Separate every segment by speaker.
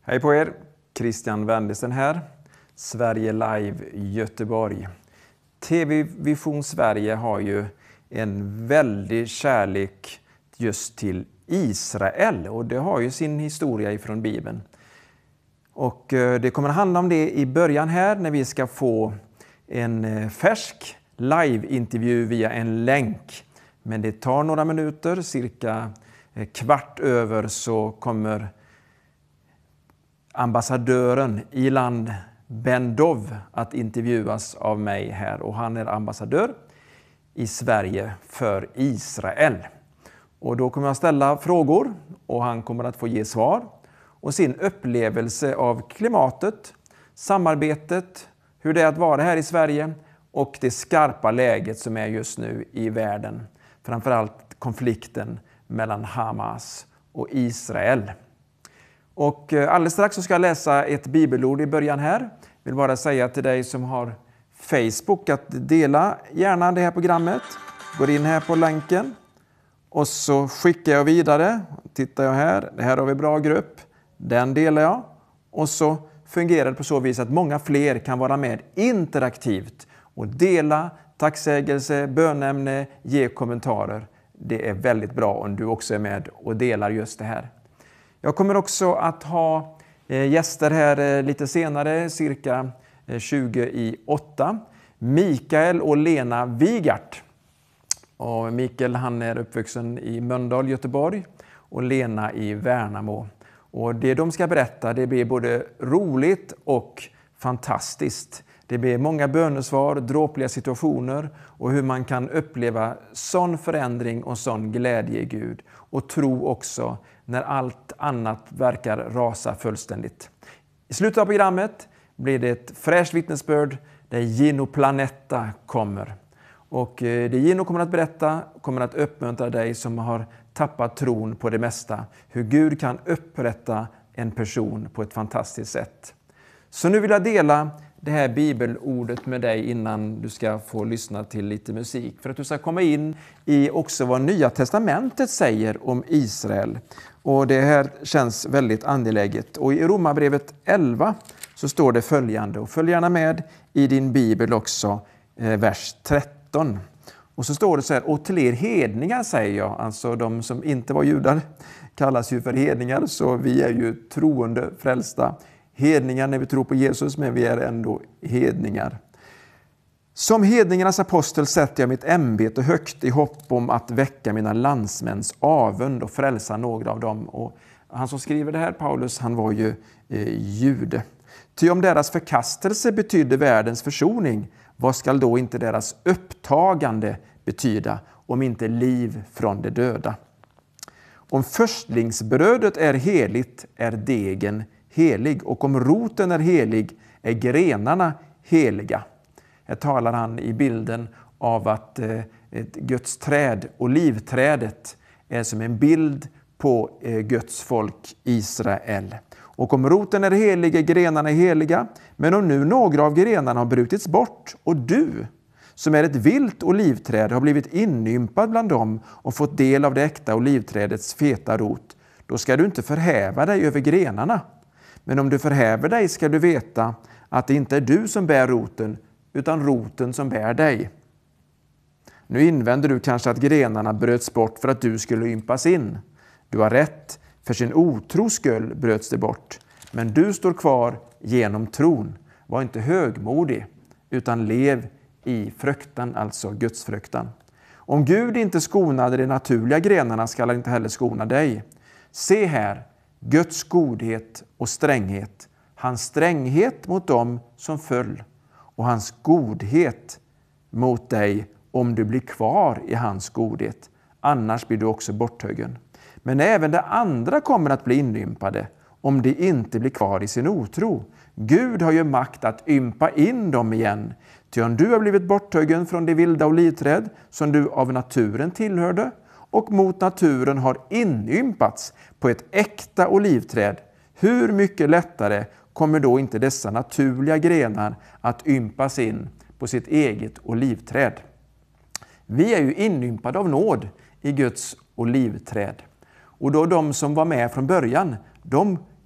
Speaker 1: Hej på er, Christian Wendesen här, Sverige Live Göteborg. TV Vision Sverige har ju en väldig kärlek just till Israel och det har ju sin historia ifrån Bibeln. Och det kommer att handla om det i början här när vi ska få en färsk live-intervju via en länk. Men det tar några minuter, cirka kvart över så kommer ambassadören Ilan Ben-Dov att intervjuas av mig här. Och han är ambassadör i Sverige för Israel. Och då kommer jag ställa frågor och han kommer att få ge svar. Och sin upplevelse av klimatet, samarbetet, hur det är att vara här i Sverige och det skarpa läget som är just nu i världen. Framförallt konflikten mellan Hamas och Israel. Och alldeles strax så ska jag läsa ett bibelord i början här. Jag vill bara säga till dig som har Facebook att dela gärna det här programmet. Går in här på länken och så skickar jag vidare. Tittar jag här, det här har vi bra grupp. Den delar jag. Och så fungerar det på så vis att många fler kan vara med interaktivt och dela tacksägelse, bönämne, ge kommentarer. Det är väldigt bra om du också är med och delar just det här. Jag kommer också att ha gäster här lite senare, cirka 20:08. Mikael och Lena Wigart. Och Mikael han är uppvuxen i Mölndal, Göteborg och Lena i Värnamo. Och det de ska berätta det blir både roligt och fantastiskt. Det blir många bönesvar, dråpliga situationer och hur man kan uppleva sån förändring och sån glädje i Gud. Och tro också när allt annat verkar rasa fullständigt. I slutet av programmet blir det ett fräscht vittnesbörd där Gino Planetta kommer. Och det Gino kommer att berätta kommer att uppmuntra dig som har tappat tron på det mesta. Hur Gud kan upprätta en person på ett fantastiskt sätt. Så nu vill jag dela det här bibelordet med dig innan du ska få lyssna till lite musik. För att du ska komma in i också vad Nya Testamentet säger om Israel. Och det här känns väldigt angeläget. Och i Romarbrevet 11 så står det följande. Och följ gärna med i din bibel också, vers 13. Och så står det så här, och till er hedningar säger jag, alltså de som inte var judar kallas ju för hedningar. Så vi är ju troende, frälsta hedningar när vi tror på Jesus, men vi är ändå hedningar. Som hedningarnas apostel sätter jag mitt ämbete högt i hopp om att väcka mina landsmäns avund och frälsa några av dem. Och han som skriver det här, Paulus, han var ju jude. Ty om deras förkastelse betydde världens försoning, vad skall då inte deras upptagande betyda om inte liv från de döda? Om förstlingsbrödet är heligt är degen helig, och om roten är helig är grenarna heliga. Här talar han i bilden av att ett Guds träd, olivträdet, är som en bild på Guds folk Israel. Och om roten är helig är grenarna heliga, men om nu några av grenarna har brutits bort och du, som är ett vilt olivträd, har blivit inympad bland dem och fått del av det äkta olivträdets feta rot, då ska du inte förhäva dig över grenarna. Men om du förhäver dig ska du veta att det inte är du som bär roten, utan roten som bär dig. Nu invänder du kanske att grenarna bröts bort för att du skulle ympas in. Du har rätt, för sin otros skull bröts det bort. Men du står kvar genom tron. Var inte högmodig, utan lev i fruktan, alltså Guds fruktan. Om Gud inte skonade de naturliga grenarna skall han inte heller skona dig. Se här, Guds godhet och stränghet. Hans stränghet mot dem som föll och hans godhet mot dig om du blir kvar i hans godhet. Annars blir du också borthöggen. Men även de andra kommer att bli inympade om de inte blir kvar i sin otro. Gud har ju makt att ympa in dem igen. Ty om du har blivit borthöggen från de vilda olivträd som du av naturen tillhörde och mot naturen har inympats på ett äkta olivträd, hur mycket lättare kommer då inte dessa naturliga grenar att ympas in på sitt eget olivträd? Vi är ju inympade av nåd i Guds olivträd. Och då de som var med från början, de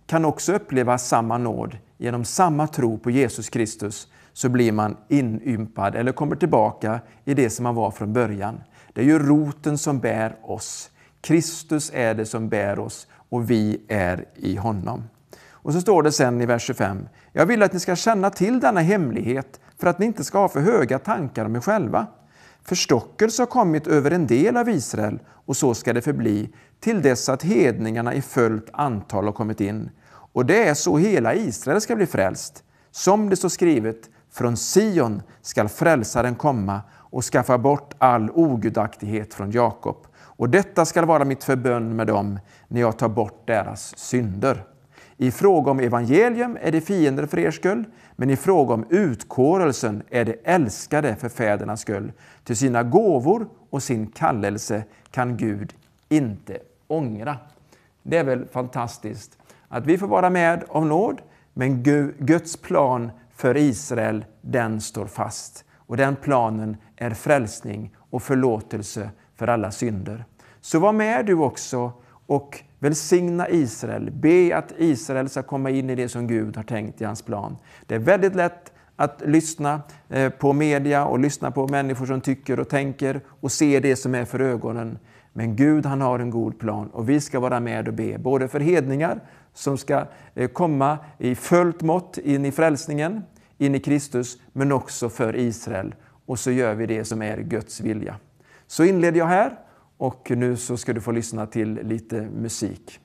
Speaker 1: kan också uppleva samma nåd. Genom samma tro på Jesus Kristus så blir man inympad eller kommer tillbaka i det som man var från början. Det är ju roten som bär oss. Kristus är det som bär oss och vi är i honom. Och så står det sen i vers 25. Jag vill att ni ska känna till denna hemlighet för att ni inte ska ha för höga tankar om er själva. Förstockelse har kommit över en del av Israel och så ska det förbli till dess att hedningarna i fullt antal har kommit in. Och det är så hela Israel ska bli frälst. Som det står skrivet, från Sion skall frälsaren komma och skaffa bort all ogudaktighet från Jakob. Och detta skall vara mitt förbön med dem när jag tar bort deras synder. I fråga om evangelium är det fiender för er skull, men i fråga om utkårelsen är det älskade för fädernas skull. Till sina gåvor och sin kallelse kan Gud inte ångra. Det är väl fantastiskt att vi får vara med av nåd, men Guds plan för Israel, den står fast. Och den planen är frälsning och förlåtelse för alla synder. Så var med du också och välsigna Israel. Be att Israel ska komma in i det som Gud har tänkt i hans plan. Det är väldigt lätt att lyssna på media och lyssna på människor som tycker och tänker och se det som är för ögonen. Men Gud, han har en god plan och vi ska vara med och be. Både för hedningar som ska komma i fullt mått in i frälsningen, in i Kristus, men också för Israel. Och så gör vi det som är Guds vilja. Så inleder jag här. Och nu så ska du få lyssna till lite musik.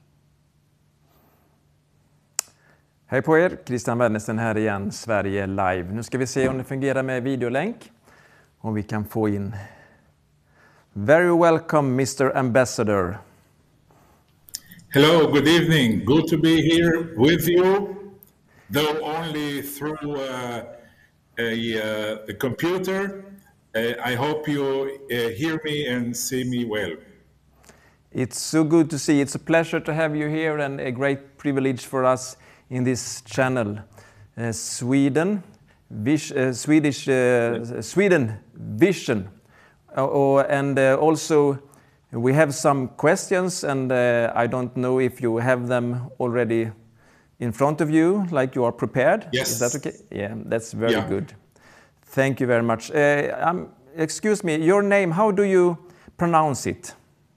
Speaker 1: Hej på er, Christian Wennersten här igen, Sverige live. Nu ska vi se om det fungerar med videolänk. Och vi kan få in Very welcome Mr. Ambassador.
Speaker 2: Hello, good evening. Good to be here with you, though only through a computer. I hope you hear me and see me well.
Speaker 1: It's so good to see. It's a pleasure to have you here and a great privilege for us in this channel. Sweden Vision. And also we have some questions and I don't know if you have them already in front of you, like you are prepared.
Speaker 2: Yes.
Speaker 1: Is that okay? Yeah, that's very
Speaker 2: Yeah.
Speaker 1: good. Thank you very much. Excuse me, your name, how do you pronounce it?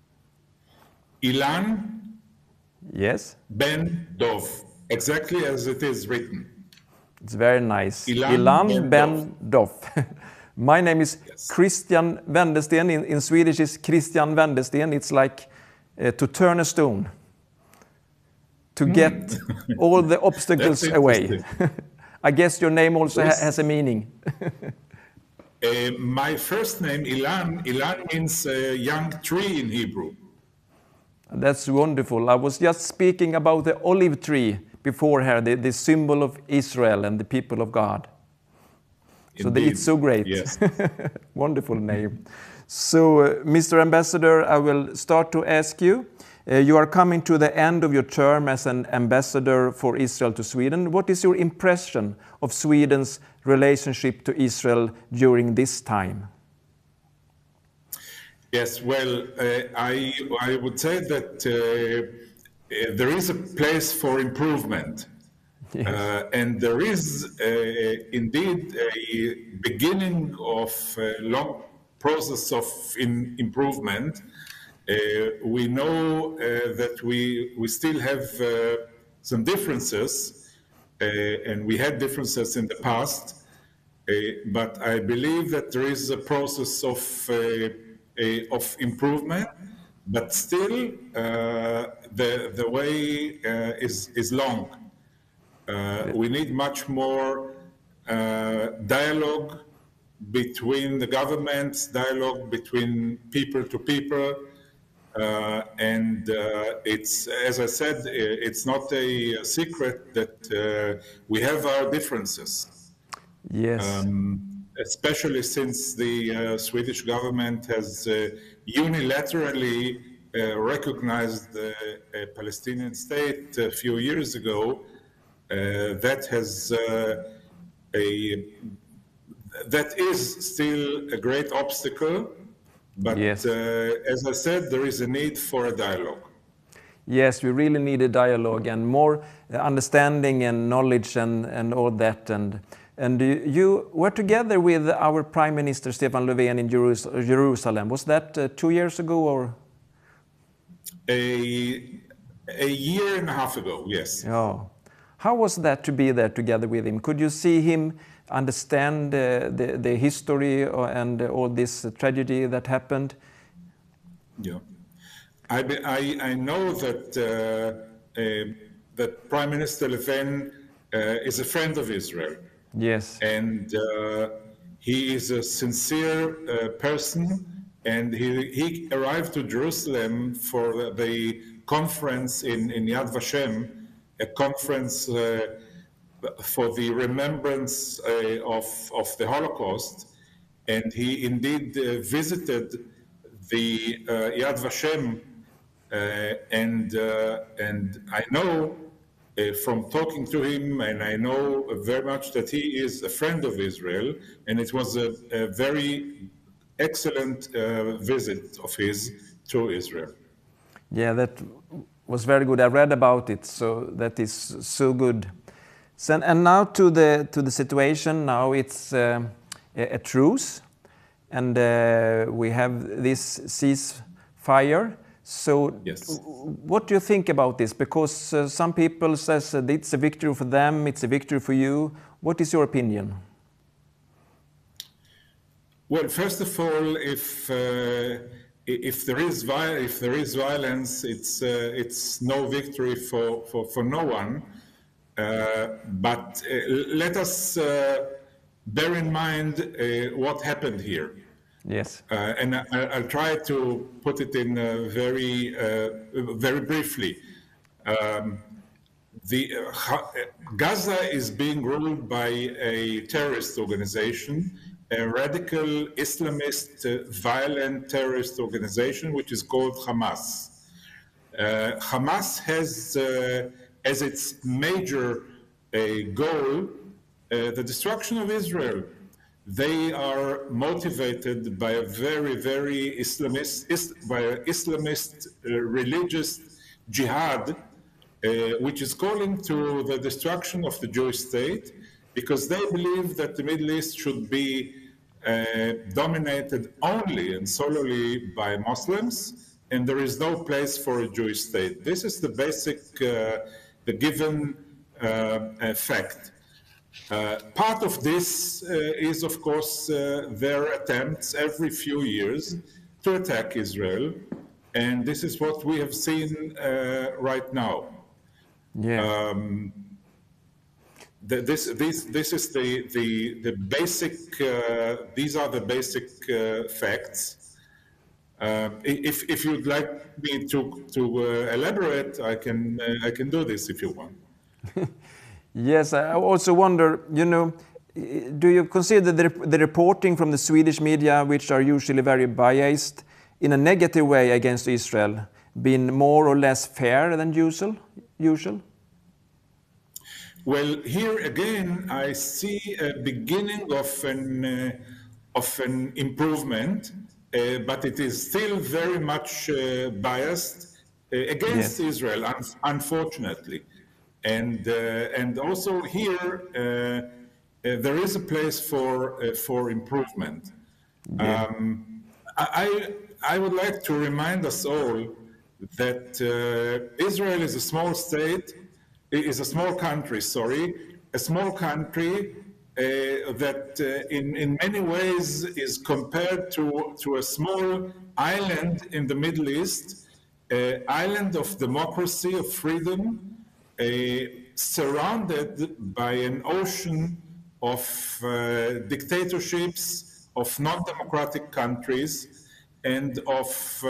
Speaker 2: Ilan
Speaker 1: Yes,
Speaker 2: Ben Dov, exactly as it is written.
Speaker 1: it's very nice.
Speaker 2: Ilan
Speaker 1: Ben
Speaker 2: Ben
Speaker 1: Dov. My name is
Speaker 2: Yes.
Speaker 1: Christian Wennersten. In Swedish is Christian Wennersten. It's like to turn a stone. To get all the obstacles
Speaker 2: That's
Speaker 1: away.
Speaker 2: interesting.
Speaker 1: I guess your name also
Speaker 2: Yes.
Speaker 1: has a meaning.
Speaker 2: My first name, Ilan means young tree in Hebrew.
Speaker 1: That's wonderful. I was just speaking about the olive tree before here, the symbol of Israel and the people of God. So
Speaker 2: Indeed.
Speaker 1: it's so great.
Speaker 2: Yes.
Speaker 1: Wonderful name. So, Mr. Ambassador, I will start to ask you. You are coming to the end of your term as an ambassador for Israel to Sweden. What is your impression of Sweden's relationship to Israel during this time?
Speaker 2: Yes, well, I would say that there is a place for improvement.
Speaker 1: Yes.
Speaker 2: And there is indeed a beginning of a long process of improvement. We know that we still have some differences, and we had differences in the past, but I believe that there is a process of improvement, but still the way is long. We need much more dialogue between the governments, dialogue between people to people, and it's, as I said, it's not a secret that we have our differences.
Speaker 1: Yes.
Speaker 2: Especially since the Swedish government has unilaterally recognized a Palestinian state a few years ago. That is still a great obstacle, but
Speaker 1: Yes.
Speaker 2: as I said, there is a need for a dialogue.
Speaker 1: Yes, we really need a dialogue and more understanding and knowledge and all that. And you were together with our Prime Minister Stefan Löfven in Jerusalem. Was that 2 years ago or?
Speaker 2: A year and a half ago, yes.
Speaker 1: Oh. How was that to be there together with him? Could you see him understand the history and all this tragedy that happened?
Speaker 2: Yeah. I know that that Prime Minister Le Pen is a friend of Israel.
Speaker 1: Yes.
Speaker 2: And he is a sincere person, and he arrived to Jerusalem for the conference in Yad Vashem, a conference for the remembrance of the Holocaust, and he indeed visited the Yad Vashem, and I know from talking to him, and I know very much that he is a friend of Israel, and it was a very excellent visit of his to Israel.
Speaker 1: Yeah, that was very good. I read about it, so that is so good. So, and now to the situation. Now it's a truce, and we have this ceasefire. So,
Speaker 2: yes.
Speaker 1: What do you think about this? Because some people says that it's a victory for them, it's a victory for you. What is your opinion?
Speaker 2: Well, first of all, if there is violence, it's no victory for no one. But let us bear in mind what happened here.
Speaker 1: Yes.
Speaker 2: And I'll try to put it in very briefly. Gaza is being ruled by a terrorist organization, a radical Islamist, violent terrorist organization, which is called Hamas. Hamas has as its major goal the destruction of Israel. They are motivated by a very Islamist religious jihad, which is calling to the destruction of the Jewish state, because they believe that the Middle East should be dominated only and solely by Muslims, and there is no place for a Jewish state. This is the basic, the given fact. Part of this is, of course, their attempts every few years to attack Israel, and this is what we have seen right now.
Speaker 1: Yeah.
Speaker 2: This is the basic. These are the basic facts. If you'd like me to elaborate, I can do this if you want.
Speaker 1: Yes, I also wonder, you know, do you consider the reporting from the Swedish media, which are usually very biased, in a negative way against Israel, being more or less fair than usual?
Speaker 2: Well, here again, I see a beginning of an improvement, but it is still very much biased against Israel, unfortunately. And also here, there is a place for improvement.
Speaker 1: Yeah.
Speaker 2: I would like to remind us all that Israel is a small state, is a small country, a small country that in many ways is compared to a small island in the Middle East, an island of democracy, of freedom, surrounded by an ocean of dictatorships, of non-democratic countries, and of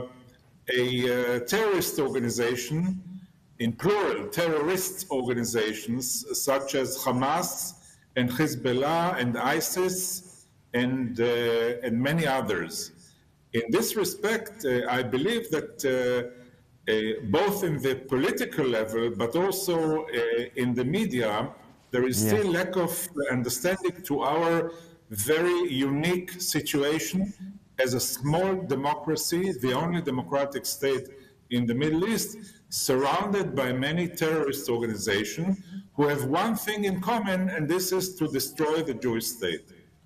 Speaker 2: a terrorist organization, in plural, terrorist organizations such as Hamas and Hezbollah and ISIS and many others. In this respect, I believe that both in the political level, but also in the media, there is still lack of understanding to our very unique situation as a small democracy, the only democratic state in the Middle East, surrounded by many terrorist organizations who have one thing in common, and this is to destroy the Jewish state.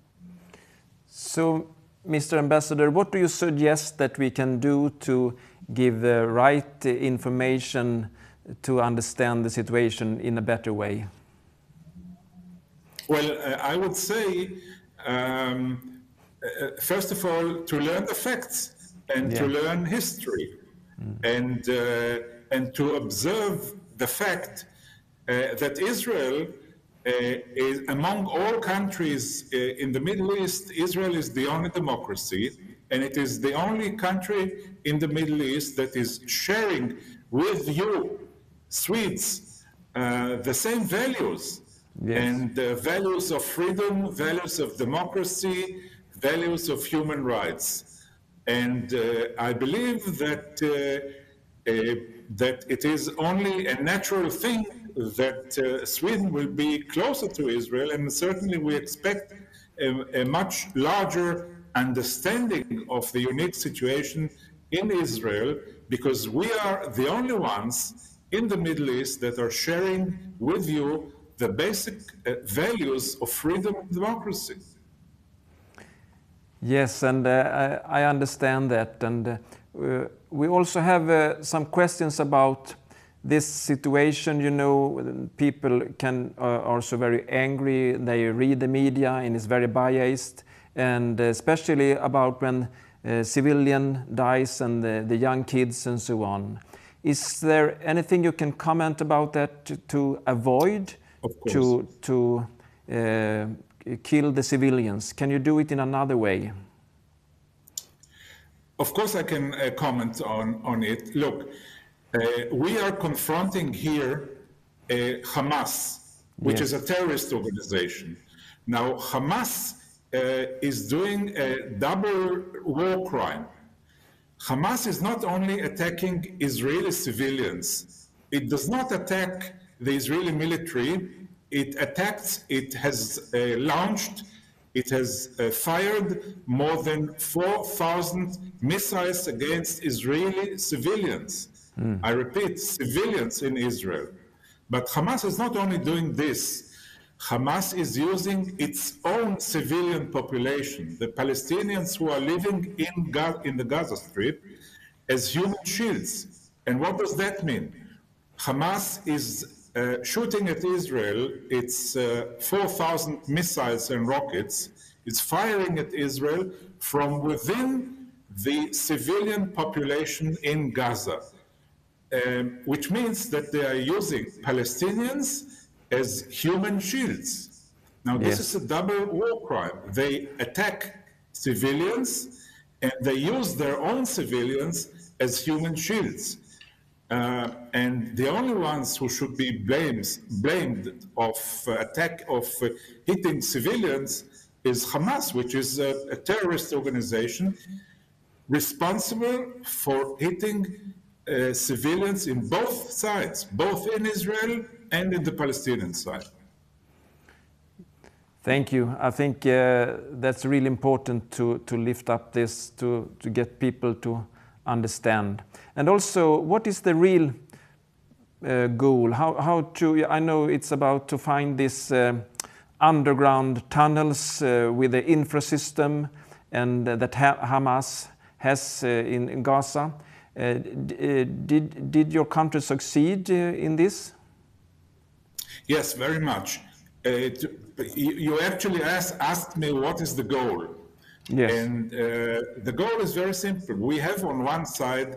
Speaker 1: So, Mr. Ambassador, what do you suggest that we can do to give the right information to understand the situation in a better way?
Speaker 2: Well, I would say, first of all, to learn the facts and to learn history, and to observe the fact that Israel is, among all countries in the Middle East, Israel is the only democracy, and it is the only country in the Middle East that is sharing with you, Swedes, the same values.
Speaker 1: Yes.
Speaker 2: And values of freedom, values of democracy, values of human rights. And I believe that that it is only a natural thing that Sweden will be closer to Israel, and certainly we expect a much larger understanding of the unique situation in Israel, because we are the only ones in the Middle East that are sharing with you the basic values of freedom and democracy.
Speaker 1: Yes, and I understand that. And we also have some questions about this situation. You know, people are also very angry. They read the media and it's very biased. And especially about when civilian dies and the young kids and so on. Is there anything you can comment about that to avoid to kill the civilians? Can you do it in another way?
Speaker 2: Of course I can comment on it. Look, we are confronting here Hamas, which is a terrorist organization. Now, Hamas is doing a double war crime. Hamas is not only attacking Israeli civilians, it does not attack the Israeli military, it has launched, it has fired more than 4,000 missiles against Israeli civilians. I repeat, civilians in Israel. But Hamas is not only doing this, Hamas is using its own civilian population, the Palestinians who are living in the Gaza Strip, as human shields. And what does that mean? Hamas is shooting at Israel its 4,000 missiles and rockets. It's firing at Israel from within the civilian population in Gaza, which means that they are using Palestinians as human shields. Now, this is a double war crime. They attack civilians and they use their own civilians as human shields. And the only ones who should be blamed of hitting civilians is Hamas, which is a terrorist organization responsible for hitting civilians in both sides, both in Israel and in the Palestinian side.
Speaker 1: Thank you. I think that's really important to lift up this, to get people to understand. And also, what is the real goal? I know it's about to find this underground tunnels with the infrasystem and that Hamas has in Gaza. Did your country succeed in this?
Speaker 2: Yes, very much. You actually asked me what is the goal.
Speaker 1: Yes.
Speaker 2: And the goal is very simple. We have on one side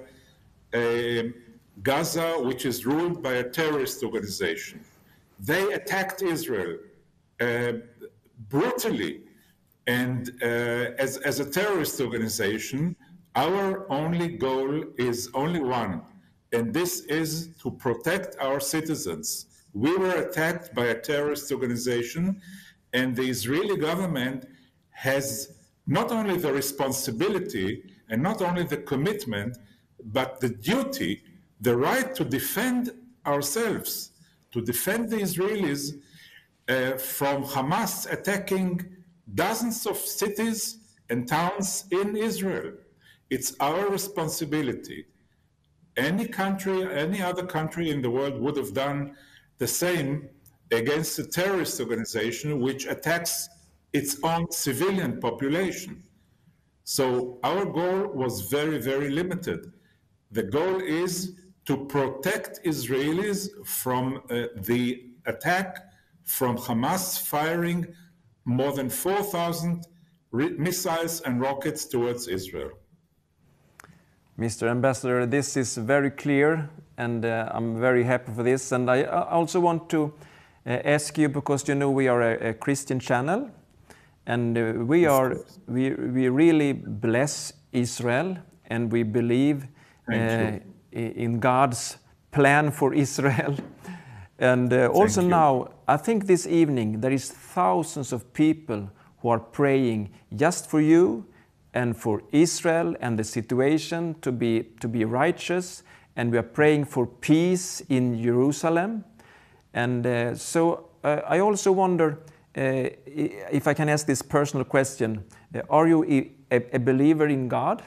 Speaker 2: Gaza, which is ruled by a terrorist organization. They attacked Israel brutally. And as a terrorist organization, our only goal is only one, and this is to protect our citizens. We were attacked by a terrorist organization, and the Israeli government has not only the responsibility and not only the commitment, but the duty, the right to defend ourselves, to defend the Israelis from Hamas attacking dozens of cities and towns in Israel. It's our responsibility. any country, any other country in the world would have done the same against a terrorist organization which attacks its own civilian population. So our goal was very, very limited. The goal is to protect Israelis from the attack from Hamas firing more than 4,000 missiles and rockets towards Israel.
Speaker 1: Mr. Ambassador, this is very clear, and I'm very happy for this. And I also want to ask you, because you know we are a Christian channel, and we really bless Israel, and we believe in God's plan for Israel. And also now, I think this evening there is thousands of people who are praying just for you and for Israel and the situation to be righteous, and we are praying for peace in Jerusalem. And so I also wonder if I can ask this personal question: are you a believer in God?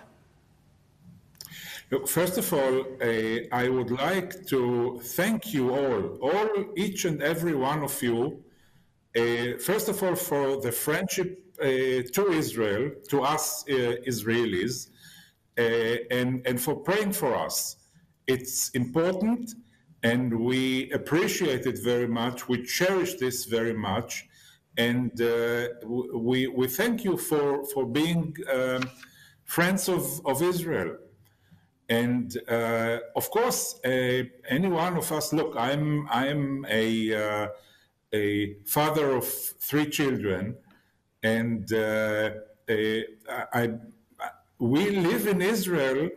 Speaker 2: Look, first of all, I would like to thank you all, each and every one of you, first of all, for the friendship to Israel, to us Israelis, and for praying for us. It's important, and we appreciate it very much. We cherish this very much, and we thank you for being friends of Israel. And of course, any one of us. Look, I'm a father of 3 children, and we live in Israel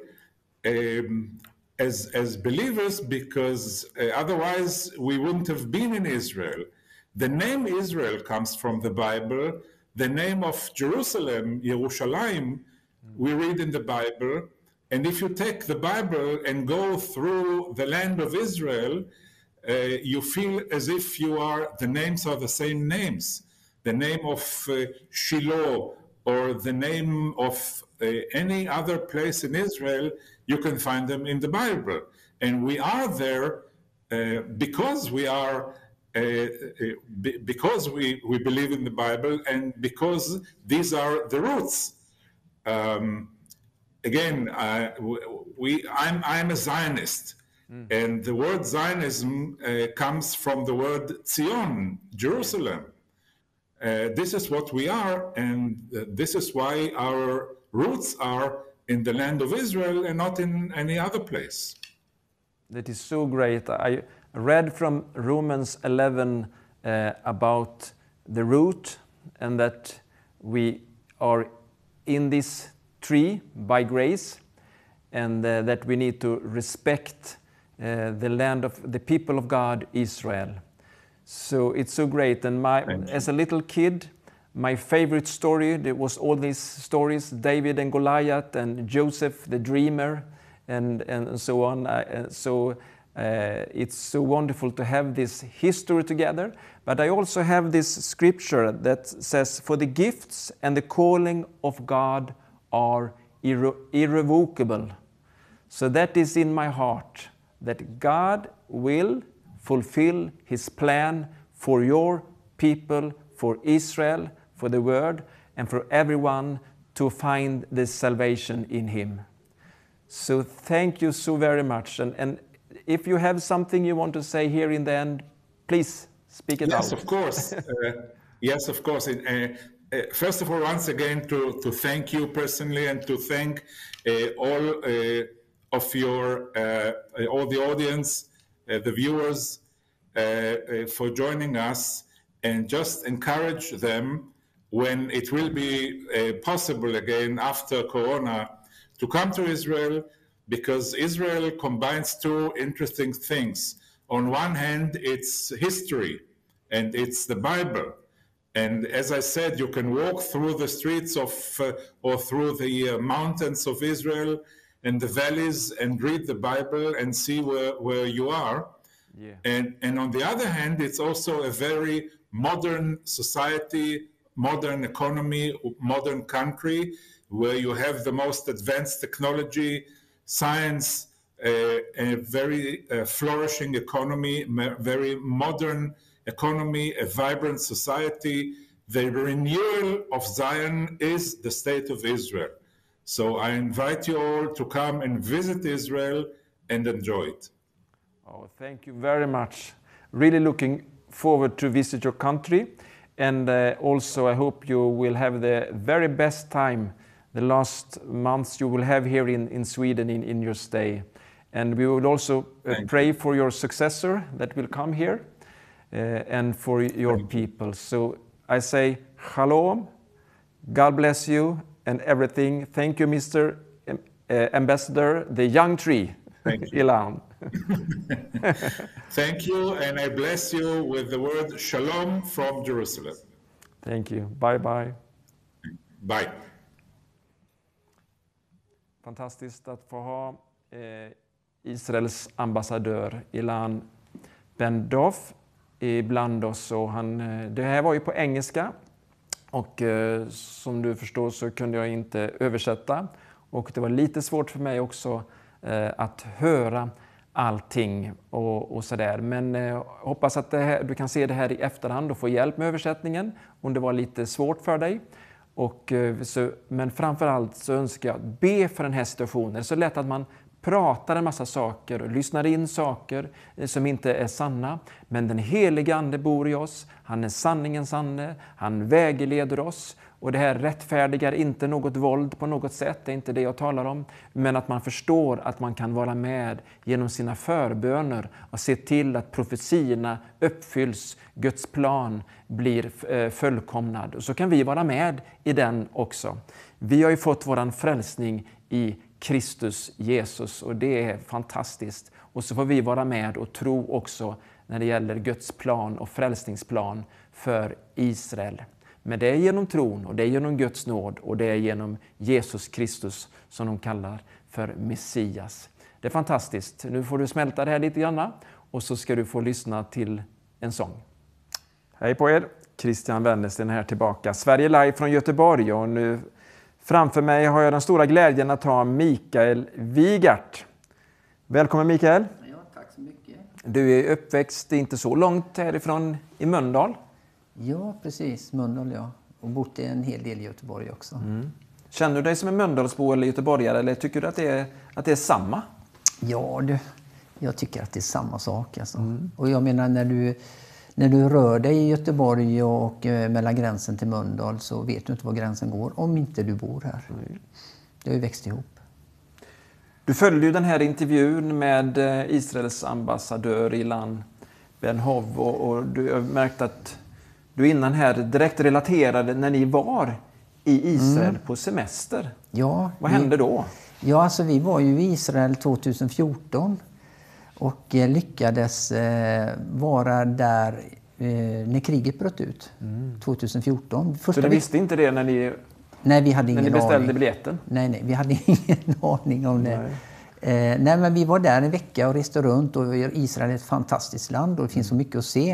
Speaker 2: as believers, because otherwise we wouldn't have been in Israel. The name Israel comes from the Bible. The name of Jerusalem, Yerushalayim, we read in the Bible. And if you take the Bible and go through the land of Israel, you feel as if the names are the same names. The name of Shiloh, or the name of any other place in Israel, you can find them in the Bible. And we are there because we are, because we believe in the Bible, and because these are the roots. Again, I'm a Zionist, and the word Zionism comes from the word Zion, Jerusalem. This is what we are, and this is why our roots are in the land of Israel and not in any other place.
Speaker 1: That is so great. I read from Romans 11 about the root, and that we are in this tree by grace, and that we need to respect the land of the people of God, Israel. So it's so great. And as a little kid, my favorite story, there was all these stories, David and Goliath and Joseph the dreamer, and so on. It's so wonderful to have this history together. But I also have this scripture that says, for the gifts and the calling of God are irrevocable. So that is in my heart, that God will fulfill His plan for your people, for Israel, for the world, and for everyone to find the salvation in Him. So thank you so very much. And if you have something you want to say here in the end, please speak it out.
Speaker 2: Yes, of course. Yes, of course. First of all, once again, to thank you personally, and to thank all of all the audience, the viewers, for joining us, and just encourage them, when it will be possible again after Corona, to come to Israel, because Israel combines 2 interesting things. On one hand, it's history, and it's the Bible. And as I said, you can walk through the streets or through the mountains of Israel and the valleys and read the Bible and see where you are. Yeah. And on the other hand, it's also a very modern society, modern economy, modern country, where you have the most advanced technology, science, a very flourishing economy, very modern economy, a vibrant society. The renewal of Zion is the state of Israel. So I invite you all to come and visit Israel and enjoy it.
Speaker 1: Oh, thank you very much. Really looking forward to visit your country. And also I hope you will have the very best time the last months you will have here in Sweden in your stay. And we will also pray for your successor that will come here and for your people. So I say shalom, God bless you and everything. Thank you, Mr. Ambassador, the young tree, Ilan.
Speaker 2: Thank you, and I bless you with the word shalom from Jerusalem.
Speaker 1: Thank you. Bye bye.
Speaker 2: Bye.
Speaker 1: Fantastiskt att få ha Israels ambassadör Ilan Ben-Dov ibland oss. Och det här var ju på engelska och som du förstår så kunde jag inte översätta. Och det var lite svårt för mig också att höra allting och sådär. Men hoppas att du kan se det här i efterhand och få hjälp med översättningen om det var lite svårt för dig. Men framförallt så önskar jag be för den här situationen. Det är så lätt att man pratar en massa saker och lyssnar in saker som inte är sanna. Men den helige Ande bor i oss. Han är sanningens ande. Han vägleder oss. Och det här rättfärdigar inte något våld på något sätt. Det är inte det jag talar om. Men att man förstår att man kan vara med genom sina förböner och se till att profetierna uppfylls. Guds plan blir fullkomnad. Och så kan vi vara med i den också. Vi har ju fått våran frälsning i Kristus Jesus och det är fantastiskt. Och så får vi vara med och tro också när det gäller Guds plan och frälsningsplan för Israel. Men det är genom tron och det är genom Guds nåd och det är genom Jesus Kristus som de kallar för Messias. Det är fantastiskt. Nu får du smälta det här lite grann och så ska du få lyssna till en sång. Hej på er! Christian Wennersten här tillbaka. Sverige live från Göteborg och nu framför mig har jag den stora glädjen att ha Mikael Wigart. Välkommen Mikael!
Speaker 3: Ja, tack så mycket.
Speaker 1: Du är uppväxt inte så långt härifrån i Mölndal.
Speaker 3: Ja, precis. Mölndal, ja. Och bott i en hel del i Göteborg också.
Speaker 1: Mm. Känner du dig som en Mölndalsbo eller göteborgare eller tycker du att det är samma?
Speaker 3: Ja, jag tycker att det är samma sak. Alltså. Och jag menar när du rör dig i Göteborg och mellan gränsen till Mölndal så vet du inte var gränsen går om inte du bor här. Det har ju växt ihop.
Speaker 1: Du följde ju den här intervjun med Israels ambassadör Ilan Ben-Dov och du har märkt att du innan här direkt relaterade när ni var i Israel på semester.
Speaker 3: Ja.
Speaker 1: Vad hände då?
Speaker 3: Ja, alltså vi var ju i Israel 2014 och lyckades vara där när kriget bröt ut 2014.
Speaker 1: Så du visste inte det när ni,
Speaker 3: vi hade ingen
Speaker 1: när ni beställde
Speaker 3: aning.
Speaker 1: biljetten?
Speaker 3: Nej, vi hade ingen aning om det. Nej, men vi var där en vecka och reste runt och Israel är ett fantastiskt land och det finns så mycket att se.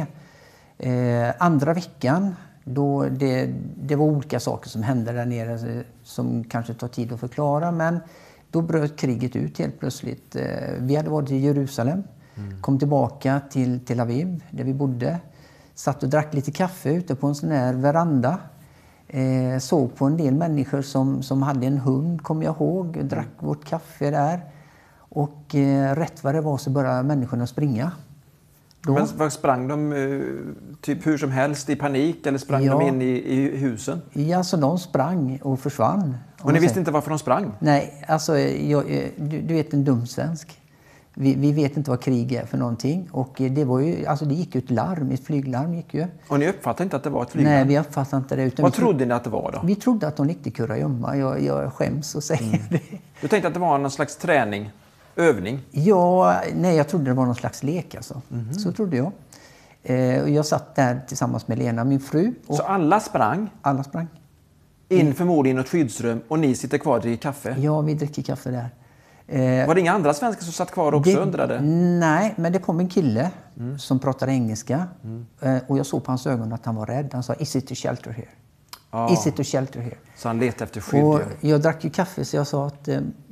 Speaker 3: Andra veckan, då det var olika saker som hände där nere som kanske tar tid att förklara, men då bröt kriget ut helt plötsligt. Vi hade varit i Jerusalem, kom tillbaka till Tel Aviv där vi bodde, satt och drack lite kaffe ute på en sån här veranda. Såg på en del människor som hade en hund, kom jag ihåg, drack vårt kaffe där. Och rätt vad det var så började människorna springa.
Speaker 1: Men vad sprang de typ hur som helst i panik eller sprang de in i husen?
Speaker 3: Ja, så de sprang och försvann.
Speaker 1: Och ni visste inte varför de sprang?
Speaker 3: Nej, alltså du vet en dum svensk. Vi vet inte vad krig är för någonting. Och det var ju, alltså det gick ju ett larm, ett flyglarm gick ju.
Speaker 1: Och ni uppfattade inte att det var ett flyglarm?
Speaker 3: Nej, vi uppfattade inte det. Utan
Speaker 1: vad trodde ni att det var då?
Speaker 3: Vi trodde att de gick till kurragömma. Jag skäms och säger det.
Speaker 1: Du tänkte att det var någon slags träning? Övning?
Speaker 3: Ja, nej, jag trodde det var någon slags lek alltså. Så trodde jag. Och jag satt där tillsammans med Lena, min fru.
Speaker 1: Så alla sprang?
Speaker 3: Alla sprang.
Speaker 1: In förmodligen i ett skyddsrum och ni sitter kvar och dricker kaffe?
Speaker 3: Ja, vi dricker kaffe där.
Speaker 1: Var det inga andra svenskar som satt kvar också undrade?
Speaker 3: Nej, men det kom en kille som pratade engelska. Och jag såg på hans ögon att han var rädd. Han sa, is it to shelter here? Is it to shelter here?
Speaker 1: Så han letade efter skydd.
Speaker 3: Och jag drack ju kaffe så jag sa att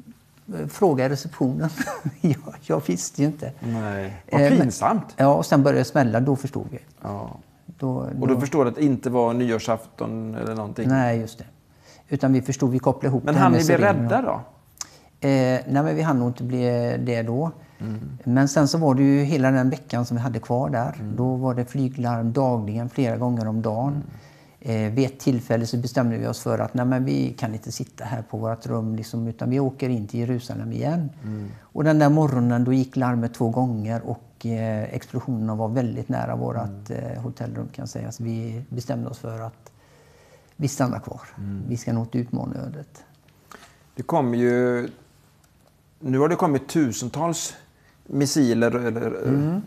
Speaker 3: fråga i receptionen. jag visste ju inte.
Speaker 1: Nej, vad pinsamt.
Speaker 3: Ja, och sen började det smälla, då förstod vi.
Speaker 1: Ja.
Speaker 3: Då
Speaker 1: Och då förstår du att det inte var nyårsafton eller någonting?
Speaker 3: Nej, just det. Utan vi förstod, vi kopplade ihop.
Speaker 1: Men hann ni bli rädda då?
Speaker 3: Nej, men vi hann nog inte bli det då. Men sen så var det ju hela den veckan som vi hade kvar där. Då var det flyglarm dagligen, flera gånger om dagen. Vid ett tillfälle så bestämde vi oss för att nej, men vi kan inte sitta här på vårt rum liksom, utan vi åker in till Jerusalem igen. Och den där morgonen då gick larmet 2 gånger och explosionen var väldigt nära vårt hotellrum kan jag säga. Så vi bestämde oss för att vi stannar kvar. Vi ska nog inte utmana ödet.
Speaker 1: Det kommer ju... Nu har det kommit tusentals missiler eller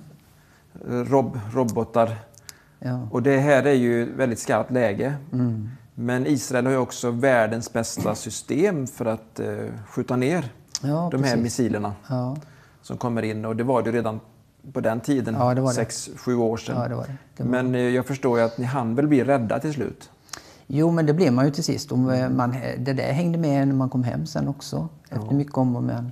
Speaker 1: robotar.
Speaker 3: Ja.
Speaker 1: Och det här är ju ett väldigt skarpt läge. Men Israel har ju också världens bästa system för att skjuta ner de här missilerna som kommer in. Och det var det redan på den tiden, 6-7 år sedan.
Speaker 3: Ja, det var det.
Speaker 1: Men jag förstår ju att ni hann väl bli rädda till slut.
Speaker 3: Jo, men det blev man ju till sist. Det där hängde med när man kom hem sen också. Efter mycket om och men.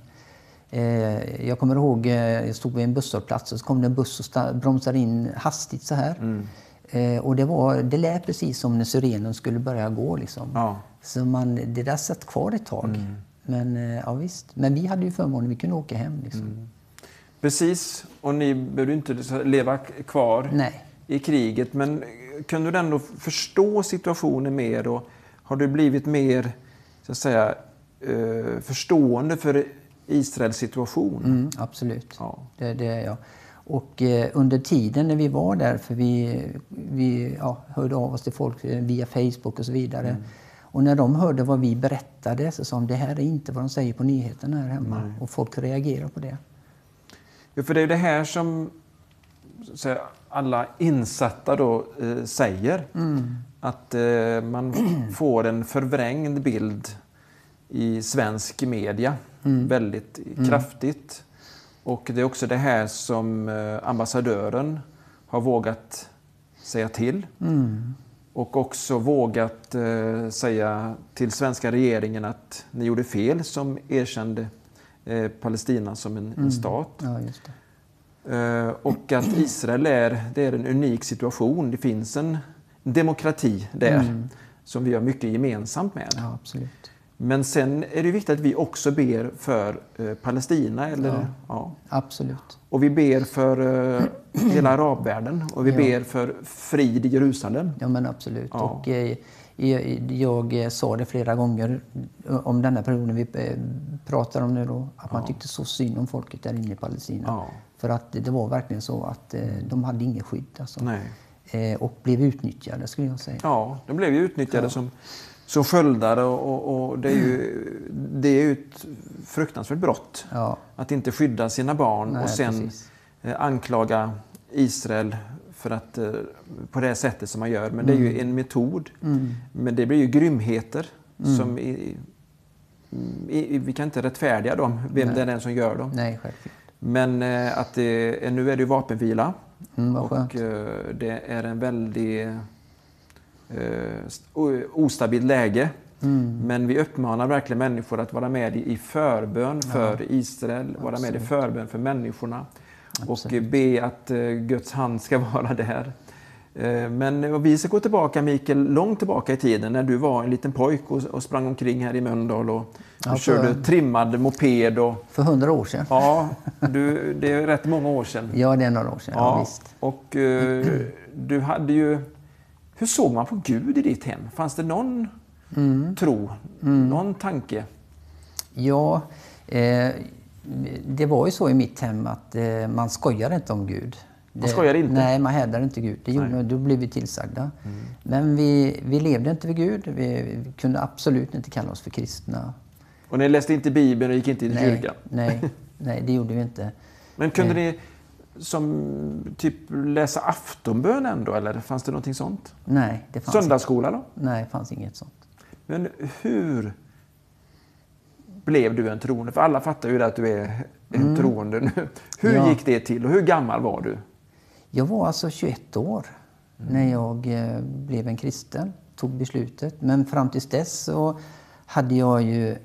Speaker 3: Jag kommer ihåg, jag stod vid en busshållplats och så kom det en buss och bromsade in hastigt så här. Och det lät precis som när syrenen skulle börja gå liksom. Ja. Så det där satt kvar ett tag. Men ja visst. Men vi hade ju förmånen, vi kunde åka hem liksom.
Speaker 1: Precis, och ni behövde inte leva kvar i kriget. Men kunde du ändå förstå situationen mer och har du blivit mer så att säga, förstående för Israels situation?
Speaker 3: Absolut, det är jag. Och under tiden när vi var där, för vi hörde av oss till folk via Facebook och så vidare. Och när de hörde vad vi berättade så sa de, det här är inte vad de säger på nyheterna här hemma. Nej. Och folk reagerar på det.
Speaker 1: Ja, för det är ju det här som så alla insatta då säger. Att man får en förvrängd bild i svensk media väldigt kraftigt. Och det är också det här som ambassadören har vågat säga till. Och också vågat säga till svenska regeringen att ni gjorde fel som erkände Palestina som en stat.
Speaker 3: Ja, just
Speaker 1: det. Och att Israel det är en unik situation. Det finns en demokrati där som vi har mycket gemensamt med.
Speaker 3: Ja, absolut.
Speaker 1: Men sen är det viktigt att vi också ber för Palestina. Eller,
Speaker 3: Absolut.
Speaker 1: Och vi ber för hela arabvärlden. Och vi ber för frid i Jerusalem.
Speaker 3: Ja, men absolut. Ja. Och jag sa det flera gånger om denna perioden vi pratar om nu då. Att man tyckte så synd om folket där inne i Palestina. Ja. För att det var verkligen så att de hade ingen skydd. Alltså. Nej. Och blev utnyttjade skulle jag säga. Ja,
Speaker 1: de blev ju utnyttjade som sköldare och det är ju ett fruktansvärt brott att inte skydda sina barn. Nej, och sen anklaga Israel för att på det sättet som man gör. Men det är ju en metod. Men det blir ju grymheter som vi kan inte rättfärdiga dem, vem det är den som gör dem.
Speaker 3: Nej, självklart.
Speaker 1: Men att nu är det ju vapenvila
Speaker 3: och
Speaker 1: det är en väldigt ostabilt läge. Men vi uppmanar verkligen människor att vara med i förbön för Israel, vara med i förbön för människorna. Absolut. Och be att Guds hand ska vara där. Men vi ska gå tillbaka, Mikael, långt tillbaka i tiden när du var en liten pojk och sprang omkring här i Mölndal och körde trimmad moped.
Speaker 3: För 100 år sedan.
Speaker 1: Ja, det är rätt många år sedan.
Speaker 3: Ja, det är några år sedan, ja visst.
Speaker 1: Och du hade ju... Hur såg man på Gud i ditt hem? Fanns det någon tro, någon tanke? Ja,
Speaker 3: det var ju så i mitt hem att man skojar inte om Gud.
Speaker 1: Man skojar inte?
Speaker 3: Nej, man hävdar inte Gud. Då blev vi tillsagda. Men vi levde inte för Gud. Vi kunde absolut inte kalla oss för kristna.
Speaker 1: Och ni läste inte Bibeln och gick inte i kyrkan?
Speaker 3: Nej, det gjorde vi inte.
Speaker 1: Men kunde ni som typ läsa aftonbön ändå, eller fanns det någonting sånt?
Speaker 3: Nej, det fanns
Speaker 1: söndagsskola då?
Speaker 3: Nej, det fanns inget sånt.
Speaker 1: Men hur blev du en troende? För alla fattar ju att du är en troende nu. Hur gick det till och hur gammal var du?
Speaker 3: Jag var alltså 21 år när jag blev en kristen, tog beslutet. Men fram tills dess så hade jag ju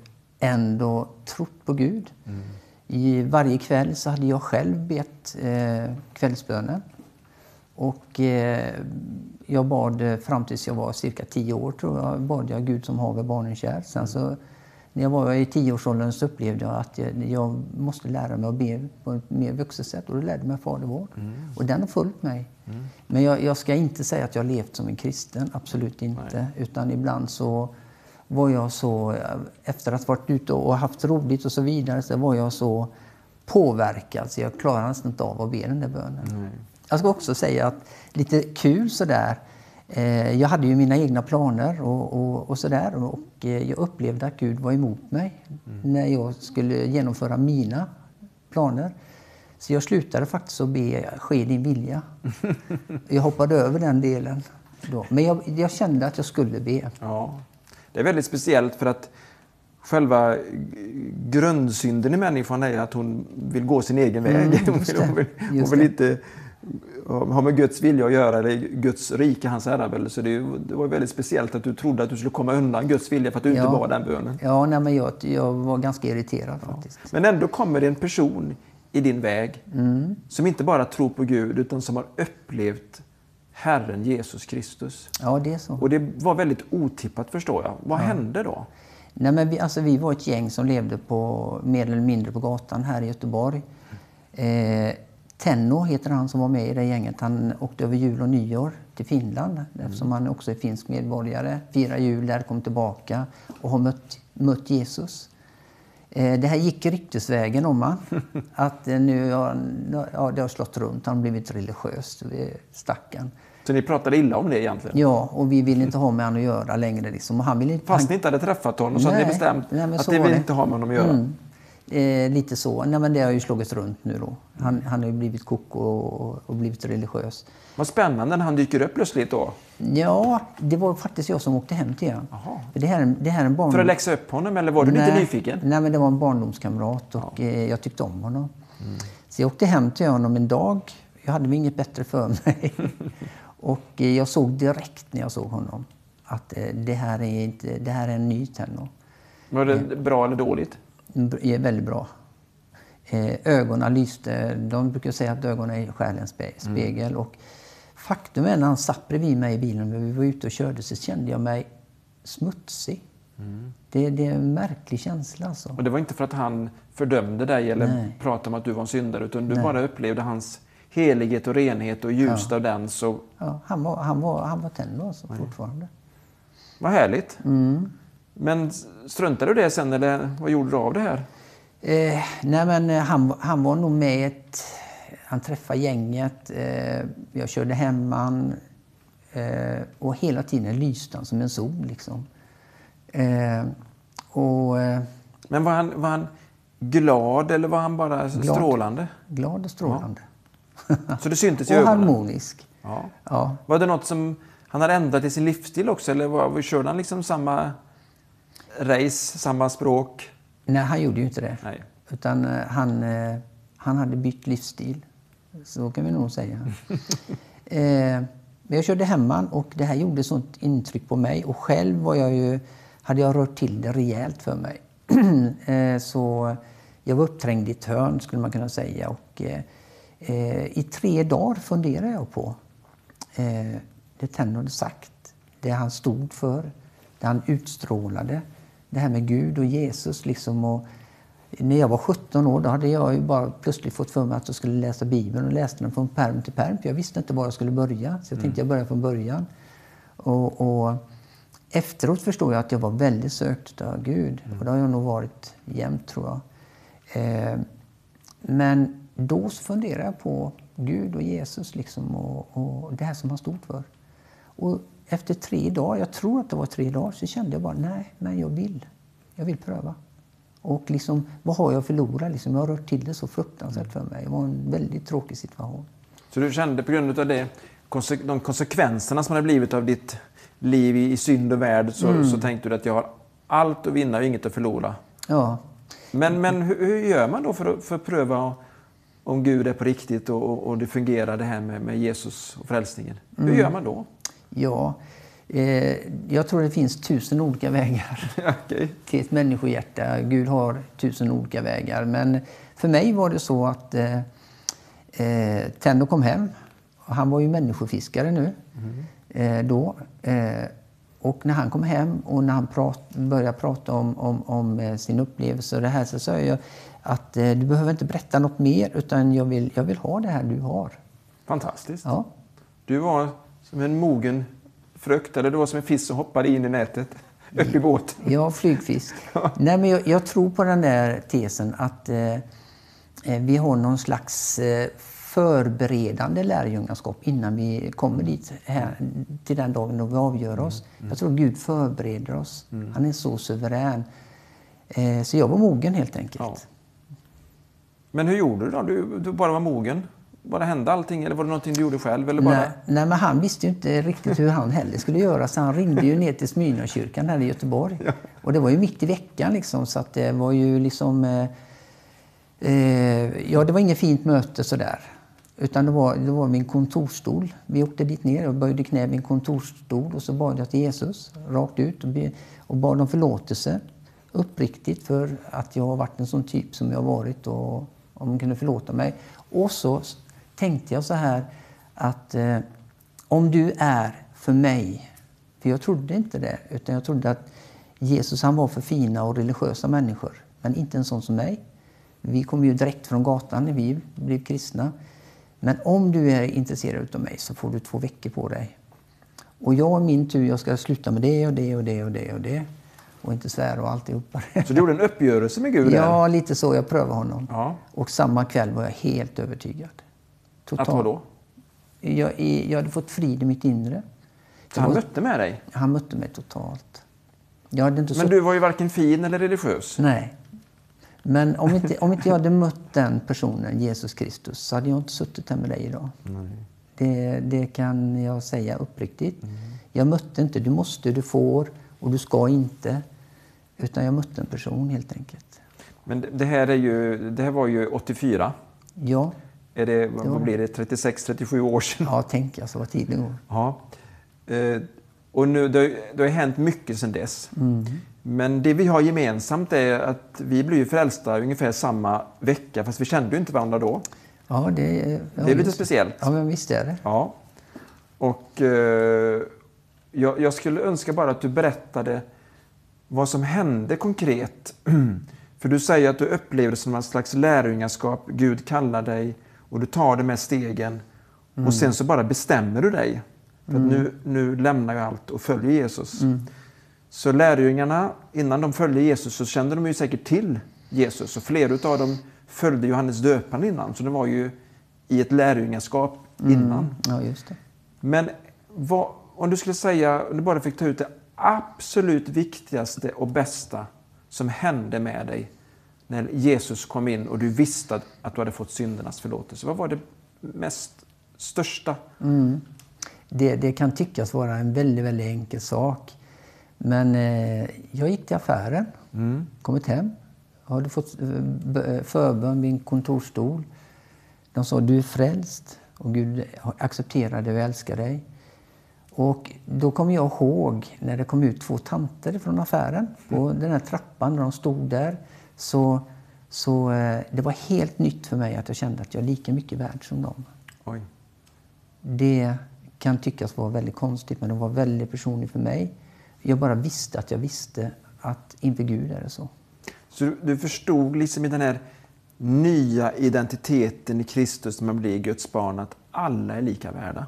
Speaker 3: ändå trott på Gud. I varje kväll så hade jag själv bett kvällsbönen. Och jag bad fram tills jag var cirka 10 år, tror jag, bad jag Gud som haver barnen kär. Sen så när jag var i 10-årsåldern så upplevde jag att jag måste lära mig att be på ett mer vuxet sätt. Och då lärde mig Fader vår. Och den har följt mig. Men jag ska inte säga att jag har levt som en kristen, absolut inte. Nej. Utan ibland så var jag så, efter att ha varit ute och haft roligt och så vidare, så var jag så påverkad så jag klarade nästan inte av att be den där bönen. Jag ska också säga att lite kul sådär, jag hade ju mina egna planer och sådär, och jag upplevde att Gud var emot mig när jag skulle genomföra mina planer. Så jag slutade faktiskt att be, ske din vilja. Jag hoppade över den delen då. Men jag kände att jag skulle be.
Speaker 1: Ja. Det är väldigt speciellt, för att själva grundsynden i människan är att hon vill gå sin egen väg. Hon vill inte ha med Guds vilja att göra, eller Guds rike, hans herravälde. Så det var väldigt speciellt att du trodde att du skulle komma undan Guds vilja för att du inte var den bönen.
Speaker 3: Ja, nej, men jag var ganska irriterad faktiskt.
Speaker 1: Men ändå kommer det en person i din väg som inte bara tror på Gud utan som har upplevt Herren Jesus Kristus.
Speaker 3: Ja, det är så.
Speaker 1: Och det var väldigt otippat, förstår jag. Vad hände då?
Speaker 3: Nej, men vi var ett gäng som levde på mer eller mindre på gatan här i Göteborg. Tenno heter han som var med i det gänget. Han åkte över jul och nyår till Finland eftersom han också är finsk medborgare. Firar jul där, kom tillbaka och har mött Jesus. Det här gick ryktesvägen om han. Att nu det har slått runt. Han har blivit religiös. Stackarn.
Speaker 1: Så ni pratade illa om det egentligen?
Speaker 3: Ja, och vi ville inte ha med honom att göra längre. Liksom. Och han ville inte,
Speaker 1: fast ni inte hade träffat honom så hade ni bestämt att ni vill inte ha med honom att göra?
Speaker 3: Lite så. Nej, men det har ju slagits runt nu då. Han har ju blivit koko och blivit religiös.
Speaker 1: Vad spännande när han dyker upp plötsligt då.
Speaker 3: Ja, det var faktiskt jag som åkte hem till honom. Det här är en
Speaker 1: För att läxa upp honom, eller var du lite nyfiken?
Speaker 3: Nej, men det var en barndomskamrat och jag tyckte om honom. Så jag åkte hem till honom en dag. Jag hade inget bättre för mig. Och jag såg direkt när jag såg honom att det här är en ny Tenno.
Speaker 1: Var det bra eller dåligt?
Speaker 3: Väldigt bra. Ögonen lyste. De brukar säga att ögonen är själens spegel. Och faktum är när han satt bredvid mig i bilen när vi var ute och körde så kände jag mig smutsig. Det är en märklig känsla. Alltså.
Speaker 1: Och det var inte för att han fördömde dig eller pratade om att du var en syndare, utan du bara upplevde hans helighet och renhet och ljus av den. Så...
Speaker 3: Ja, han var Tenno alltså, fortfarande.
Speaker 1: Vad härligt. Men struntade du det sen, eller vad gjorde du av det här?
Speaker 3: Nej, men han var nog med han träffade gänget. Jag körde hem han. Och hela tiden lyste han som en sol liksom.
Speaker 1: Men var han glad eller var han bara strålande?
Speaker 3: Glad och strålande.
Speaker 1: Ja. Så det syntes i
Speaker 3: och
Speaker 1: ögonen?
Speaker 3: harmonisk.
Speaker 1: Ja. Var det något som han hade ändrat i sin livsstil också? Eller körde han liksom samma race, samma språk?
Speaker 3: Nej, han gjorde ju inte det.
Speaker 1: Nej.
Speaker 3: Utan han hade bytt livsstil. Så kan vi nog säga. Men jag körde hemma och det här gjorde sånt intryck på mig. Och själv hade jag rört till det rejält för mig. Så jag var uppträngd i ett hörn skulle man kunna säga. Och i 3 dagar funderade jag på det Tenno hade sagt. Det han stod för. Det han utstrålade. Det här med Gud och Jesus liksom. Och när jag var 17 år då hade jag ju bara plötsligt fått för mig att jag skulle läsa Bibeln och läste den från pärm till pärm. Jag visste inte var jag skulle börja. Så jag tänkte jag började från början. Och efteråt förstod jag att jag var väldigt sökt av Gud. Och det har jag nog varit jämt tror jag. Men då funderade jag på Gud och Jesus liksom, och det här som han stod för. Och efter 3 dagar, jag tror att det var 3 dagar, så kände jag bara nej, men jag vill pröva. Och liksom, vad har jag att förlora? Liksom, jag har rört till det så fruktansvärt för mig. Det var en väldigt tråkig situation.
Speaker 1: Så du kände på grund av det, de konsekvenserna som hade blivit av ditt liv i synd och värld, så tänkte du att jag har allt att vinna och inget att förlora?
Speaker 3: Ja.
Speaker 1: Men hur gör man då för att pröva om Gud är på riktigt och det fungerar det här med Jesus och frälsningen? Hur gör man då?
Speaker 3: Ja, Jag tror det finns 1000 olika vägar
Speaker 1: Okej.
Speaker 3: till ett människohjärta. Gud har 1000 olika vägar. Men för mig var det så att Tenno kom hem. Han var ju människofiskare nu. Då. Och när han kom hem och när han började prata om sin upplevelse och det här, så sa jag att du behöver inte berätta något mer, utan jag vill ha det här du har.
Speaker 1: Fantastiskt.
Speaker 3: Ja.
Speaker 1: Du var som en mogen frukt, eller du var som en fisk som hoppade in i nätet, upp i båt.
Speaker 3: Ja, flygfisk. Nej, men jag tror på den där tesen att vi har någon slags förberedande lärjungaskap innan vi kommer dit här, till den dagen då vi avgör oss. Jag tror Gud förbereder oss. Han är så suverän. Så jag var mogen helt enkelt.
Speaker 1: Ja. Men hur gjorde du då? Du bara var mogen? Bara hände allting, eller var det någonting du gjorde själv? Eller bara...
Speaker 3: Nej, men han visste ju inte riktigt hur han heller skulle göra, så han ringde ju ner till Smyrnakyrkan här i Göteborg. Ja. Och det var ju mitt i veckan liksom, så att det var ju liksom... ja, det var inget fint möte sådär. Utan det var min kontorsstol. Vi åkte dit ner och böjde knä vid min kontorsstol, och så bad jag till Jesus rakt ut och bad om förlåtelse uppriktigt för att jag har varit en sån typ som jag har varit, och om de kunde förlåta mig. Och så tänkte jag så här att om du är för mig, för jag trodde inte det, utan jag trodde att Jesus, han var för fina och religiösa människor, men inte en sån som mig. Vi kom ju direkt från gatan när vi blev kristna. Men om du är intresserad av mig så får du 2 veckor på dig. Och jag i min tur, jag ska sluta med det och det och det och det och det. Och inte svära och alltihopa.
Speaker 1: Så du gjorde en uppgörelse med Gud?
Speaker 3: Ja, lite så. Jag prövade honom.
Speaker 1: Ja.
Speaker 3: Och samma kväll var jag helt övertygad.
Speaker 1: Totalt. Att vadå?
Speaker 3: Jag hade fått frid i mitt inre.
Speaker 1: Så han mötte med dig?
Speaker 3: Han mötte mig totalt. Jag hade inte
Speaker 1: Men du var ju varken fin eller religiös.
Speaker 3: Nej. Men om inte jag hade mött den personen, Jesus Kristus, så hade jag inte suttit här med dig idag. Nej. Det kan jag säga uppriktigt. Jag mötte inte, du måste, du får och du ska inte. Utan jag mötte en person helt enkelt.
Speaker 1: Men det här var ju 84.
Speaker 3: Ja.
Speaker 1: Vad blir det? 36-37 år sedan?
Speaker 3: Ja, tänk alltså vad tiden går.
Speaker 1: Ja. Och nu, det har hänt mycket sedan dess. Men det vi har gemensamt är att vi blev frälsta ungefär samma vecka, fast vi kände ju inte varandra då.
Speaker 3: Ja, det
Speaker 1: är lite speciellt.
Speaker 3: Ja, men visst är det.
Speaker 1: Ja. Och jag skulle önska bara att du berättade vad som hände konkret. För du säger att du upplevde det som en slags lärjungaskap. Gud kallar dig och du tar det med stegen. Och sen så bara bestämmer du dig. För att nu lämnar jag allt och följer Jesus. Så lärjungarna, innan de följde Jesus, så kände de ju säkert till Jesus. Och flera av dem följde Johannes döparen innan. Så det var ju i ett lärjungaskap innan.
Speaker 3: Ja, just det.
Speaker 1: Men om du skulle säga, om du bara fick ta ut det absolut viktigaste och bästa som hände med dig när Jesus kom in och du visste att du hade fått syndernas förlåtelse. Vad var det mest största?
Speaker 3: Det kan tyckas vara en väldigt, väldigt enkel sak. Men jag gick till affären, kommit hem, hade fått förbön vid en kontorsstol. De sa, du är frälst och Gud accepterar dig och älskar dig. Och då kom jag ihåg när det kom ut 2 tanter från affären på den här trappan när de stod där. Så det var helt nytt för mig att jag kände att jag är lika mycket värd som dem.
Speaker 1: Oj.
Speaker 3: Det kan tyckas vara väldigt konstigt, men det var väldigt personligt för mig. Jag bara visste att jag visste att inför Gud är det så.
Speaker 1: Så du förstod liksom i den här nya identiteten i Kristus när man blir Guds barn att alla är lika värda.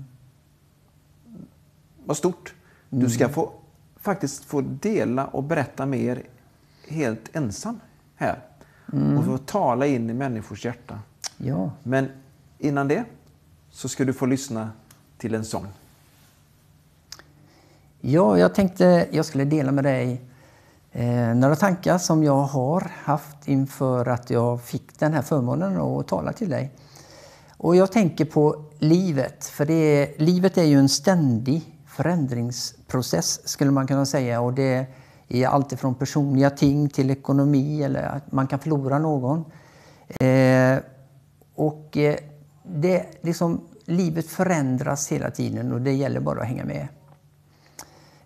Speaker 1: Vad stort. Du ska faktiskt få dela och berätta mer helt ensam här. Och få tala in i människors hjärta.
Speaker 3: Ja.
Speaker 1: Men innan det så ska du få lyssna till en sång.
Speaker 3: Ja, jag tänkte jag skulle dela med dig några tankar som jag har haft inför att jag fick den här förmånen att tala till dig. Och jag tänker på livet, för livet är ju en ständig förändringsprocess skulle man kunna säga. Och det är allt från personliga ting till ekonomi eller att man kan förlora någon. Livet förändras hela tiden och det gäller bara att hänga med.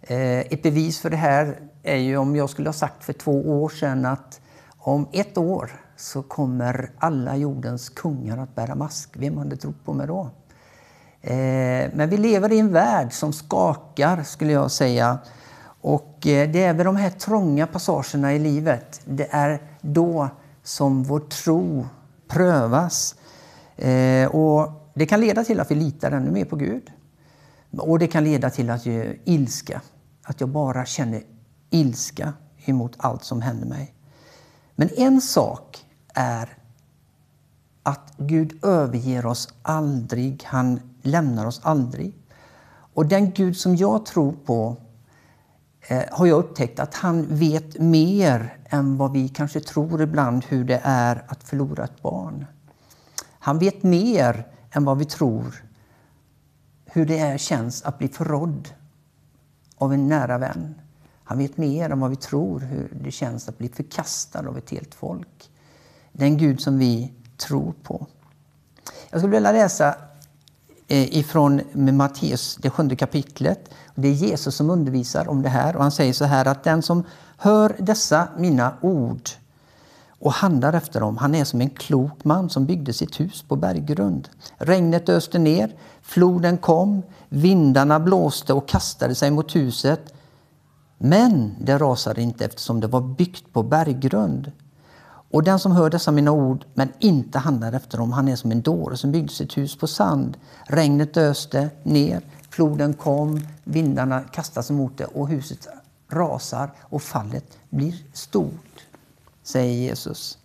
Speaker 3: Ett bevis för det här är ju om jag skulle ha sagt för 2 år sedan att om 1 år så kommer alla jordens kungar att bära mask. Vem hade trott på mig då? Men vi lever i en värld som skakar, skulle jag säga. Och det är väl de här trånga passagerna i livet. Det är då som vår tro prövas. Och det kan leda till att vi litar ännu mer på Gud. Och det kan leda till att jag ilska. Att jag bara känner ilska emot allt som händer mig. Men en sak är att Gud överger oss aldrig. Han lämnar oss aldrig. Och den Gud som jag tror på har jag upptäckt att han vet mer än vad vi kanske tror ibland hur det är att förlora ett barn. Han vet mer än vad vi tror hur det känns att bli förrådd av en nära vän. Han vet mer än vad vi tror hur det känns att bli förkastad av ett helt folk. Den Gud som vi tror på. Jag skulle vilja läsa ifrån Matteus, det 7:e kapitlet. Det är Jesus som undervisar om det här. Och han säger så här att den som hör dessa mina ord och handlar efter dem, han är som en klok man som byggde sitt hus på berggrund. Regnet öste ner, floden kom, vindarna blåste och kastade sig mot huset. Men det rasade inte eftersom det var byggt på berggrund. Och den som hör dessa mina ord men inte handlar efter dem, han är som en dåre som byggde sitt hus på sand. Regnet öste ner, floden kom, vindarna kastas emot det och huset rasar och fallet blir stort, säger Jesus.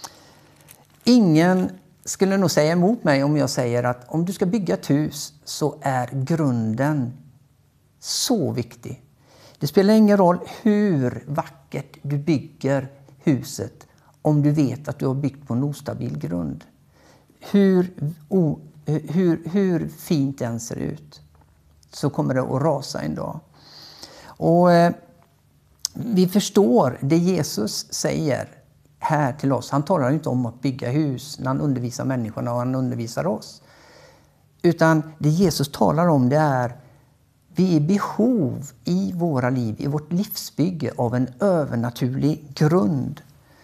Speaker 3: Ingen skulle nog säga emot mig om jag säger att om du ska bygga ett hus så är grunden så viktig. Det spelar ingen roll hur vackert du bygger huset om du vet att du har byggt på en ostabil grund. Hur fint den ser ut så kommer det att rasa en dag. Och vi förstår det Jesus säger här till oss. Han talar inte om att bygga hus när han undervisar människorna och han undervisar oss. Utan det Jesus talar om det är vi är i behov i våra liv, i vårt livsbygge av en övernaturlig grund.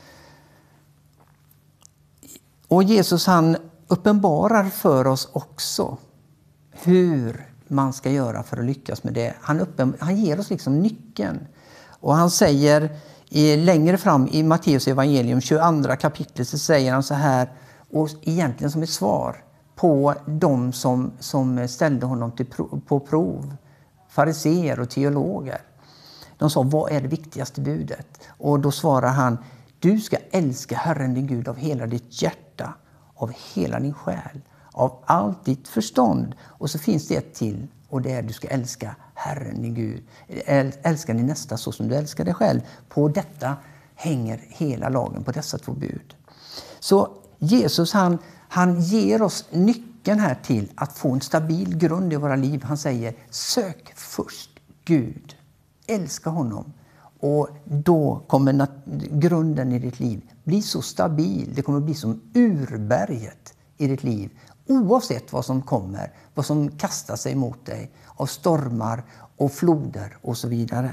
Speaker 3: Och Jesus han uppenbarar för oss också hur man ska göra för att lyckas med det. Han ger oss liksom nyckeln. Och han säger längre fram i Matteus evangelium 22 kapitlet så säger han så här, och egentligen som ett svar på de som ställde honom på prov, fariseer och teologer. De sa, vad är det viktigaste budet? Och då svarar han, du ska älska Herren din Gud av hela ditt hjärta, av hela din själ, av allt ditt förstånd. Och så finns det ett till, och det är du ska älska Herren din Gud. Älska din nästa så som du älskar dig själv. På detta hänger hela lagen, på dessa 2 bud. Så Jesus han ger oss nyckeln här till att få en stabil grund i våra liv. Han säger, sök först Gud, älska honom. Och då kommer grunden i ditt liv bli så stabil. Det kommer bli som urberget i ditt liv. Oavsett vad som kommer, vad som kastar sig mot dig av stormar och floder och så vidare.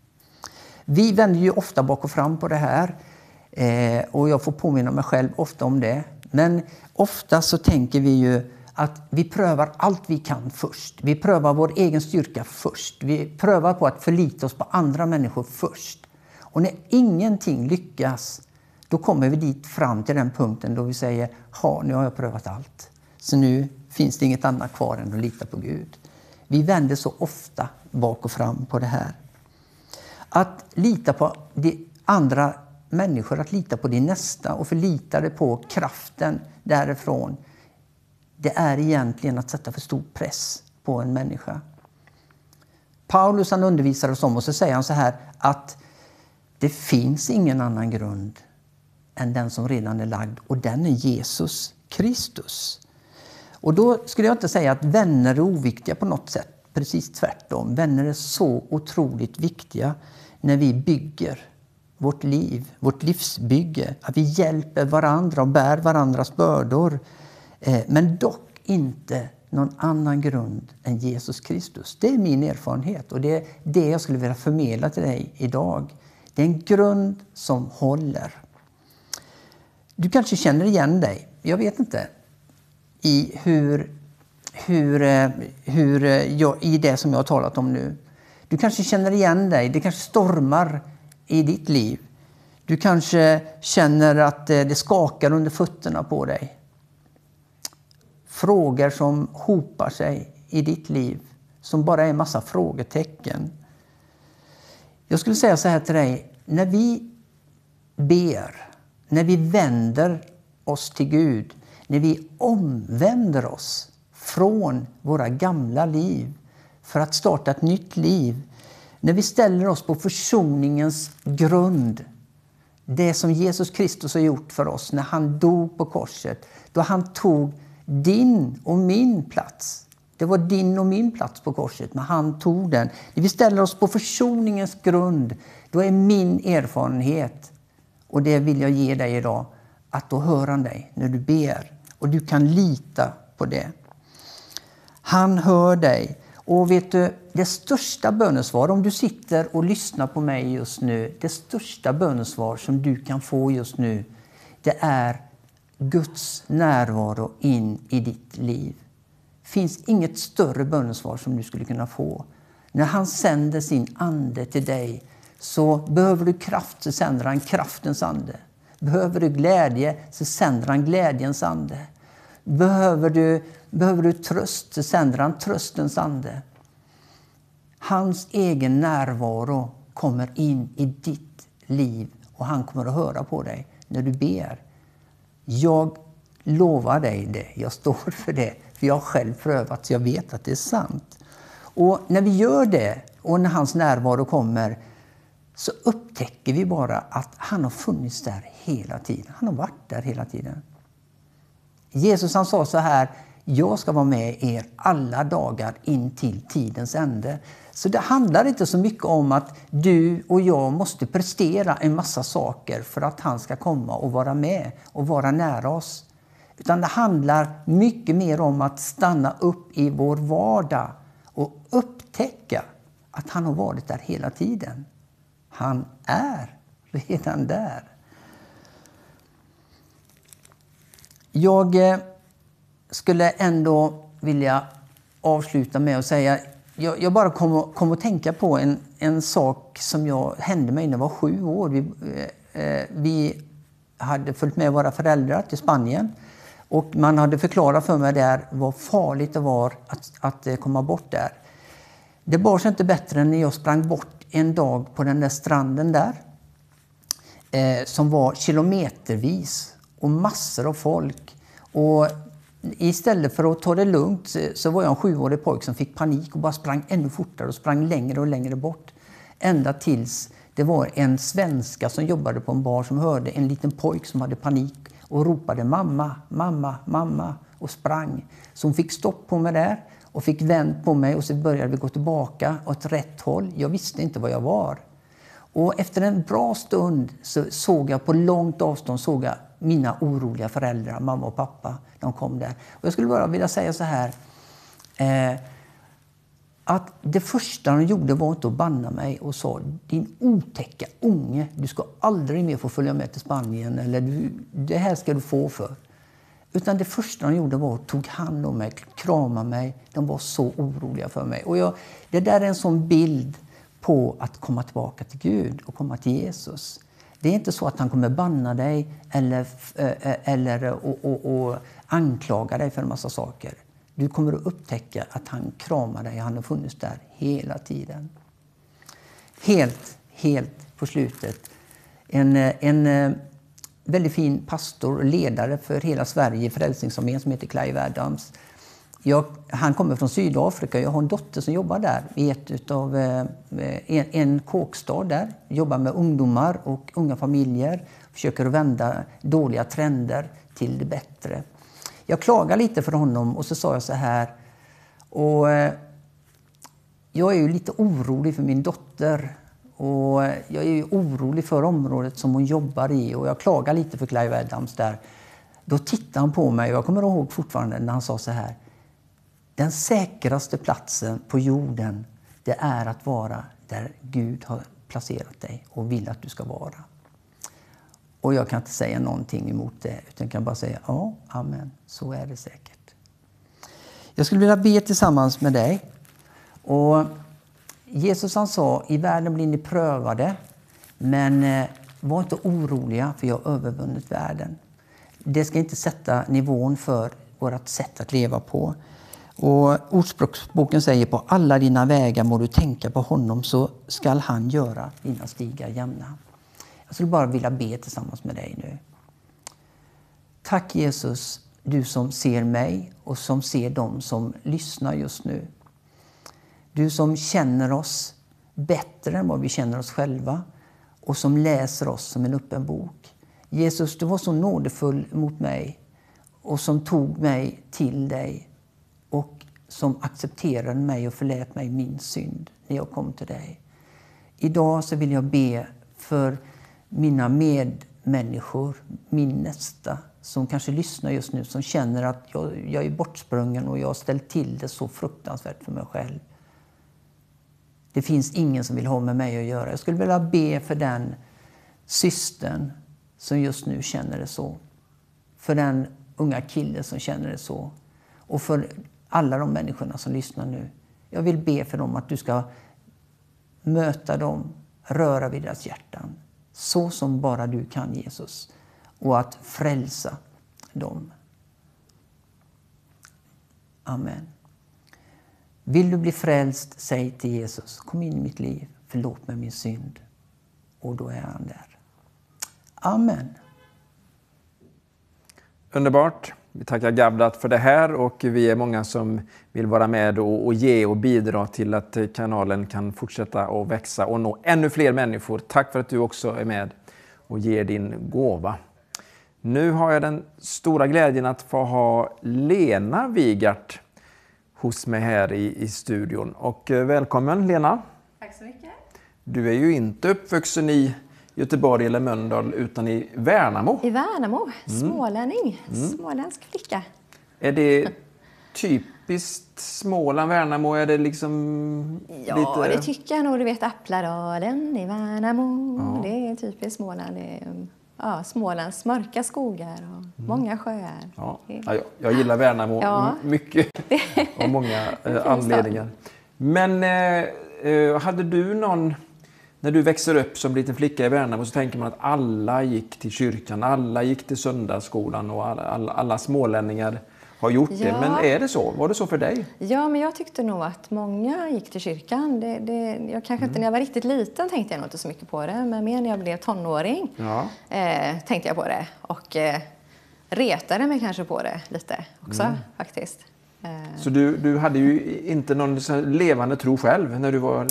Speaker 3: Vi vänder ju ofta bak och fram på det här. Och jag får påminna mig själv ofta om det. Men ofta så tänker vi ju att vi prövar allt vi kan först. Vi prövar vår egen styrka först. Vi prövar på att förlita oss på andra människor först. Och när ingenting lyckas, då kommer vi dit fram till den punkten då vi säger, nu har jag prövat allt. Så nu finns det inget annat kvar än att lita på Gud. Vi vänder så ofta bak och fram på det här. Att lita på de andra människor, att lita på din nästa och förlita dig på kraften därifrån, det är egentligen att sätta för stor press på en människa. Paulus han undervisar oss om, och så säger han så här att det finns ingen annan grund än den som redan är lagd, och den är Jesus Kristus. Och då skulle jag inte säga att vänner är oviktiga på något sätt. Precis tvärtom. Vänner är så otroligt viktiga när vi bygger vårt liv, vårt livsbygge. Att vi hjälper varandra och bär varandras bördor. Men dock inte någon annan grund än Jesus Kristus. Det är min erfarenhet och det är det jag skulle vilja förmedla till dig idag. Det är en grund som håller. Du kanske känner igen dig, jag vet inte, i i det som jag har talat om nu. Du kanske känner igen dig, det kanske stormar i ditt liv. Du kanske känner att det skakar under fötterna på dig. Frågor som hopar sig i ditt liv, som bara är en massa frågetecken. Jag skulle säga så här till dig, när vi ber, när vi vänder oss till Gud, när vi omvänder oss från våra gamla liv för att starta ett nytt liv, när vi ställer oss på försoningens grund, det som Jesus Kristus har gjort för oss när han dog på korset, då han tog din och min plats. Det var din och min plats på korset, men han tog den. När vi ställer oss på försoningens grund, då är min erfarenhet, och det vill jag ge dig idag, att då hör han dig när du ber. Och du kan lita på det. Han hör dig. Och vet du, det största bönesvar, om du sitter och lyssnar på mig just nu, det största bönesvar som du kan få just nu, det är Guds närvaro in i ditt liv. Det finns inget större bönesvar som du skulle kunna få. När han sänder sin ande till dig, så behöver du kraft, så sänder han kraftens ande. Behöver du glädje, så sänder han glädjens ande. Behöver du tröst, så sänder han tröstens ande. Hans egen närvaro kommer in i ditt liv och han kommer att höra på dig när du ber. Jag lovar dig det, jag står för det, för jag har själv prövat så jag vet att det är sant. Och när vi gör det och när hans närvaro kommer, så upptäcker vi bara att han har funnits där hela tiden. Han har varit där hela tiden. Jesus han sa så här: jag ska vara med er alla dagar in till tidens ände. Så det handlar inte så mycket om att du och jag måste prestera en massa saker för att han ska komma och vara med och vara nära oss. Utan det handlar mycket mer om att stanna upp i vår vardag och upptäcka att han har varit där hela tiden. Han är redan där. Jag skulle ändå vilja avsluta med att säga, jag bara kom att tänka på en sak som hände mig när jag var 7 år. Vi hade följt med våra föräldrar till Spanien och man hade förklarat för mig där vad farligt det var att komma bort där. Det bar sig inte bättre när jag sprang bort en dag på den där stranden där som var kilometervis och massor av folk. Och istället för att ta det lugnt så var jag en 7-årig pojk som fick panik och bara sprang ännu fortare och sprang längre och längre bort. Ända tills det var en svenska som jobbade på en bar som hörde en liten pojk som hade panik och ropade mamma, mamma, mamma och sprang. Så hon fick stopp på mig där och fick vänd på mig och så började vi gå tillbaka åt rätt håll. Jag visste inte vad jag var. Och efter en bra stund så såg jag på långt avstånd mina oroliga föräldrar, mamma och pappa, de kom där. Och jag skulle bara vilja säga så här, att det första de gjorde var inte att banna mig och sa: din otäcka unge, du ska aldrig mer få följa med till Spanien, eller det här ska du få för. Utan det första de gjorde var att tog hand om mig, kramade mig. De var så oroliga för mig. Och det där är en sån bild på att komma tillbaka till Gud och komma till Jesus. Det är inte så att han kommer banna dig eller anklaga dig för en massa saker. Du kommer att upptäcka att han kramar dig. Han har funnits där hela tiden. Helt på slutet. En väldigt fin pastor och ledare för hela Sverige, Frälsningsarmén, som heter Clive Adams. Han kommer från Sydafrika. Jag har en dotter som jobbar där i en kåkstad där. Jobbar med ungdomar och unga familjer. Försöker att vända dåliga trender till det bättre. Jag klagade lite för honom och så sa jag så här. Och jag är ju lite orolig för min dotter. Och jag är ju orolig för området som hon jobbar i. Och jag klagar lite för Clive Adams där. Då tittade han på mig och jag kommer ihåg fortfarande när han sa så här: Den säkraste platsen på jorden, det är att vara där Gud har placerat dig och vill att du ska vara. Och jag kan inte säga någonting emot det, utan kan bara säga ja, amen, så är det säkert. Jag skulle vilja be tillsammans med dig. Och Jesus han sa, i världen blir ni prövade, men var inte oroliga för jag har övervunnit världen. Det ska inte sätta nivån för vårt sätt att leva på. Och Ordspråksboken säger, på alla dina vägar må du tänka på honom, så skall han göra dina stigar jämna. Jag skulle bara vilja be tillsammans med dig nu. Tack Jesus, du som ser mig och som ser dem som lyssnar just nu. Du som känner oss bättre än vad vi känner oss själva och som läser oss som en öppen bok. Jesus, du var så nådefull mot mig och som tog mig till dig och som accepterade mig och förlät mig min synd när jag kom till dig. Idag så vill jag be för mina medmänniskor, min nästa, som kanske lyssnar just nu, som känner att jag är bortsprungen och jag har ställt till det så fruktansvärt för mig själv. Det finns ingen som vill ha med mig att göra. Jag skulle vilja be för den systern som just nu känner det så. För den unga killen som känner det så. Och för alla de människorna som lyssnar nu. Jag vill be för dem att du ska möta dem, röra vid deras hjärtan. Så som bara du kan, Jesus. Och att frälsa dem. Amen. Vill du bli frälst, säg till Jesus, kom in i mitt liv, förlåt mig min synd. Och då är han där. Amen.
Speaker 1: Underbart. Vi tackar Gabdat för det här och vi är många som vill vara med och ge och bidra till att kanalen kan fortsätta att växa och nå ännu fler människor. Tack för att du också är med och ger din gåva. Nu har jag den stora glädjen att få ha Lena Wigart hos mig här i studion. Och välkommen Lena.
Speaker 4: Tack så mycket.
Speaker 1: Du är ju inte uppvuxen i Göteborg eller Mölndal utan i Värnamo.
Speaker 4: I Värnamo, smålänning, småländsk flicka.
Speaker 1: Är det typiskt Småland, Värnamo? Är det liksom
Speaker 4: Ja,
Speaker 1: lite...
Speaker 4: det tycker jag nog. Du vet Appladalen i Värnamo. Ja. Det är typiskt Småland. Det är, Smålands mörka skogar och många sjöar.
Speaker 1: Ja. Jag gillar Värnamo mycket av många anledningar. Men hade du någon... När du växer upp som liten flicka i Värnamo så tänker man att alla gick till kyrkan, alla gick till söndagsskolan och alla smålänningar har gjort det. Men är det så? Var det så för dig? Ja,
Speaker 4: men jag tyckte nog att många gick till kyrkan. Jag kanske inte när jag var riktigt liten tänkte jag nog inte så mycket på det. Men mer när jag blev tonåring tänkte jag på det. Och retade mig kanske på det lite också faktiskt.
Speaker 1: Så du hade ju inte någon levande tro själv när du var...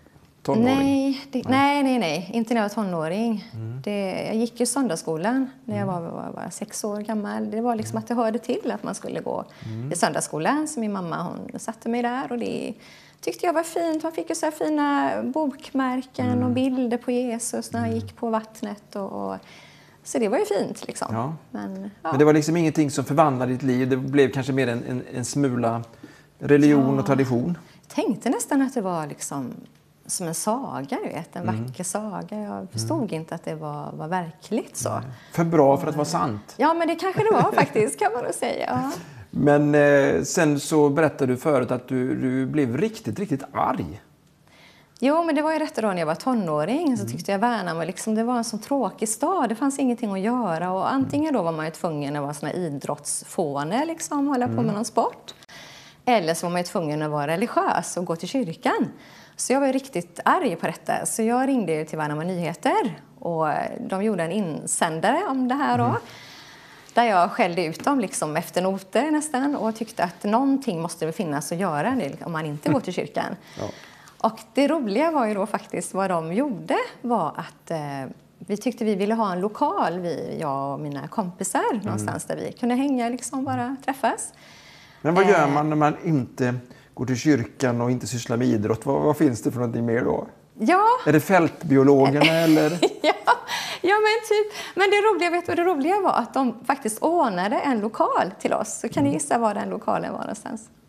Speaker 4: Nej. Inte när jag var tonåring. Jag gick ju söndagsskolan när jag var 6 år gammal. Det var liksom att det hörde till att man skulle gå i söndagsskolan. Så min mamma hon satte mig där och det tyckte jag var fint. Man fick ju så här fina bokmärken och bilder på Jesus när han gick på vattnet. Så det var ju fint liksom.
Speaker 1: Ja. Men det var liksom ingenting som förvandlade ditt liv. Det blev kanske mer en smula religion och tradition.
Speaker 4: Jag tänkte nästan att det var liksom... som en saga, du vet. En vacker saga. Jag förstod inte att det var verkligt så.
Speaker 1: För bra för att vara sant.
Speaker 4: Ja, men det kanske det var faktiskt, kan man nog säga. Ja.
Speaker 1: Men sen så berättade du förut att du blev riktigt, riktigt arg.
Speaker 4: Jo, men det var ju rätt då när jag var tonåring. Så tyckte jag Värnamo, liksom, det var en så tråkig stad. Det fanns ingenting att göra. Och antingen då var man ju tvungen att vara såna idrottsfåne, liksom, hålla på med någon sport. Eller så var man ju tvungen att vara religiös och gå till kyrkan. Så jag var riktigt arg på detta. Så jag ringde till Värnamo Nyheter. Och de gjorde en insändare om det här då. Där jag skällde ut dem liksom efter noter nästan. Och tyckte att någonting måste det finnas att göra om man inte går till kyrkan. Ja. Och det roliga var ju då faktiskt vad de gjorde. Var att vi tyckte vi ville ha en lokal. Jag och mina kompisar. Någonstans där vi kunde hänga liksom bara träffas.
Speaker 1: Men vad gör man när man inte... går till kyrkan och inte sysslar med idrott? Vad finns det för någonting mer då?
Speaker 4: Ja.
Speaker 1: Är det fältbiologerna eller?
Speaker 4: Ja, men typ. Men det roliga var att de faktiskt ordnade en lokal till oss. Så kan ni gissa var den lokalen var någonstans?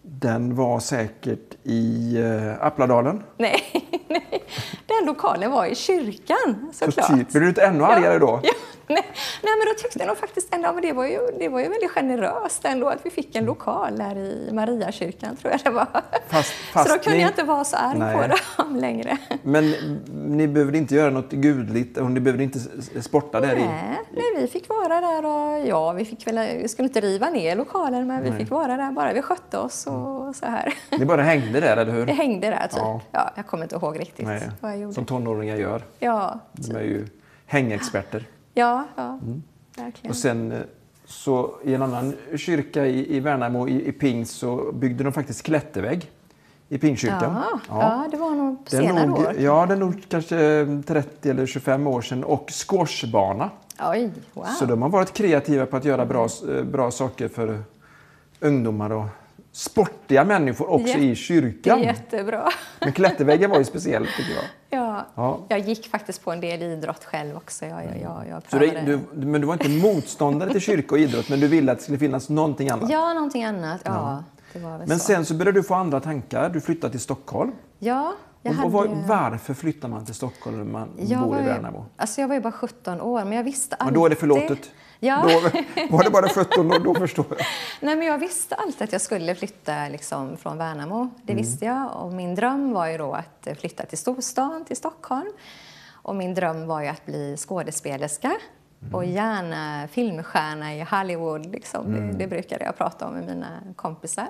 Speaker 1: Den var säkert i Appladalen.
Speaker 4: Nej, den lokalen var i kyrkan, såklart.
Speaker 1: Så typ, blir du inte ännu argare då?
Speaker 4: Ja, nej, men då tyckte jag nog faktiskt ändå, men det var ju väldigt generöst ändå att vi fick en lokal där i Mariakyrkan, tror jag det var.
Speaker 1: Fast
Speaker 4: så då kunde jag inte vara så arg på dem längre.
Speaker 1: Men ni behövde inte göra något gudligt, och ni behövde inte sporta där i?
Speaker 4: Nej, vi fick vara där och vi skulle inte riva ner lokalen, men vi fick vara där bara. Vi skötte oss och så här.
Speaker 1: Ni bara hängde där, eller hur?
Speaker 4: Vi hängde där typ. Ja, jag kommer inte ihåg riktigt vad jag gjorde.
Speaker 1: Som tonåringar gör.
Speaker 4: Ja.
Speaker 1: De är ju hängexperter.
Speaker 4: Ja, verkligen.
Speaker 1: Och sen så i en annan kyrka i Värnamo i Pingst så byggde de faktiskt klättervägg i Pingstkyrkan.
Speaker 4: Ja, det var nog senare år.
Speaker 1: Ja, det är nog kanske 30 eller 25 år sedan. Och squashbana.
Speaker 4: Oj, wow.
Speaker 1: Så de har varit kreativa på att göra bra saker för ungdomar och sportiga människor också i kyrkan.
Speaker 4: Jättebra.
Speaker 1: Men klätterväggen var ju speciell, tycker jag.
Speaker 4: Ja. Jag gick faktiskt på en del idrott själv också. Jag
Speaker 1: så men du var inte motståndare till kyrka och idrott, men du ville att det skulle finnas någonting annat?
Speaker 4: Ja, någonting annat. Ja. Det var väl
Speaker 1: men
Speaker 4: så.
Speaker 1: Sen så började du få andra tankar. Du flyttade till Stockholm.
Speaker 4: Ja.
Speaker 1: Varför flyttar man till Stockholm när man bor i Värnamo?
Speaker 4: Alltså jag var ju bara 17 år, men jag visste alltid...
Speaker 1: Men då är det förlåtet.
Speaker 4: Ja.
Speaker 1: Då var det bara 17 år, då förstår jag.
Speaker 4: Nej, men jag visste alltid att jag skulle flytta liksom, från Värnamo. Det visste jag. Och min dröm var ju då att flytta till storstan, till Stockholm. Och min dröm var ju att bli skådespelerska. Och gärna filmstjärna i Hollywood. Liksom. Det brukade jag prata om med mina kompisar.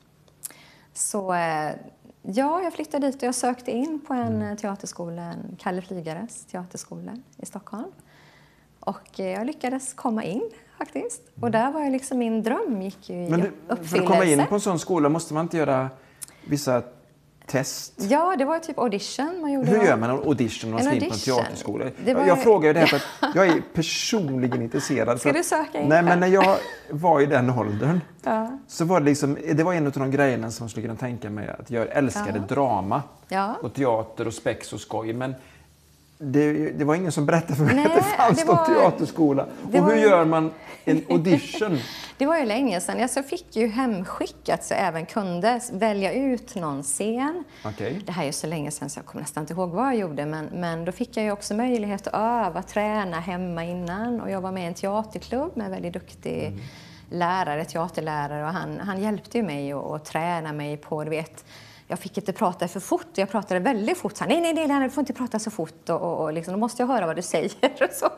Speaker 4: Så jag flyttade dit och jag sökte in på en teaterskola, Kalle Flygares teaterskola i Stockholm. Och jag lyckades komma in faktiskt. Och där var ju liksom min dröm gick ju i uppfyllelse.
Speaker 1: För att komma in på en sån skola måste man inte göra vissa test?
Speaker 4: Ja, det var typ audition man gjorde.
Speaker 1: Hur gör man en audition när man ska in på en teaterskola?
Speaker 4: Var...
Speaker 1: Jag frågar ju det här för att jag är personligen intresserad.
Speaker 4: Ska du söka in?
Speaker 1: Nej, men när jag var i den åldern så var det liksom, det var en av de grejerna som jag skulle kunna tänka mig att jag älskade drama och teater och spex och skoj, men det var ingen som berättade för mig att det fanns någon teaterskola. Och hur gör man en audition?
Speaker 4: Det var ju länge sedan. Jag fick ju hemskickat så jag även kunde välja ut någon scen.
Speaker 1: Okay.
Speaker 4: Det här är ju så länge sedan så jag kommer nästan inte ihåg vad jag gjorde. Men då fick jag ju också möjlighet att öva, träna hemma innan. Och jag var med i en teaterklubb med en väldigt duktig teaterlärare. Och han hjälpte ju mig att träna mig på, du vet... Jag fick inte prata för fort. Jag pratade väldigt fort. Så nej, du får inte prata så fort. Och liksom, då måste jag höra vad du säger. Och, så.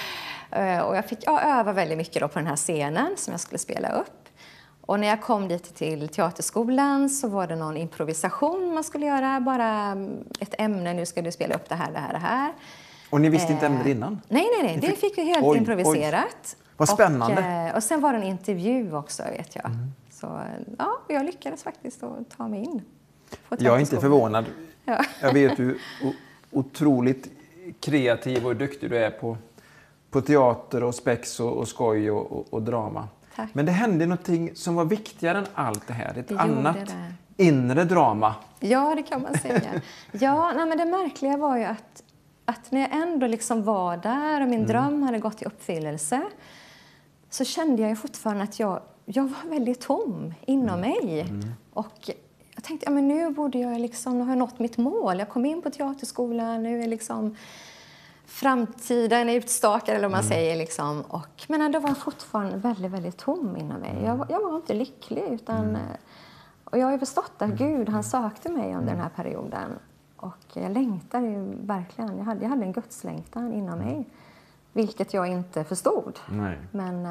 Speaker 4: Och jag fick öva väldigt mycket då på den här scenen som jag skulle spela upp. Och när jag kom dit till teaterskolan så var det någon improvisation man skulle göra. Bara ett ämne, nu ska du spela upp det här.
Speaker 1: Och ni visste inte ämnet innan?
Speaker 4: Nej. Det fick vi helt improviserat.
Speaker 1: Vad spännande.
Speaker 4: Och sen var det en intervju också, vet jag. Så jag lyckades faktiskt att ta mig in.
Speaker 1: Jag är inte förvånad. Ja. Jag vet hur otroligt kreativ och duktig du är på teater och spex och skoj och drama.
Speaker 4: Tack.
Speaker 1: Men det hände någonting som var viktigare än allt det här. Ett annat inre drama.
Speaker 4: Ja, det kan man säga. Men det märkliga var ju att när jag ändå liksom var där och min dröm hade gått i uppfyllelse så kände jag ju fortfarande att jag var väldigt tom inom mig. Och jag tänkte, men nu borde jag liksom, nu har jag nått mitt mål. Jag kom in på teaterskolan, nu är liksom framtiden utstakad, eller vad man säger. Liksom. Men ändå var jag fortfarande väldigt, väldigt tom inom mig. Jag var inte lycklig. Och jag har ju förstått att Gud, han sökte mig under den här perioden. Och jag längtade ju verkligen. Jag hade en gudslängtan inom mig. Vilket jag inte förstod.
Speaker 1: Nej.
Speaker 4: Men,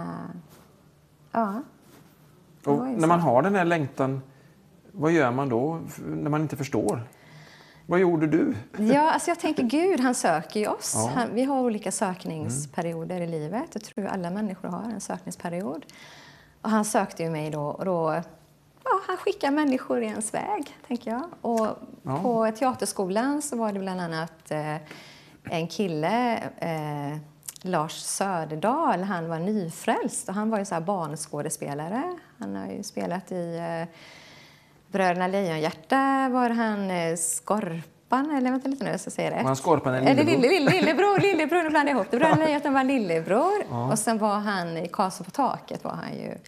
Speaker 1: Och när man har den här längtan, vad gör man då när man inte förstår? Vad gjorde du?
Speaker 4: Ja, alltså jag tänker Gud, han söker ju oss. Vi har olika sökningsperioder i livet. Jag tror alla människor har en sökningsperiod. Och han sökte ju mig då. Och då han skickar människor i ens väg, tänker jag. Och på teaterskolan så var det bland annat en kille, Lars Söderdahl. Han var nyfrälst och han var ju så här barnskådespelare. Han har ju spelat i... Bröderna Lejonhjärta var han Skorpan, eller vänta lite nu så säger det.
Speaker 1: Var han Skorpan eller
Speaker 4: lillebror? Lillebror, nu blandade jag ihop det. Bröderna Lejonhjärta var lillebror. Och sen var han i Karlsson på taket var han ju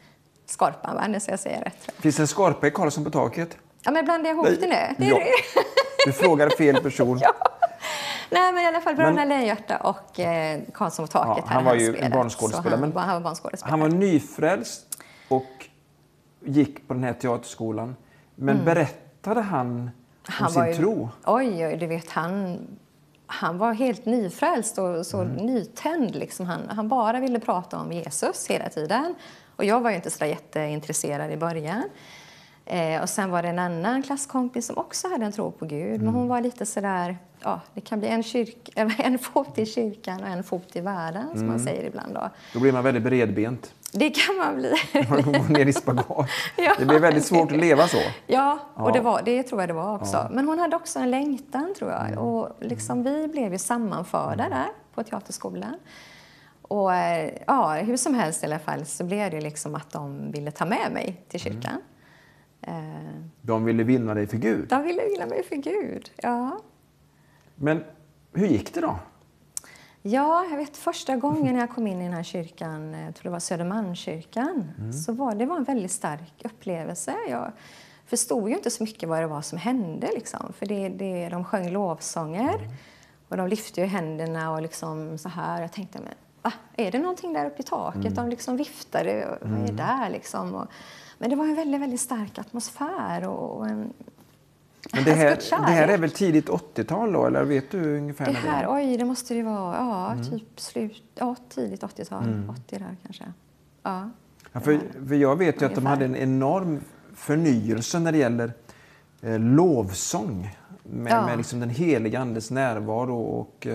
Speaker 4: Skorpan, va? Nu ska jag säga rätt.
Speaker 1: Finns det en skorpa i Karlsson på taket?
Speaker 4: Ja, men blandar jag ihop det nu? Det är
Speaker 1: Ja.
Speaker 4: det.
Speaker 1: Du frågar fel person.
Speaker 4: Ja. Nej, men i alla fall Bröderna Lejonhjärta och Karlsson på taket.
Speaker 1: Ja, han var ju en barnskådespelare.
Speaker 4: Han var barnskådespelare.
Speaker 1: Han var nyfrälst och gick på den här teaterskolan. Men berättade han om sin tro?
Speaker 4: Oj, du vet, han var helt nyfrälst och så nytänd. Liksom. Han bara ville prata om Jesus hela tiden. Och jag var ju inte så jätteintresserad i början. Och sen var det en annan klasskompis som också hade en tro på Gud. Men hon var lite sådär, ja, det kan bli en fot i kyrkan och en fot i världen, som man säger ibland då.
Speaker 1: Då blir man väldigt bredbent.
Speaker 4: Det kan man bli.
Speaker 1: Man går ner i spagat.
Speaker 4: Ja.
Speaker 1: Det blir väldigt svårt att leva så.
Speaker 4: Ja, och det tror jag det var också. Ja. Men hon hade också en längtan, tror jag. Och liksom, vi blev ju sammanförda där på teaterskolan. Och ja, hur som helst i alla fall så blev det liksom att de ville ta med mig till kyrkan.
Speaker 1: De ville vinna dig för Gud.
Speaker 4: De ville vinna mig för Gud, ja.
Speaker 1: Men hur gick det då?
Speaker 4: Ja, jag vet första gången jag kom in i den här kyrkan, jag tror det var Södermalmskyrkan, så var det en väldigt stark upplevelse. Jag förstod ju inte så mycket vad det var som hände liksom, för de sjöng lovsånger och de lyfte ju händerna och liksom så här. Jag tänkte, men är det någonting där uppe i taket? De liksom viftade, vad är där liksom? Men det var en väldigt, väldigt stark atmosfär och en...
Speaker 1: Men det här är väl tidigt 80-tal då, eller vet du ungefär
Speaker 4: det här? Oj, det måste det vara. Typ tidigt 80-tal. 80 där kanske. Ja.
Speaker 1: För jag vet ju att de hade en enorm förnyelse när det gäller lovsång. Med liksom den heliga andes närvaro och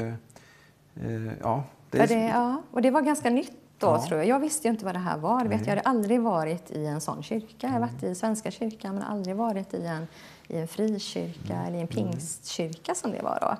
Speaker 4: och det var ganska nytt då, tror jag. Jag visste ju inte vad det här var. Jag hade aldrig varit i en sån kyrka. Jag har varit i Svenska kyrkan, men aldrig varit i en frikyrka eller i en pingstkyrka som det var då.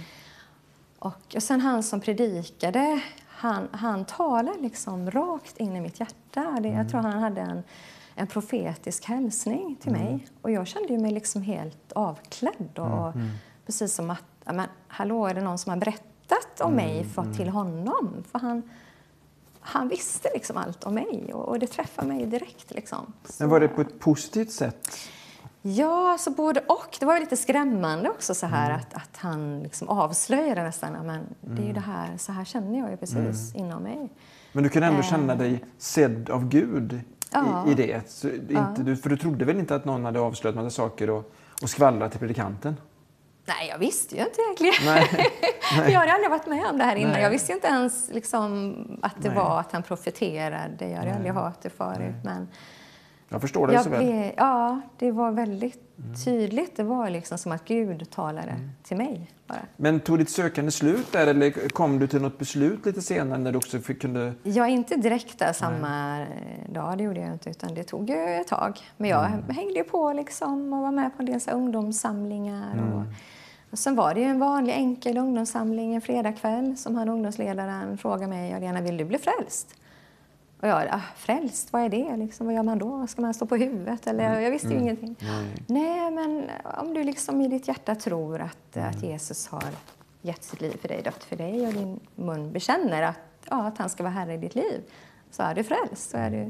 Speaker 4: Och sen han som predikade, han talade liksom rakt in i mitt hjärta. Jag tror han hade en profetisk hälsning till mig. Och jag kände mig liksom helt avklädd. Och precis som att, men hallå, är det någon som har berättat om mig till honom? För han visste liksom allt om mig och det träffade mig direkt. Liksom.
Speaker 1: Men var det på ett positivt sätt?
Speaker 4: Ja, så både och. Det var lite skrämmande också så här att han liksom avslöjade nästan. Men det är ju det här, så här känner jag ju precis inom mig.
Speaker 1: Men du kan ändå känna dig sedd av Gud i det. Så för du trodde väl inte att någon hade avslöjat massa saker och skvallrat till predikanten?
Speaker 4: Nej, jag visste ju inte egentligen.
Speaker 1: Nej.
Speaker 4: Jag hade aldrig varit med om det här innan. Jag visste ju inte ens liksom, att det var att han profeterade. Jag hade aldrig hört det förut. Men
Speaker 1: jag förstår det så väl.
Speaker 4: Ja, det var väldigt tydligt. Det var liksom som att Gud talade till mig bara.
Speaker 1: Men tog ditt sökande slut där eller kom du till något beslut lite senare när du också kunde...
Speaker 4: Ja, inte direkt där samma dag, det gjorde jag inte, utan det tog ju ett tag. Men jag hängde ju på liksom och var med på en del ungdomssamlingar. Och sen var det ju en vanlig enkel ungdomssamling en fredagkväll som han ungdomsledaren frågade mig, Lena, vill du bli frälst? Och jag, frälst, vad är det? Liksom, vad gör man då? Ska man stå på huvudet? Eller, jag visste ju ingenting. Nej, men om du liksom i ditt hjärta tror att Jesus har gett sitt liv för dig, dött för dig och din mun bekänner att han ska vara herre i ditt liv, så är du frälst. Så är du,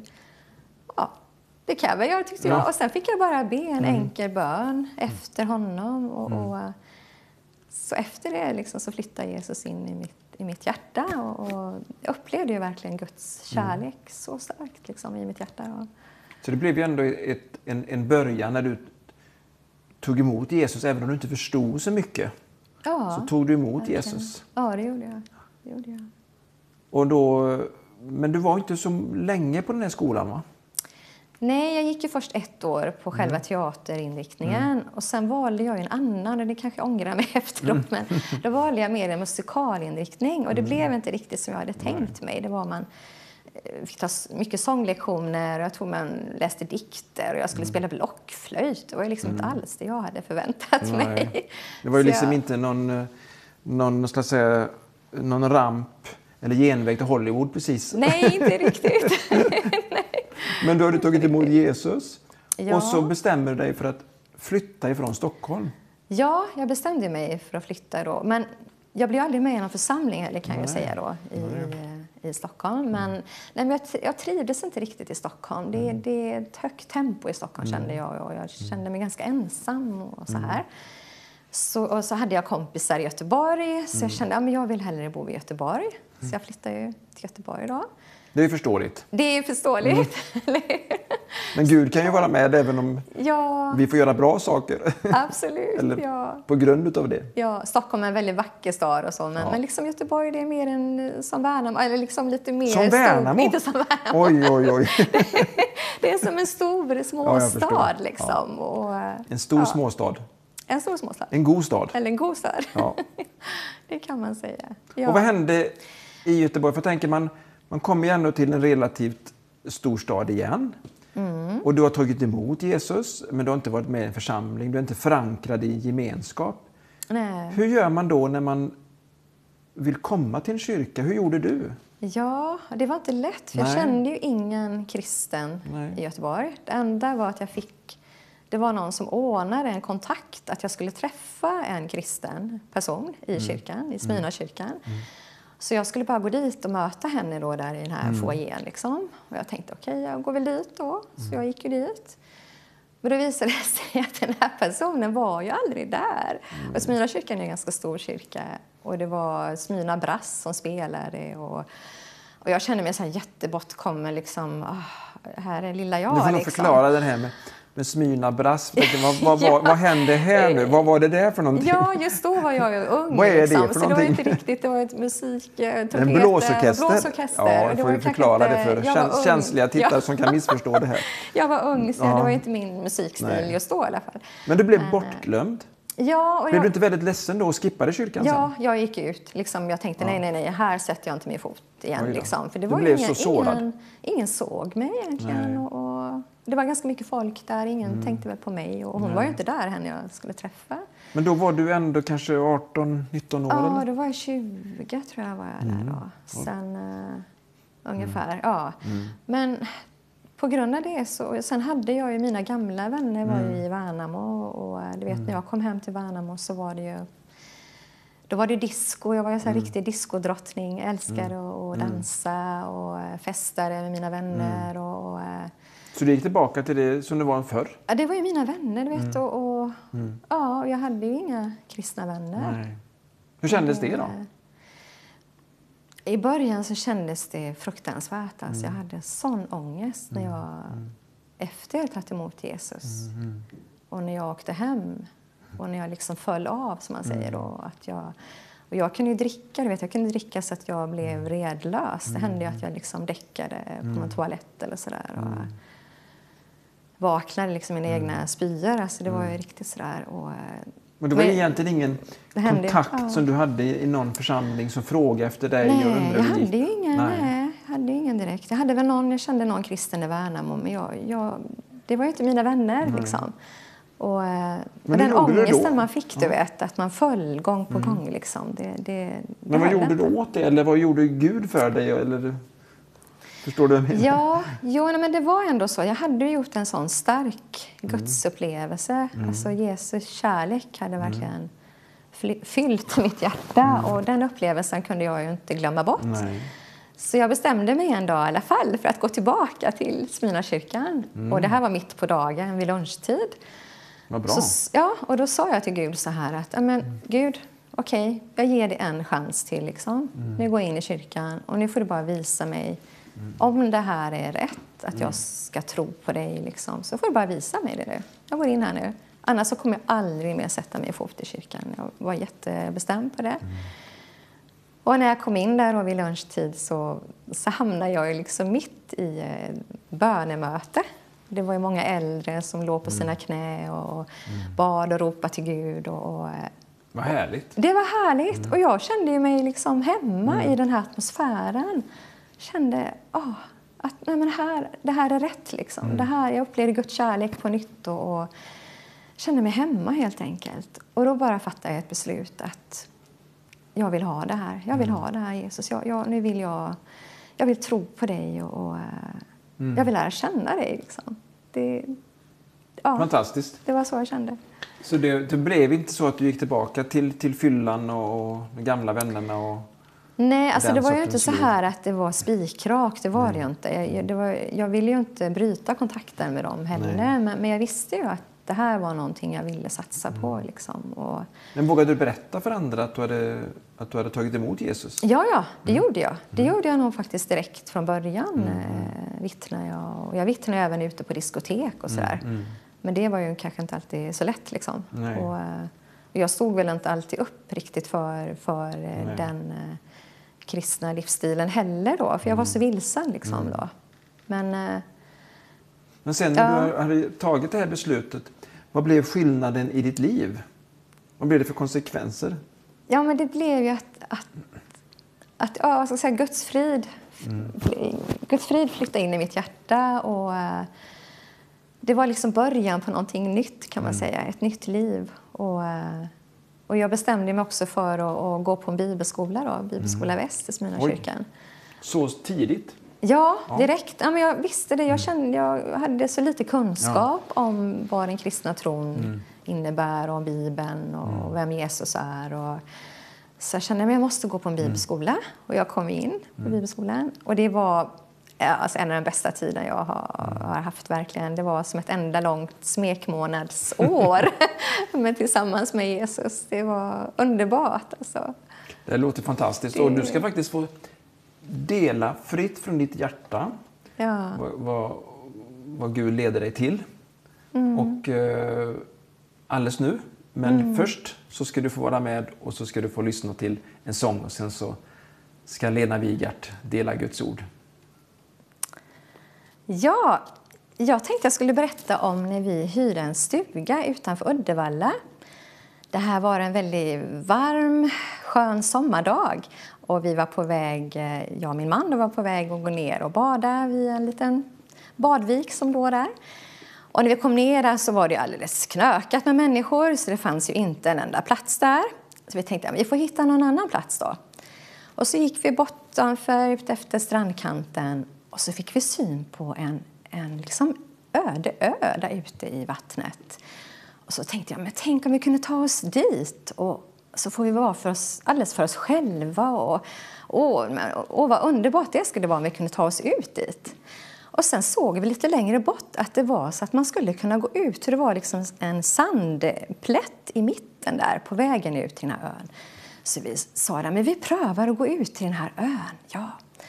Speaker 4: det kan väl jag, tyckte jag. Och sen fick jag bara be en enkel bön efter honom. Och så efter det liksom, så flyttade Jesus in i mitt hjärta och jag upplevde ju verkligen Guds kärlek så starkt liksom, i mitt hjärta.
Speaker 1: Så det blev ju ändå en början när du tog emot Jesus, även om du inte förstod så mycket. Ja, så tog du emot Jesus.
Speaker 4: Ja, det gjorde jag.
Speaker 1: Och då, men du var inte så länge på den här skolan, va?
Speaker 4: Nej, jag gick ju först 1 år på själva teaterinriktningen. Och sen valde jag en annan, och det kanske jag ångrar mig efteråt. Men då valde jag mer en musikalinriktning. Och det blev inte riktigt som jag hade tänkt mig. Det var man fick ta mycket sånglektioner, och jag tror man läste dikter och jag skulle spela blockflöjt. Det var ju liksom inte alls det jag hade förväntat mig.
Speaker 1: Det var ju liksom inte någon ska säga, någon ramp eller genväg till Hollywood precis.
Speaker 4: Nej, inte riktigt.
Speaker 1: Men då har du tagit emot Jesus och så bestämmer du dig för att flytta ifrån Stockholm.
Speaker 4: Ja, jag bestämde mig för att flytta då. Men jag blev aldrig med i någon församling, eller kan jag säga då, i Stockholm. Men jag trivdes inte riktigt i Stockholm. Det är ett högt tempo i Stockholm kände jag. Och jag kände mig ganska ensam och så här. Och så hade jag kompisar i Göteborg. Så jag kände att jag vill hellre bo i Göteborg. Så jag flyttade ju till Göteborg då.
Speaker 1: Det är förståeligt.
Speaker 4: Det är förståeligt.
Speaker 1: Men Gud kan ju vara med även om vi får göra bra saker.
Speaker 4: Absolut.
Speaker 1: Eller på grund av det.
Speaker 4: Ja, Stockholm är en väldigt vacker stad och så. Men liksom Göteborg, det är mer en som Värnamo. Eller liksom lite mer
Speaker 1: som Värnamo?
Speaker 4: Inte som Värnamo.
Speaker 1: Oj.
Speaker 4: Det är som en stor småstad liksom.
Speaker 1: Ja.
Speaker 4: Och,
Speaker 1: en stor småstad.
Speaker 4: En stor småstad.
Speaker 1: En god stad.
Speaker 4: Eller en god stad.
Speaker 1: Ja.
Speaker 4: Det kan man säga. Ja.
Speaker 1: Och vad hände i Göteborg? För tänker man kommer ju ändå till en relativt stor stad igen. Och du har tagit emot Jesus, men du har inte varit med i en församling. Du är inte förankrad i gemenskap.
Speaker 4: Nej.
Speaker 1: Hur gör man då när man vill komma till en kyrka? Hur gjorde du?
Speaker 4: Ja, det var inte lätt. För jag kände ju ingen kristen i Göteborg. Det enda var att det var någon som ordnade en kontakt att jag skulle träffa en kristen person i kyrkan, i Smyrnakyrkan. Så jag skulle bara gå dit och möta henne då där i den här foajén liksom. Och jag tänkte okej, jag går väl dit då. Så jag gick ju dit. Men då visade det sig att den här personen var ju aldrig där. Och Smyrnakyrkan är en ganska stor kyrka. Och det var Smyrna Brass som spelade. Och jag kände mig så här jättebortkommen liksom. Här är lilla jag.
Speaker 1: Du får nog förklara den här med Smyrna Brass. Vad hände här nu? Vad var det där för någonting?
Speaker 4: Ja, just då var jag ju ung.
Speaker 1: Vad är det
Speaker 4: liksom.
Speaker 1: för
Speaker 4: Så
Speaker 1: någonting?
Speaker 4: Det var inte riktigt, det var ett
Speaker 1: En blåsorkester.
Speaker 4: Ja,
Speaker 1: det får vi förklara det för känsliga tittare som kan missförstå det här.
Speaker 4: Jag var ung, så det var inte min musikstil just då i alla fall.
Speaker 1: Men du blev bortglömd.
Speaker 4: Ja,
Speaker 1: blev du inte väldigt ledsen då och skippade kyrkan sen?
Speaker 4: Ja, jag gick ut. Liksom, jag tänkte nej, här sätter jag inte min fot igen. Liksom. För det var
Speaker 1: blev så sårad.
Speaker 4: Ingen såg mig egentligen. Och det var ganska mycket folk där. Ingen tänkte väl på mig. Och hon var ju inte där henne jag skulle träffa.
Speaker 1: Men då var du ändå kanske 18-19 år?
Speaker 4: Ja,
Speaker 1: eller?
Speaker 4: då var jag 20 tror jag var jag där då. Sen ungefär, ja. Men på grund av det så... Sen hade jag ju mina gamla vänner var ju i Värnamo. Och du vet, när jag kom hem till Värnamo så var det ju... Då var det disco. Jag var ju så här riktig discodrottning. Jag älskade att dansa och festade med mina vänner. Och,
Speaker 1: så du gick tillbaka till det som det var förr?
Speaker 4: Ja, det var ju mina vänner, du vet. Ja, jag hade ju inga kristna vänner.
Speaker 1: Nej. Hur kändes det då?
Speaker 4: I början så kändes det fruktansvärt. Alltså, jag hade sån ångest när jag efter jag tagit emot Jesus. Och när jag åkte hem. Och när jag liksom föll av, som man säger då. Och jag kunde ju dricka, du vet. Jag kunde dricka så att jag blev redlös. Det hände ju att jag liksom däckade på någon toalett eller sådär. Och vaknade liksom i mina egna spyor. Alltså det var ju riktigt sådär.
Speaker 1: Men det var egentligen ingen kontakt som du hade i någon församling som frågade efter dig?
Speaker 4: Nej, jag hade ju ingen. Nej, jag hade ingen direkt. Jag hade väl jag kände någon kristen i Värnamo. Men det var ju inte mina vänner liksom. Och den ångesten man fick, du vet, att man föll gång på gång liksom.
Speaker 1: Men vad gjorde du åt det? Eller vad gjorde Gud för dig? Eller, förstår du?
Speaker 4: Men det var ändå så. Jag hade ju gjort en sån stark gudsupplevelse. Alltså Jesus kärlek hade verkligen fyllt mitt hjärta. Och den upplevelsen kunde jag ju inte glömma bort.
Speaker 1: Nej.
Speaker 4: Så jag bestämde mig en dag i alla fall för att gå tillbaka till Smyrnakyrkan. Och det här var mitt på dagen vid lunchtid.
Speaker 1: Vad bra.
Speaker 4: Och då sa jag till Gud så här att, Gud, okej, jag ger dig en chans till liksom. Nu går jag in i kyrkan och nu får du bara visa mig om det här är rätt, att jag ska tro på dig liksom. Så får du bara visa mig det nu. Jag går in här nu. Annars så kommer jag aldrig mer sätta mig fot i kyrkan. Jag var jättebestämd på det. Och när jag kom in där och vid lunchtid så hamnade jag ju liksom mitt i bönemöte. Det var ju många äldre som låg på sina knä och bad och ropade till Gud.
Speaker 1: Vad härligt.
Speaker 4: Det var härligt. Och jag kände ju mig liksom hemma i den här atmosfären. Kände att det här är rätt. Liksom. Jag upplevde Guds kärlek på nytt och kände mig hemma helt enkelt. Och då bara fattade jag ett beslut att jag vill ha det här. Jag vill ha det här, Jesus. Nu vill jag vill tro på dig och jag vill lära känna dig. Liksom.
Speaker 1: Fantastiskt.
Speaker 4: Det var så jag kände.
Speaker 1: Så det blev inte så att du gick tillbaka till fyllan och de gamla vännerna?
Speaker 4: Nej, alltså
Speaker 1: den
Speaker 4: det var ju
Speaker 1: sortens
Speaker 4: inte så
Speaker 1: liv.
Speaker 4: här att det var spikrakt, det var det ju inte. Jag ville ju inte bryta kontakten med dem heller, men jag visste ju att det här var någonting jag ville satsa på. Liksom.
Speaker 1: Men vågade du berätta för andra att du hade tagit emot Jesus?
Speaker 4: Ja, det gjorde jag. Det gjorde jag nog faktiskt direkt från början. Vittnade jag. Och jag vittnade även ute på diskotek och sådär. Men det var ju kanske inte alltid så lätt. Liksom. Och jag stod väl inte alltid upp riktigt för den kristna livsstilen heller då. För jag var så vilsen liksom då. Men
Speaker 1: sen när du hade tagit det här beslutet, vad blev skillnaden i ditt liv? Vad blev det för konsekvenser?
Speaker 4: Ja, men det blev ju att vad ska jag säga, Guds frid flyttade in i mitt hjärta. Och det var liksom början på någonting nytt kan man säga. Ett nytt liv. Och jag bestämde mig också för att gå på en bibelskola då. Bibelskola Väst i Smyrnakyrkan.
Speaker 1: Så tidigt?
Speaker 4: Ja, direkt. Ja, men jag visste det. Jag hade så lite kunskap om vad den kristna tron innebär, om Bibeln och vem Jesus är. Så jag kände att jag måste gå på en bibelskola. Och jag kom in på bibelskolan. Och det var alltså en av de bästa tiden jag har haft verkligen. Det var som ett enda långt smekmånadsår men tillsammans med Jesus. Det var underbart. Alltså.
Speaker 1: Det låter fantastiskt. Och du ska faktiskt få dela fritt från ditt hjärta vad Gud leder dig till. Och alldeles nu. Men först så ska du få vara med och så ska du få lyssna till en sång. Och sen så ska Lena Wigart dela Guds ord.
Speaker 4: Ja, jag tänkte jag skulle berätta om när vi hyrde en stuga utanför Uddevalla. Det här var en väldigt varm, skön sommardag. Och vi var på väg, jag och min man var på väg att gå ner och bada vid en liten badvik som låg där. Och när vi kom ner där så var det alldeles knökat med människor. Så det fanns ju inte en enda plats där. Så vi tänkte att vi får hitta någon annan plats då. Och så gick vi bortanför ut efter strandkanten. Och så fick vi syn på en liksom öde ö där ute i vattnet. Och så tänkte jag, men tänk om vi kunde ta oss dit. Och så får vi vara alldeles för oss själva. Och vad underbart det skulle vara om vi kunde ta oss ut dit. Och sen såg vi lite längre bort att det var så att man skulle kunna gå ut. Det var liksom en sandplätt i mitten där på vägen ut till den här ön. Så vi sa, men vi prövar att gå ut till den här ön. Ja.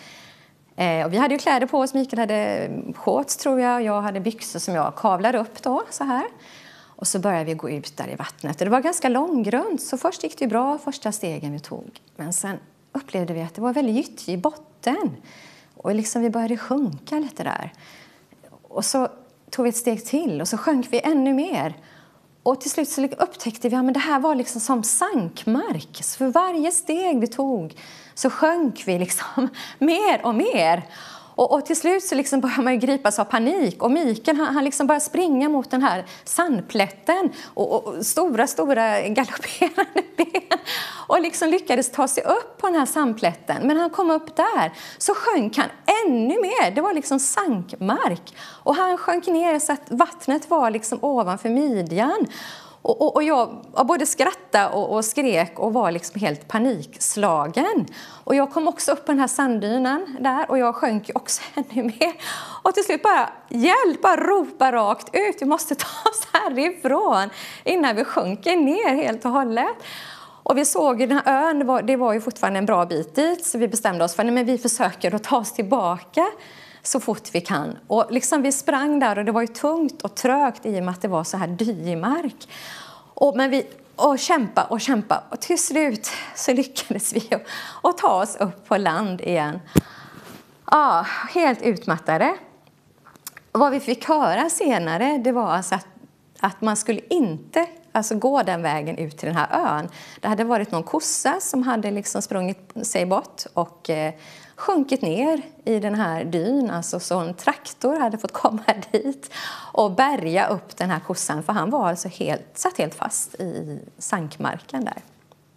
Speaker 4: Och vi hade ju kläder på oss. Mikael hade shorts tror jag. Jag hade byxor som jag kavlade upp då så här. Och så började vi gå ut där i vattnet. Och det var ganska långgrunt. Så först gick det bra, första stegen vi tog. Men sen upplevde vi att det var väldigt gyttjig botten. Och liksom vi började sjunka lite där. Och så tog vi ett steg till och så sjönk vi ännu mer. Och till slut så upptäckte vi att det här var liksom som sankmark. Så för varje steg vi tog så sjönk vi liksom mer och mer. Och till slut så liksom började man ju gripas av panik. Och Mikael han liksom började springa mot den här sandplätten. Och stora galopperande ben. Och liksom lyckades ta sig upp på den här sandplätten. Men han kom upp där så sjönk han ännu mer. Det var liksom sankmark. Och han sjönk ner så att vattnet var liksom ovanför midjan. Och jag både skrattade och skrek och var liksom helt panikslagen. Och jag kom också upp på den här sanddynan där och jag sjönk också ännu mer. Och till slut bara, hjälp, bara ropa rakt ut. Vi måste ta oss härifrån innan vi sjunker ner helt och hållet. Och vi såg den här ön, det var ju fortfarande en bra bit dit. Så vi bestämde oss för att vi försöker att ta oss tillbaka så fort vi kan. Och liksom vi sprang där och det var ju tungt och trögt i och med att det var så här dyr mark. Men vi kämpa. Och till slut så lyckades vi att ta oss upp på land igen. Ja, helt utmattade. Och vad vi fick höra senare det var alltså att man skulle inte gå den vägen ut till den här ön. Det hade varit någon kossa som hade liksom sprungit sig bort och sjunkit ner i den här dyn. Alltså så en traktor hade fått komma dit och bärga upp den här kossan. För han var alltså satt helt fast i sankmarken där.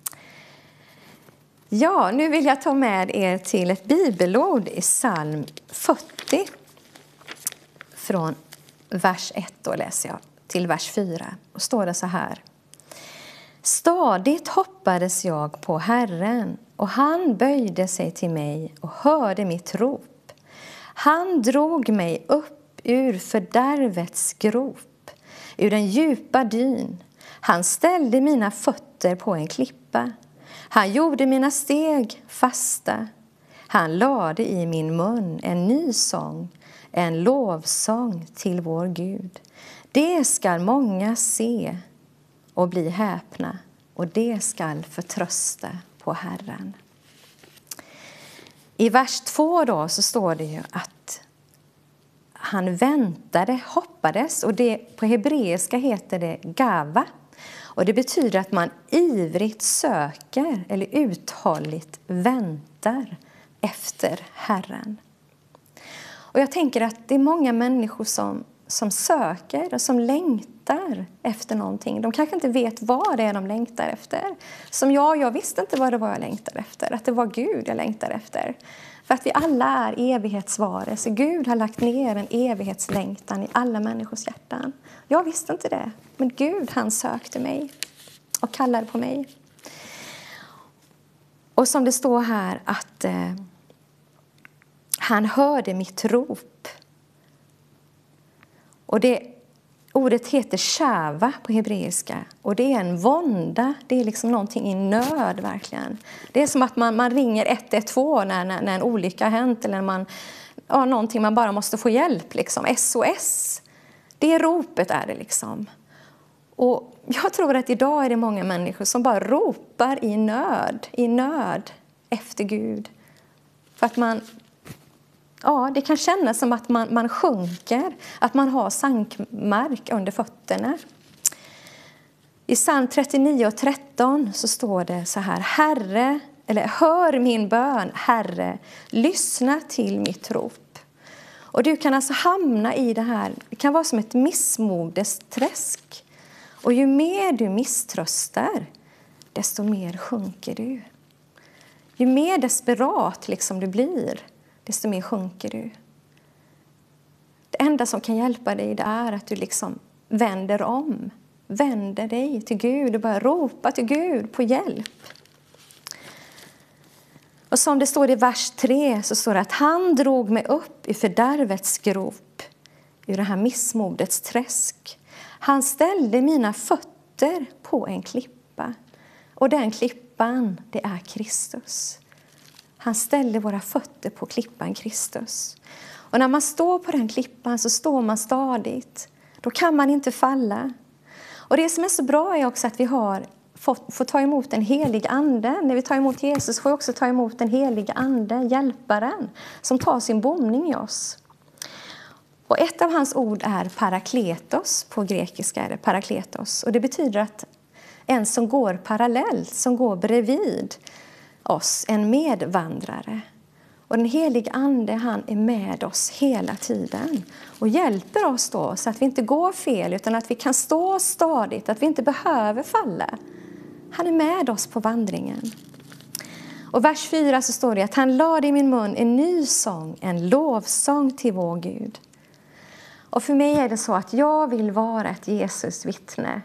Speaker 4: Ja, nu vill jag ta med er till ett bibelord i psalm 40. Från vers 1 då läser jag till vers 4. Och står det så här. Stadigt hoppades jag på Herren. och han böjde sig till mig och hörde mitt rop. Han drog mig upp ur fördärvets grop, ur den djupa dyn. Han ställde mina fötter på en klippa. Han gjorde mina steg fasta. Han lade i min mun en ny sång, en lovsång till vår Gud. Det skall många se och bli häpna, och det skall förtrösta på Herren. I vers 2 då så står det ju att han väntade, hoppades, och det på hebreiska heter det gava. Och det betyder att man ivrigt söker eller uthålligt väntar efter Herren. Och jag tänker att det är många människor som söker och som längtar efter någonting. De kanske inte vet vad det är de längtar efter. Som jag visste inte vad det var jag längtade efter. Att det var Gud jag längtade efter. För att vi alla är evighetsvarelser. Gud har lagt ner en evighetslängtan i alla människors hjärtan. Jag visste inte det. Men Gud, han sökte mig och kallade på mig. Och som det står här att han hörde mitt rop. Och det ordet heter shava på hebreiska. Och det är en vånda. Det är liksom någonting i nöd verkligen. Det är som att man ringer 112 när en olycka har hänt. Eller någonting man bara måste få hjälp. Liksom. SOS. Det ropet är det liksom. Och jag tror att idag är det många människor som bara ropar i nöd efter Gud. För att det kan kännas som att man sjunker, att man har sankmark under fötterna. I psalm 39:13 så står det så här: hör min bön, Herre, lyssna till mitt rop. Och du kan alltså hamna i det här, det kan vara som ett missmodesträsk. Och ju mer du misströstar, desto mer sjunker du. Ju mer desperat liksom du blir, desto mer sjunker du. Det enda som kan hjälpa dig det är att du liksom vänder dig till Gud och börjar ropa till Gud på hjälp. Och som det står i vers 3 så står det att han drog mig upp i fördärvets grop, ur det här missmodets träsk. Han ställde mina fötter på en klippa, och den klippan, det är Kristus. Han ställde våra fötter på klippan Kristus. Och när man står på den klippan så står man stadigt. Då kan man inte falla. Och det som är så bra är också att vi får ta emot en helig ande. När vi tar emot Jesus får vi också ta emot en helig ande, hjälparen, som tar sin boning i oss. Och ett av hans ord är parakletos, på grekiska är det parakletos. Och det betyder att en som går parallellt, som går bredvid oss, en medvandrare. Och den helige ande, han är med oss hela tiden och hjälper oss då så att vi inte går fel utan att vi kan stå stadigt, att vi inte behöver falla. Han är med oss på vandringen. Och vers 4 så står det att han lade i min mun en ny sång, en lovsång till vår Gud. Och för mig är det så att jag vill vara ett Jesus vittne.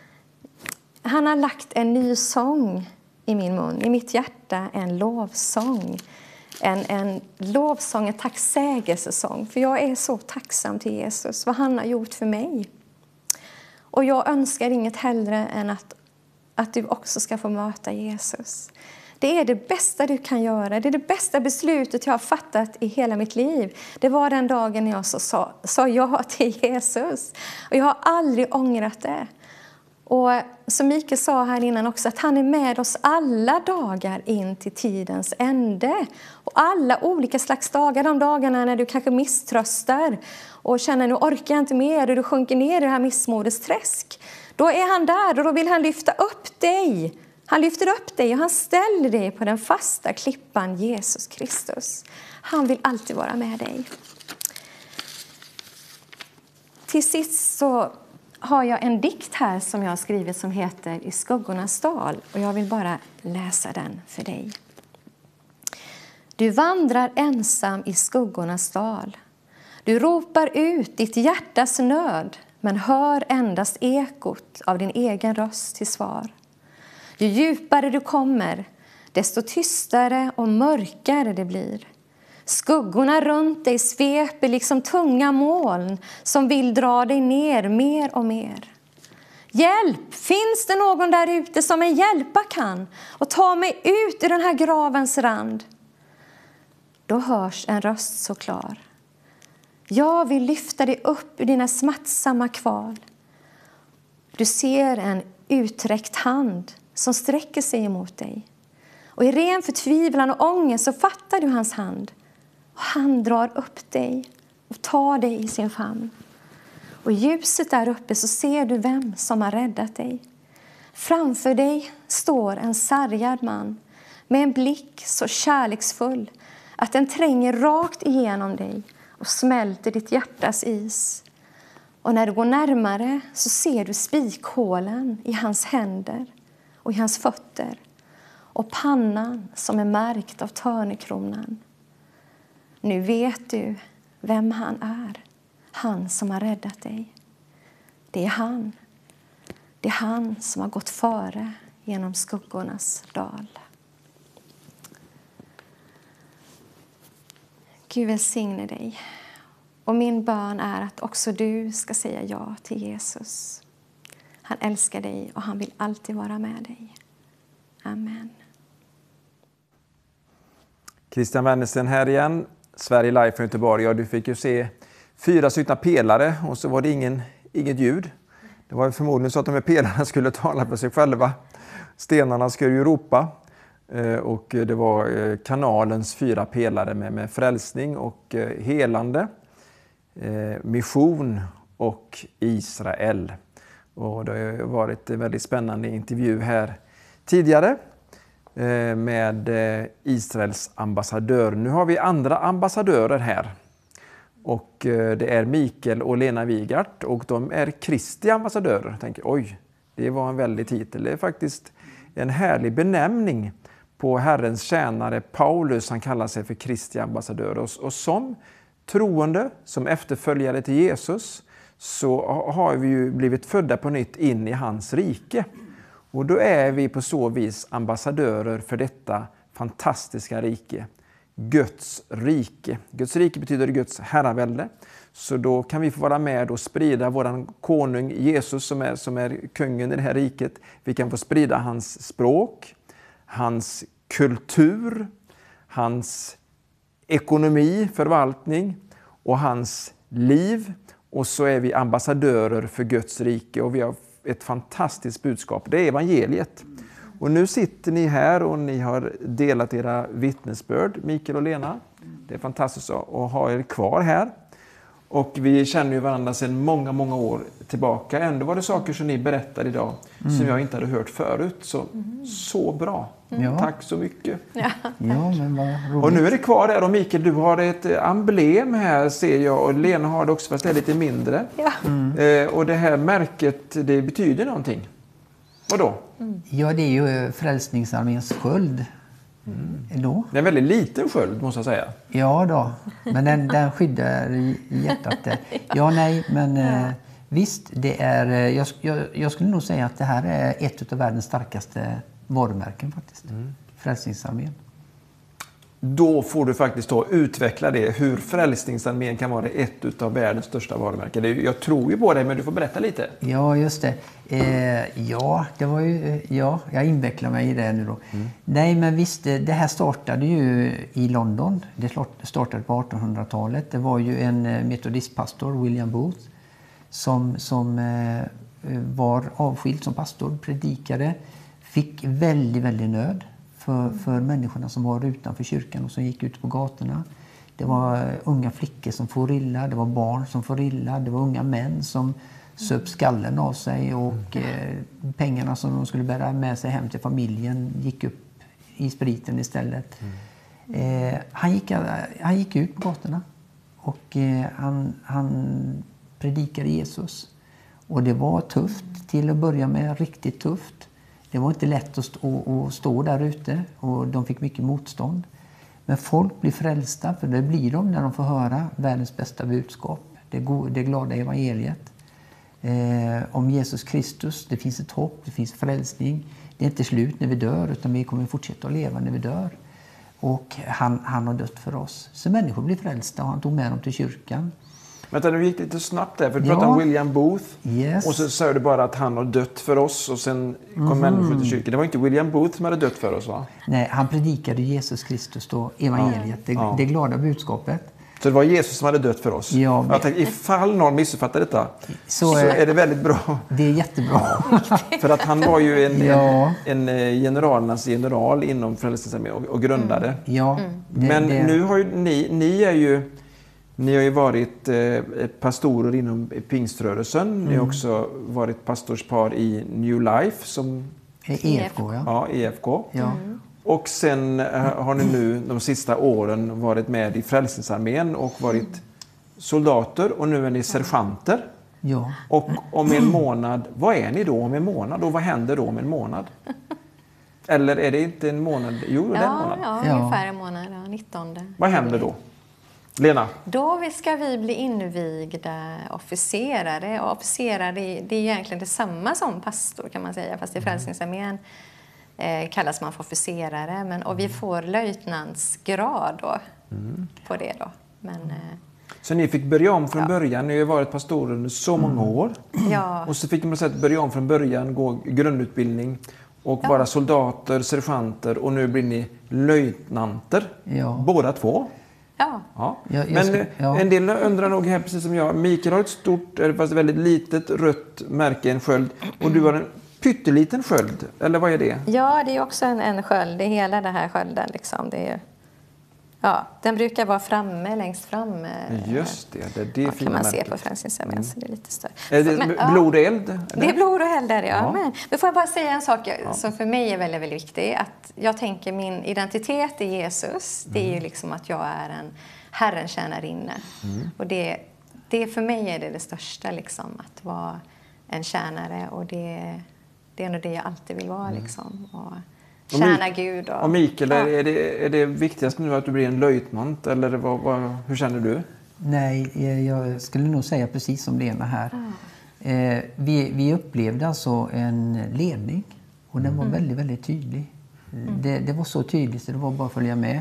Speaker 4: Han har lagt en ny sång i min mun, i mitt hjärta, en lovsång. En lovsång, en tacksägelsesång. För jag är så tacksam till Jesus, vad han har gjort för mig. Och jag önskar inget hellre än att du också ska få möta Jesus. Det är det bästa du kan göra. Det är det bästa beslutet jag har fattat i hela mitt liv. Det var den dagen jag sa ja till Jesus. Och jag har aldrig ångrat det. Och som Mikael sa här innan också, att han är med oss alla dagar in till tidens ände. Och alla olika slags dagar, de dagarna när du kanske misströstar och känner nu orkar jag inte mer och du sjunker ner i det här missmodets träsk. Då är han där och då vill han lyfta upp dig. Han lyfter upp dig och han ställer dig på den fasta klippan Jesus Kristus. Han vill alltid vara med dig. Till sist så har jag en dikt här som jag har skrivit som heter I skuggornas dal. Och jag vill bara läsa den för dig. Du vandrar ensam i skuggornas dal. Du ropar ut ditt hjärtas nöd, men hör endast ekot av din egen röst till svar. Ju djupare du kommer, desto tystare och mörkare det blir. Skuggorna runt dig sveper liksom tunga moln som vill dra dig ner mer och mer. Hjälp! Finns det någon där ute som en hjälpa kan och ta mig ut ur den här gravens rand? Då hörs en röst så klar. Jag vill lyfta dig upp ur dina smärtsamma kval. Du ser en uträckt hand som sträcker sig emot dig. Och i ren förtvivlan och ångest så fattar du hans hand. Och han drar upp dig och tar dig i sin famn. Och i ljuset där uppe så ser du vem som har räddat dig. Framför dig står en sargad man med en blick så kärleksfull att den tränger rakt igenom dig och smälter ditt hjärtas is. Och när du går närmare så ser du spikhålen i hans händer och i hans fötter och pannan som är märkt av törnekronan. Nu vet du vem han är, han som har räddat dig. Det är han som har gått före genom skuggornas dal. Gud välsigne dig. Och min bön är att också du ska säga ja till Jesus. Han älskar dig och han vill alltid vara med dig. Amen.
Speaker 1: Christian Wennersten här igen. Sverige live från Göteborg. Ja, du fick ju se 4 stycken pelare och så var det inget ljud. Det var förmodligen så att de här pelarna skulle tala för sig själva. Stenarna skulle ju ropa. Och det var kanalens 4 pelare med frälsning och helande, mission och Israel. Och det har varit en väldigt spännande intervju här tidigare med Israels ambassadör. Nu har vi andra ambassadörer här. Och det är Mikael och Lena Wigart och de är Kristi ambassadörer. Jag tänker, oj, det var en väldig titel. Det är faktiskt en härlig benämning på Herrens tjänare Paulus. Han kallar sig för Kristi ambassadör. Och som troende, som efterföljare till Jesus, så har vi ju blivit födda på nytt in i hans rike. Och då är vi på så vis ambassadörer för detta fantastiska rike. Guds rike. Guds rike betyder Guds herravälde. Så då kan vi få vara med och sprida våran konung Jesus som är kungen i det här riket. Vi kan få sprida hans språk, hans kultur, hans ekonomi, förvaltning och hans liv. Och så är vi ambassadörer för Guds rike och vi har ett fantastiskt budskap. Det är evangeliet. Och nu sitter ni här och ni har delat era vittnesbörd, Mikael och Lena. Det är fantastiskt att ha er kvar här. Och vi känner ju varandra sedan många år tillbaka. Ändå var det saker som ni berättade idag som jag inte hade hört förut. Så bra. Tack så mycket.
Speaker 3: Ja, men vad roligt.
Speaker 1: Och nu är det kvar där och Mikael, du har ett emblem här ser jag och Lena har det också fast det är lite mindre.
Speaker 4: Ja.
Speaker 1: Och det här märket, det betyder någonting. Vadå?
Speaker 3: Ja, det är ju Frälsningsarméns sköld. Då.
Speaker 1: Det är en väldigt liten sköld måste jag säga.
Speaker 3: Ja då, men den skyddar i hjärtat. Ja, nej, men visst, det är, jag skulle nog säga att det här är ett av världens starkaste varumärken faktiskt. Frälsningsarmén.
Speaker 1: Då får du faktiskt utveckla det, hur Frälsningsarmén kan vara ett av världens största varumärken. Jag tror ju på det, men du får berätta lite.
Speaker 3: Ja, just det. Det var ju, jag invecklar mig i det nu då. Nej, men visst, det här startade ju i London. Det startade på 1800-talet. Det var ju en metodistpastor, William Booth, som var avskild som pastor, predikade, fick väldigt nöd för människorna som var utanför kyrkan och som gick ut på gatorna. Det var unga flickor som får illa, det var barn som får illa, det var unga män som söp skallen av sig och pengarna som de skulle bära med sig hem till familjen gick upp i spriten istället. Han gick ut på gatorna och han predikade Jesus. Och det var tufft till att börja med, riktigt tufft. Det var inte lätt att stå där ute och de fick mycket motstånd. Men folk blir frälsta, för det blir de när de får höra världens bästa budskap. Det glada evangeliet. Om Jesus Kristus, det finns ett hopp, det finns frälsning. det är inte slut när vi dör, utan vi kommer fortsätta att leva när vi dör. Och han har dött för oss. Så människor blir frälsta och han tog med dem till kyrkan.
Speaker 1: Vänta, nu gick det lite snabbt där. För du pratade om William Booth.
Speaker 3: Yes.
Speaker 1: Och så sa du bara att han har dött för oss. Och sen kom människor till kyrkan. Det var inte William Booth som hade dött för oss, va?
Speaker 3: Nej, han predikade Jesus Kristus då, evangeliet, det glada budskapet.
Speaker 1: Så det var Jesus som hade dött för oss?
Speaker 3: Ja.
Speaker 1: Jag tänkte, ifall någon missuppfattar detta så är det väldigt bra.
Speaker 3: Det är jättebra.
Speaker 1: För att han var ju en generalernas general inom Frälsningsarmén och grundade.
Speaker 3: Ja,
Speaker 1: Men nu har ju ni har ju varit pastorer inom pingströrelsen. Ni har också varit pastorspar i New Life som
Speaker 3: EFK, ja.
Speaker 1: Ja, EFK.
Speaker 3: Ja.
Speaker 1: Och sen har ni nu de sista åren varit med i Frälsningsarmén och varit soldater och nu är ni sergeanter.
Speaker 3: Ja.
Speaker 1: Och om en månad, vad är ni då om en månad och vad händer då om en månad? Eller är det inte en månad? Jo, det är en månad.
Speaker 4: Ja, ungefär en månad, 19.
Speaker 1: Vad händer då? Lena?
Speaker 4: Då ska vi bli invigda officerare. Och officerare, det är egentligen detsamma som pastor kan man säga. Fast i Frälsningsarmén kallas man för officerare. Och vi får löjtnantsgrad då på det då. Men,
Speaker 1: så ni fick börja om från början. Ni har ju varit pastorer under så många år.
Speaker 4: Ja.
Speaker 1: Och så fick man börja om från början, gå grundutbildning och vara soldater, sergeanter och nu blir ni löjtnanter.
Speaker 3: Ja.
Speaker 1: Båda två.
Speaker 4: Ja.
Speaker 1: Ja.
Speaker 3: Men
Speaker 1: en del undrar nog här precis som jag. Mikael har ett stort, fast väldigt litet rött märke, en sköld. Och du har en pytteliten sköld. Eller vad är det?
Speaker 4: Ja, det är också en sköld. Det är hela den här skölden liksom. Det är, den brukar vara framme, längst fram.
Speaker 1: Just det är det fina
Speaker 4: kan man se
Speaker 1: märket.
Speaker 4: på Frälsningsarmén, så det är lite större.
Speaker 1: Är det blod och eld? Eller?
Speaker 4: Det är blod och eld där, ja. Men får jag bara säga en sak som för mig är väldigt, väldigt viktig. Att jag tänker min identitet i Jesus, det är ju liksom att jag är en Herren tjänarinne. Och det för mig är det största liksom, att vara en tjänare. Och det är nog det jag alltid vill vara liksom. Och tjäna Gud.
Speaker 1: Och Mikael, är det viktigast nu att du blir en löjtnant? Eller hur känner du?
Speaker 3: Nej, jag skulle nog säga precis som Lena här. Vi upplevde alltså en ledning och den var väldigt, väldigt tydlig. Det var så tydligt så det var bara att följa med.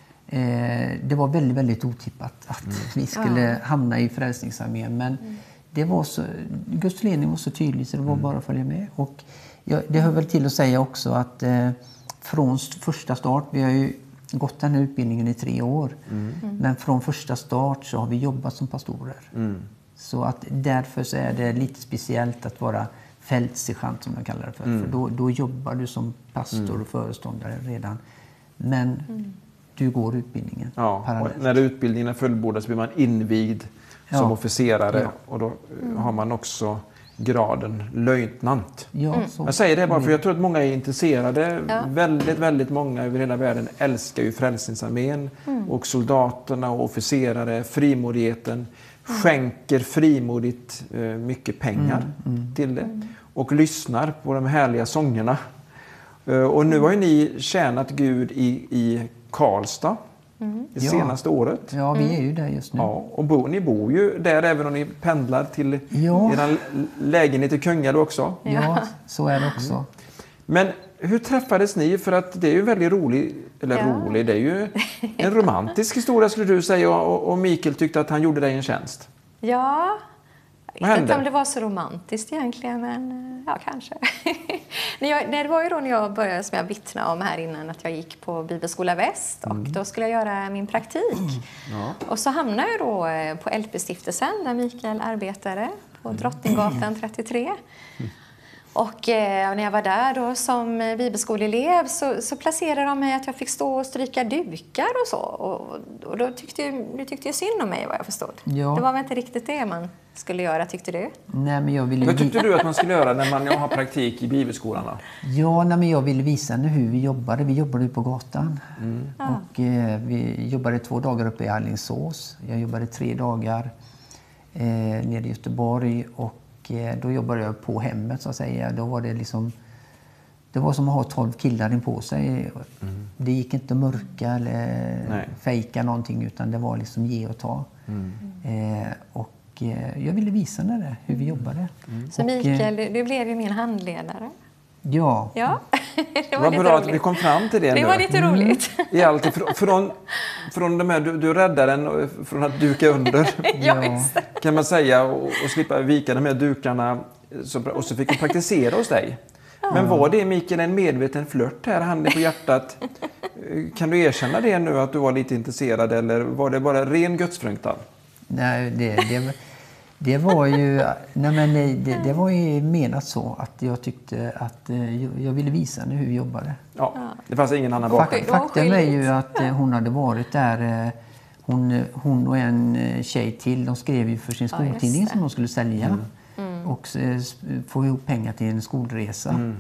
Speaker 3: Det var väldigt, väldigt otippat att vi skulle hamna i Frälsningsarmén. Men det var så, Guds ledning var så tydlig så det var bara att följa med. Och det hör väl till att säga också att från första start, vi har ju gått den här utbildningen i 3 år. Men från första start så har vi jobbat som pastorer. Så att därför så är det lite speciellt att vara fältsergeant som man kallar det för då jobbar du som pastor och föreståndare redan. Men du går utbildningen parallellt.
Speaker 1: Och när utbildningen är fullbordad så blir man invigd som officerare. Och då har man också graden löjtnant. Jag säger det bara för jag tror att många är intresserade. Väldigt, väldigt många över hela världen älskar ju Frälsningsarmén och soldaterna och officerare, frimodigheten. Skänker frimodigt mycket pengar till det. Och lyssnar på de härliga sångerna. Och nu har ju ni tjänat Gud i Karlstad det senaste året.
Speaker 3: Ja, vi är ju där just nu.
Speaker 1: Ja, och ni bor ju där även om ni pendlar till er lägenhet i Kungälv också.
Speaker 3: Ja, så är det också.
Speaker 1: Men hur träffades ni? För att det är ju väldigt rolig, det är ju en romantisk historia skulle du säga. Och Mikael tyckte att han gjorde dig en tjänst.
Speaker 4: Ja,
Speaker 1: vad
Speaker 4: jag vet
Speaker 1: hände?
Speaker 4: inte om det var så romantiskt egentligen, men kanske. Det var ju då när jag började, som jag vittnade om här innan, att jag gick på Bibelskola Väst och då skulle jag göra min praktik. Och så hamnade jag då på LP-stiftelsen där Mikael arbetade på Drottninggatan 33. Och när jag var där då som bibelskoleelev så placerade de mig att jag fick stå och stryka dukar och så. Och då tyckte jag synd om mig vad jag förstod.
Speaker 3: Ja.
Speaker 4: Det var väl inte riktigt det man skulle göra, tyckte du?
Speaker 3: Nej, men jag ville
Speaker 1: Vad tyckte du att man skulle göra när man har praktik i bibelskolan?
Speaker 3: Ja, men jag ville visa hur vi jobbade. Vi jobbade på gatan. Och vi jobbade 2 dagar uppe i Alingsås. Jag jobbade 3 dagar nere i Göteborg och då jobbade jag på hemmet så att säga. Då var det liksom, det var som att ha 12 killar in på sig. Det gick inte att mörka eller fejka någonting utan det var liksom ge och ta. Och jag ville visa hur vi jobbade.
Speaker 4: Så Mikael, du blev ju min handledare.
Speaker 3: Ja.
Speaker 4: Ja, det var
Speaker 1: Vad
Speaker 4: lite
Speaker 1: bra att
Speaker 4: roligt.
Speaker 1: vi kom fram till det
Speaker 4: Det
Speaker 1: nu.
Speaker 4: var lite roligt.
Speaker 1: I allt från de här, du räddade den från att duka under.
Speaker 4: Ja, just det.
Speaker 1: Kan man säga, och slippa vika de här dukarna. Och så fick hon praktisera hos dig. Men var det, Mikael, en medveten flört här, handen på hjärtat? Kan du erkänna det nu att du var lite intresserad, eller var det bara ren gudsfruktan?
Speaker 3: Nej, det var ju, det var ju menat så att jag tyckte att jag ville visa henne hur vi jobbade.
Speaker 1: Ja, det fanns ingen annan bakom.
Speaker 3: Faktum är ju att hon hade varit där, hon och en tjej till, de skrev ju för sin skoltidning som de skulle sälja. Och få ihop pengar till en skolresa.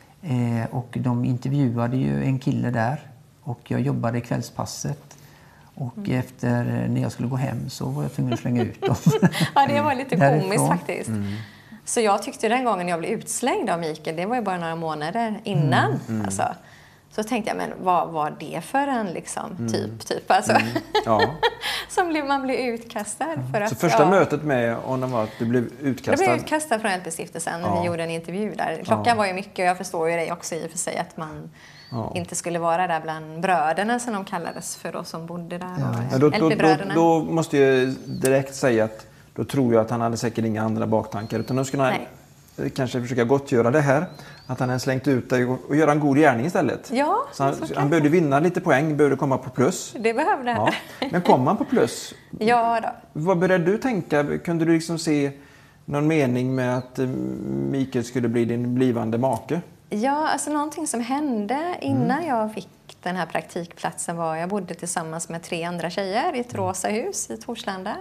Speaker 3: Och de intervjuade ju en kille där. Och jag jobbade kvällspasset. Och efter när jag skulle gå hem så var jag tvungen att slänga ut dem.
Speaker 4: Ja, det var lite komiskt
Speaker 3: Därifrån.
Speaker 4: faktiskt. Så jag tyckte den gången jag blev utslängd av Mikael, det var ju bara några månader innan. Alltså. Så tänkte jag, men vad var det för en liksom, typ alltså.
Speaker 1: Ja.
Speaker 4: Som man blev utkastad. För att,
Speaker 1: Så första mötet med honom var att du blev utkastad?
Speaker 4: Jag blev utkastad från LP-stiftelsen när vi gjorde en intervju där. Klockan var ju mycket, och jag förstår ju det också i och för sig, att man inte skulle vara där bland bröderna som de kallades för oss som bodde där.
Speaker 1: Då måste jag direkt säga att då tror jag att han hade säkert inga andra baktankar, utan då skulle han kanske försöka gottgöra det här, att han hade slängt ut dig och göra en god gärning istället.
Speaker 4: Ja,
Speaker 1: så han behövde vinna lite poäng, behövde komma på plus.
Speaker 4: Det behövde han.
Speaker 1: Ja. Men kom han på plus?
Speaker 4: Ja då.
Speaker 1: Vad började du tänka? Kunde du liksom se någon mening med att Mikael skulle bli din blivande make?
Speaker 4: Ja, alltså någonting som hände innan jag fick den här praktikplatsen var, jag bodde tillsammans med 3 andra tjejer i ett rosa hus i Torslanda.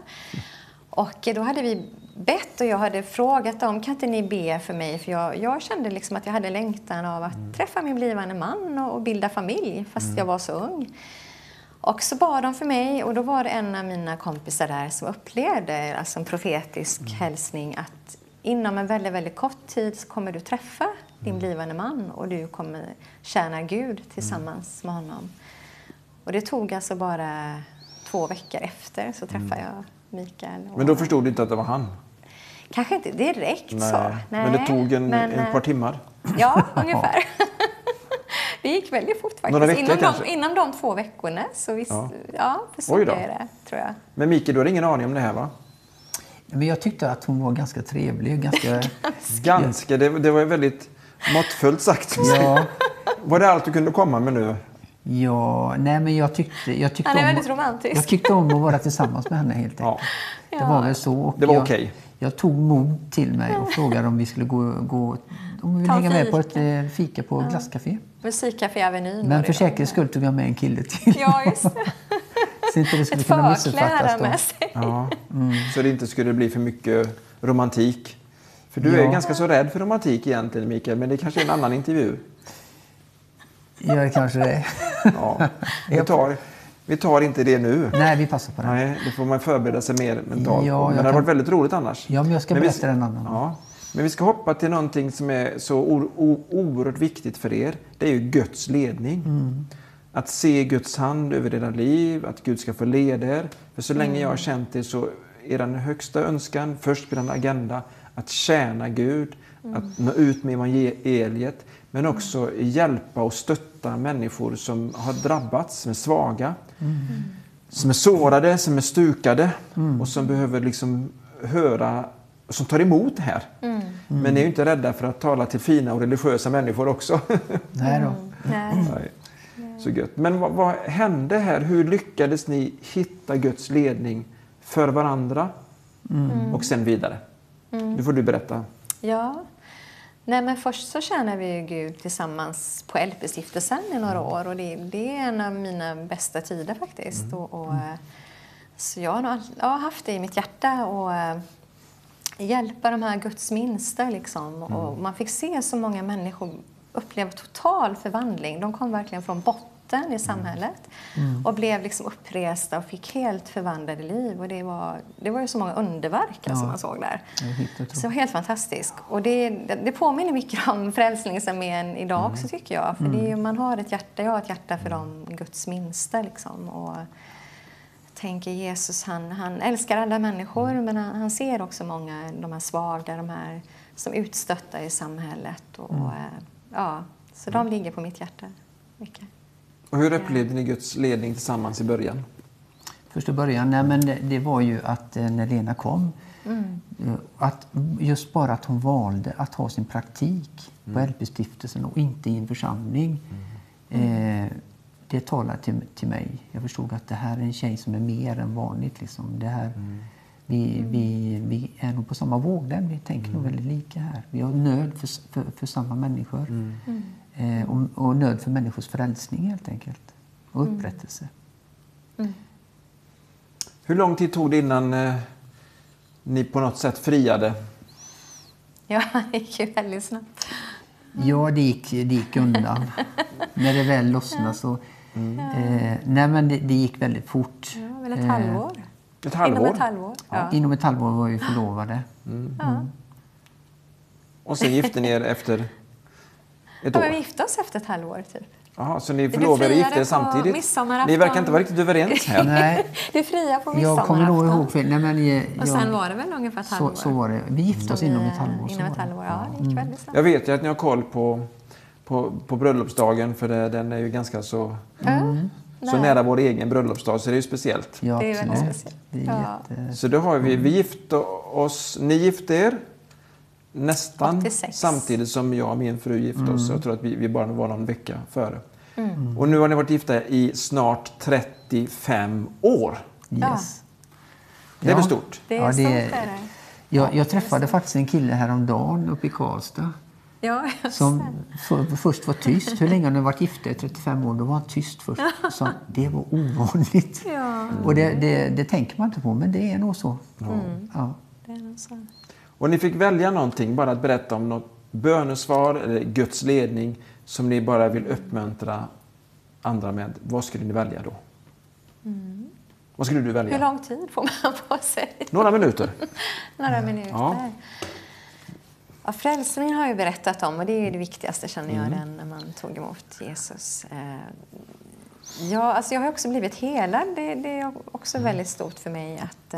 Speaker 4: Och då hade vi bett, och jag hade frågat dem, kan inte ni be för mig? För jag kände liksom att jag hade längtan av att träffa min blivande man och bilda familj, fast jag var så ung. Och så bad de för mig, och då var det en av mina kompisar där som upplevde alltså en profetisk hälsning att inom en väldigt, väldigt kort tid så kommer du träffa din blivande man och du kommer tjäna Gud tillsammans med honom. Och det tog alltså bara 2 veckor efter så träffade jag Mikael.
Speaker 1: Men då förstod du inte att det var han?
Speaker 4: Kanske inte direkt så. Nej.
Speaker 1: Men det tog ett par timmar?
Speaker 4: Ja, ungefär. Det gick väldigt fort faktiskt.
Speaker 1: Några veckor
Speaker 4: inom de 2 veckorna så förstod jag det, tror jag.
Speaker 1: Men Mikael, du har ingen aning om det här, va?
Speaker 3: Men jag tyckte att hon var ganska trevlig.
Speaker 1: Ganska, det var väldigt måttfullt sagt.
Speaker 3: Ja.
Speaker 1: Var det allt du kunde komma med nu?
Speaker 3: Ja, nej, men jag tyckte
Speaker 4: Han är väldigt romantisk.
Speaker 3: Jag tyckte om att vara tillsammans med henne helt enkelt.
Speaker 1: Ja.
Speaker 3: Det var väl så. Och
Speaker 1: det var okej.
Speaker 3: Jag tog mod till mig och frågade om vi skulle gå om vi ville hänga med på ett fika på Glasscafé.
Speaker 4: Musikcafé Avenyn.
Speaker 3: Men för säkerhets skull tog jag med en kille till.
Speaker 4: Ja, just det.
Speaker 3: Så inte det skulle kunna missuppfattas då.
Speaker 4: Med sig.
Speaker 1: Ja. Så det inte skulle bli för mycket romantik. För du är ganska så rädd för romantik egentligen, Mikael, men det är kanske är en annan intervju.
Speaker 3: Ja, kanske det.
Speaker 1: Ja. Vi tar inte det nu.
Speaker 3: Nej, vi passar på det.
Speaker 1: Nej, det får man förbereda sig mer mentalt.
Speaker 3: Ja,
Speaker 1: men det har varit väldigt roligt annars.
Speaker 3: Ja, men jag ska berätta en annan.
Speaker 1: Ja. Men vi ska hoppa till någonting som är så oerhört viktigt för er. Det är ju Guds ledning. Att se Guds hand över era liv, att Gud ska få leda er. För så länge jag har känt det så är den högsta önskan, först på den agenda, att tjäna Gud, att nå ut med evangeliet, men också hjälpa och stötta människor som har drabbats, som är svaga, som är sårade, som är stukade och som behöver liksom höra, som tar emot det här. Men är ju inte rädda för att tala till fina och religiösa människor också.
Speaker 3: Nej då.
Speaker 1: Nej. Så gött. Men vad hände här? Hur lyckades ni hitta Guds ledning för varandra och sen vidare? Nu får du berätta.
Speaker 4: Ja. Nej, men först så tjänar vi ju Gud tillsammans på LP-stiftelsen i några år. Och det är en av mina bästa tider faktiskt. Så jag har haft det i mitt hjärta och hjälpa de här Guds minsta liksom. Och man fick se så många människor uppleva total förvandling. De kom verkligen från botten i samhället och blev liksom uppresta och fick helt förvandlade liv. Och det var ju så många underverk som man såg där. Så det var helt fantastiskt. Och det påminner mycket om Frälsningsarmén idag också, tycker jag. För det är, man har ett hjärta, jag har ett hjärta för de Guds minsta liksom. Och jag tänker Jesus, han älskar alla människor, men han ser också många, de här svaga, de här som utstötta i samhället. Och Ja, så de ligger på mitt hjärta mycket.
Speaker 1: Och hur upplevde ni Guds ledning tillsammans i början?
Speaker 3: Först i början, det var ju att när Lena kom, att just bara att hon valde att ha sin praktik på LP-stiftelsen och inte i en församling, det talade till mig. Jag förstod att det här är en tjej som är mer än vanligt. Liksom. Det här, vi är nog på samma våglängd, vi tänker nog väldigt lika här. Vi har nöd för samma människor. Och nöd för människors frälsning helt enkelt. Och upprättelse.
Speaker 1: Hur lång tid tog det innan ni på något sätt friade?
Speaker 4: Ja, det gick ju väldigt snabbt.
Speaker 3: Ja, det gick undan. När det väl lossnade så... nej, men det gick väldigt fort.
Speaker 4: Ja, väl ett halvår.
Speaker 1: Ett halvår?
Speaker 4: Inom ett halvår. Ja.
Speaker 3: Inom ett halvår var vi förlovade.
Speaker 1: Och sen gifte ni er efter ett
Speaker 4: Ja,
Speaker 1: år?
Speaker 4: men vi gifte oss efter ett halvår typ.
Speaker 1: Jaha, så ni förlovade och gifte er samtidigt?
Speaker 4: Midsommarafton.
Speaker 1: Ni verkar inte vara riktigt överens här.
Speaker 3: Nej,
Speaker 4: Du fria på midsommarafton.
Speaker 3: jag kommer nog ihåg fel. Nej, men
Speaker 4: Och sen var det väl ungefär ett halvår.
Speaker 3: så var det. Vi gifte oss inom ett halvår.
Speaker 4: Inom ett halvår, ja. Det gick väldigt snabbt.
Speaker 1: Jag vet ju att ni har koll på bröllopsdagen, för den är ju ganska så nära vår egen bröllopsdag, så det är ju speciellt.
Speaker 3: Ja,
Speaker 4: Det är väldigt
Speaker 3: absolut.
Speaker 4: speciellt.
Speaker 3: Det är
Speaker 4: Ja.
Speaker 3: jätte...
Speaker 1: Så då har vi gifte oss, ni gifte er nästan
Speaker 4: 86.
Speaker 1: samtidigt som jag och min fru gifte oss. Jag tror att vi bara var någon vecka före. Och nu har ni varit gifta i snart 35 år.
Speaker 3: Yes.
Speaker 1: Det är väl stort?
Speaker 4: Det är
Speaker 3: Ja,
Speaker 4: stort,
Speaker 3: det-
Speaker 4: är det.
Speaker 3: Jag träffade faktiskt en kille häromdagen uppe i Karlstad.
Speaker 4: Ja,
Speaker 3: Som först var tyst. Hur länge har ni varit gifta? I 35 år. Då var han tyst först. Så det var ovanligt.
Speaker 4: Ja.
Speaker 3: Och det tänker man inte på, men det är nog så. Ja.
Speaker 4: Det är nog så.
Speaker 1: Och ni fick välja någonting, bara att berätta om något bönesvar eller Guds ledning som ni bara vill uppmuntra andra med. Vad skulle ni välja då? Vad skulle du välja?
Speaker 4: Hur lång tid får man på sig?
Speaker 1: Några minuter.
Speaker 4: Några minuter.
Speaker 1: Ja.
Speaker 4: Ja, frälsningen har jag ju berättat om, och det är det viktigaste, känner jag, den när man tog emot Jesus. Ja, alltså jag har också blivit helad. Det är också väldigt stort för mig att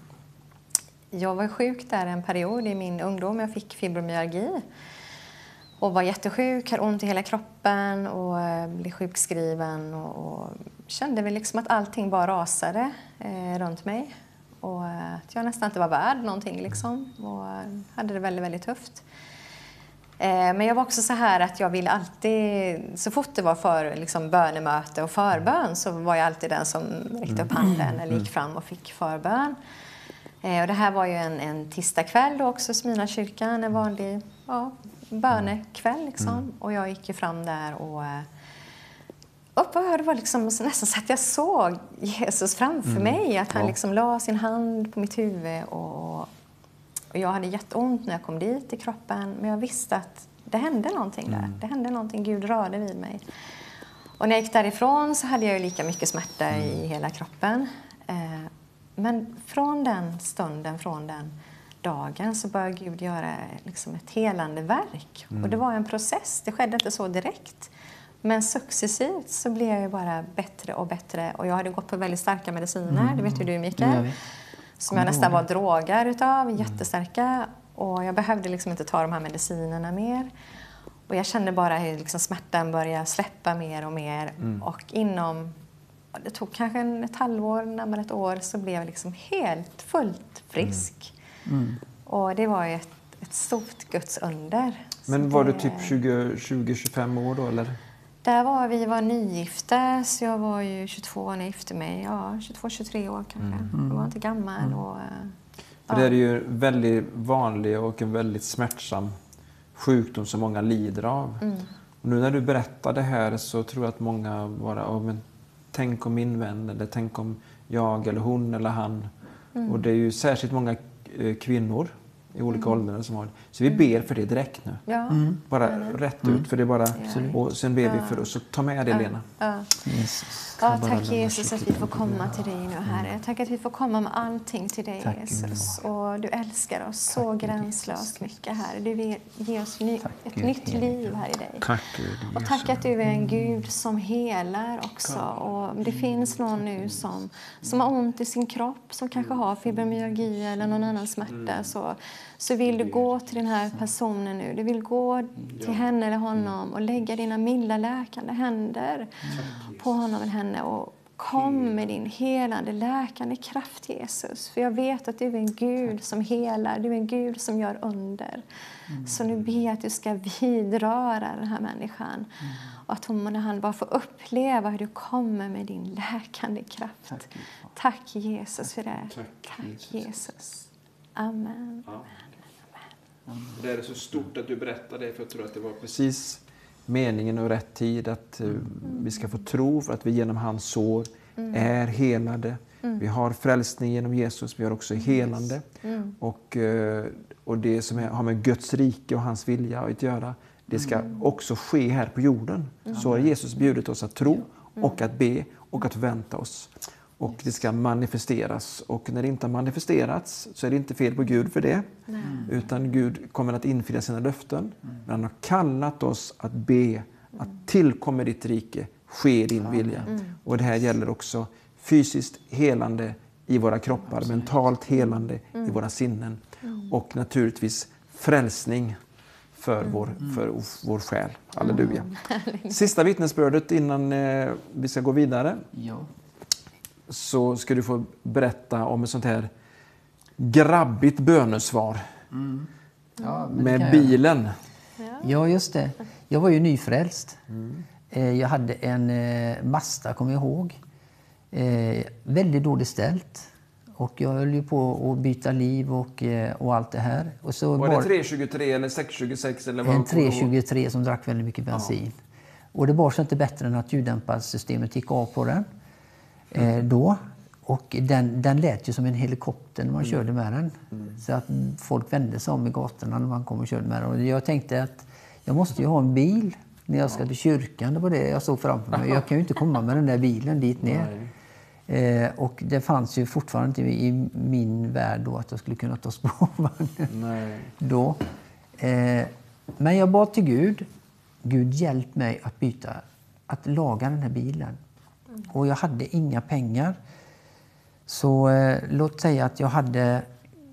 Speaker 4: jag var sjuk där en period i min ungdom. Jag fick fibromyalgi och var jättesjuk, hade ont i hela kroppen och blev sjukskriven och kände väl liksom att allting bara rasade runt mig. Och att jag nästan inte var värd någonting liksom. Och hade det väldigt, väldigt tufft. Men jag var också så här att jag ville alltid, så fort det var för liksom bönemöte och förbön, så var jag alltid den som räckte upp handen eller gick fram och fick förbön. Och det här var ju en tisdagkväll då också, Smyrnakyrkan, en vanlig bönekväll liksom. Och jag gick ju fram där och det var liksom nästan så att jag såg Jesus framför mig. Att han liksom la sin hand på mitt huvud. Och jag hade jätteont när jag kom dit i kroppen. Men jag visste att det hände någonting där. Det hände någonting. Gud rörde vid mig. Och när jag gick därifrån så hade jag ju lika mycket smärta i hela kroppen. Men från den stunden, från den dagen, så började Gud göra liksom ett helande verk. Och det var en process. Det skedde inte så direkt. Men successivt så blev jag ju bara bättre och bättre. Och jag hade gått på väldigt starka mediciner, det vet ju du, Mikael. Som jag nästan var drogar utav, jättestarka. Och jag behövde liksom inte ta de här medicinerna mer. Och jag kände bara hur liksom smärtan började släppa mer och mer. Och det tog kanske ett halvår, närmare ett år, så blev jag liksom helt fullt frisk. Och det var ju ett stort Guds under.
Speaker 1: Men var du typ 20-25 år då, eller?
Speaker 4: Vi var nygifta, så jag var ju 22 när jag gifte mig. Ja, 22-23 år kanske. Jag var inte gammal. Och,
Speaker 1: För det är ju en väldigt vanlig och en väldigt smärtsam sjukdom som många lider av. Och nu när du berättar det här så tror jag att många bara, men tänk om min vän, eller tänk om jag eller hon eller han. Och det är ju särskilt många kvinnor i olika åldrar som har det. Så vi ber för det direkt nu.
Speaker 4: Ja.
Speaker 1: Bara rätt ut, för det är bara... Och sen ber vi för oss. Så ta med det, Lena.
Speaker 3: Jesus.
Speaker 4: Ja, tack Jesus att vi får komma till dig nu, Herre. Tack att vi får komma med allting till dig, Jesus. Och du älskar oss så gränslöst mycket, Herre. Du vill ge oss ett nytt liv här i dig.
Speaker 1: Tack, Gud.
Speaker 4: Och tack att du är en Gud som helar också. Och det finns någon nu som har ont i sin kropp, som kanske har fibromyalgi eller någon annan smärta. Så så vill du gå till den här personen nu. Du vill gå till henne eller honom och lägga dina milda läkande händer på honom eller henne. Och kom med din helande, läkande kraft, Jesus. För jag vet att du är en Gud som helar. Du är en Gud som gör under. Så nu ber jag att du ska vidröra den här människan. Och att hon, när han bara får uppleva hur du kommer med din läkande kraft. Tack Jesus för det. Tack Jesus. Amen.
Speaker 1: Det är så stort att du berättar det, för jag tror att det var precis meningen och rätt tid att vi ska få tro för att vi genom hans sår är helade. Vi har frälsning genom Jesus, vi har också helande. Och det som har med Guds rike och hans vilja att göra, det ska också ske här på jorden. Så har Jesus bjudit oss att tro och att be och att förvänta oss. Och det ska manifesteras. Och när det inte har manifesterats så är det inte fel på Gud för det. Utan Gud kommer att infria sina löften. Men han har kallat oss att be att tillkommer ditt rike, ske din vilja. Och det här gäller också fysiskt helande i våra kroppar, mentalt helande i våra sinnen. Och naturligtvis frälsning för vår själ. Halleluja. Sista vittnesbördet innan vi ska gå vidare. Så ska du få berätta om ett sånt här grabbigt bönesvar med bilen.
Speaker 3: Ja, just det. Jag var ju nyfrälst. Jag hade en Mazda, kommer jag ihåg. Väldigt dåligt ställt. Och jag höll ju på att byta liv och allt det här. Och så
Speaker 1: var det 323 eller 626? Eller vad?
Speaker 3: En 323 som drack väldigt mycket bensin. Och det var så inte bättre än att ljuddämparsystemet gick av på den. Då. Och den lät ju som en helikopter när man körde med den. Så att folk vände sig om i gatorna när man kom och körde med den. Och jag tänkte att jag måste ju ha en bil när jag ska till kyrkan. Det var det jag såg framför mig. Jag kan ju inte komma med den där bilen dit ner. Och det fanns ju fortfarande inte i min värld då att jag skulle kunna ta spårvagnen. Då. Men jag bad till Gud. Gud, hjälp mig att laga den här bilen. Och jag hade inga pengar. Så låt säga att jag hade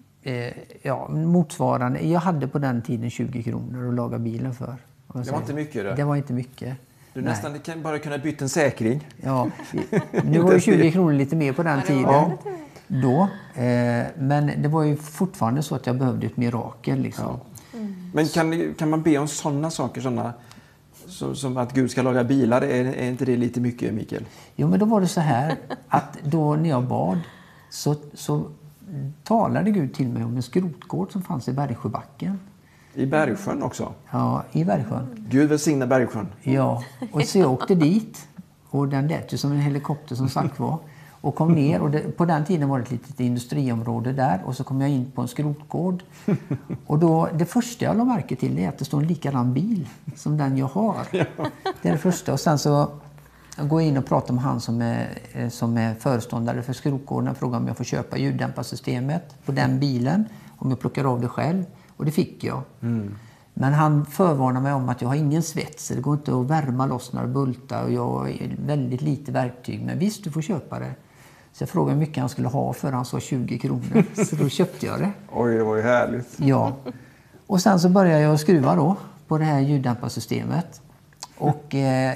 Speaker 3: motsvarande. Jag hade på den tiden 20 kronor att laga bilen för.
Speaker 1: Det var inte mycket då?
Speaker 3: Det var inte mycket.
Speaker 1: Du nästan bara kunna byta en säkring.
Speaker 3: Ja, nu var ju 20 kronor lite mer på den tiden. Då. Men det var ju fortfarande så att jag behövde ett mirakel. Liksom.
Speaker 1: Men kan man be om sådana saker? Som att Gud ska laga bilar, är inte det lite mycket, Mikael?
Speaker 3: Jo, men då var det så här att då när jag bad så talade Gud till mig om en skrotgård som fanns i Bergsjöbacken.
Speaker 1: I Bergsjön också?
Speaker 3: Ja, i Bergsjön.
Speaker 1: Gud välsigna Bergsjön.
Speaker 3: Ja, och så jag åkte dit och den lät ju som en helikopter som sagt var. Och kom ner och på den tiden var det ett litet industriområde där och så kom jag in på en skrotgård. Och då, det första jag la märke till är att det står en likadan bil som den jag har. Det är det första. Och sen så går jag in och pratar med han som är föreståndare för skrotgården och frågar om jag får köpa ljuddämparsystemet på den bilen. Om jag plockar av det själv. Och det fick jag. Men han förvarnar mig om att jag har ingen svets. Det går inte att värma loss några bultar och jag har väldigt lite verktyg. Men visst, du får köpa det. Så jag frågade hur mycket han skulle ha för han sa 20 kronor. Så då köpte jag det.
Speaker 1: Oj, det var ju härligt.
Speaker 3: Ja. Och sen så började jag skruva då på det här ljuddämparsystemet. Och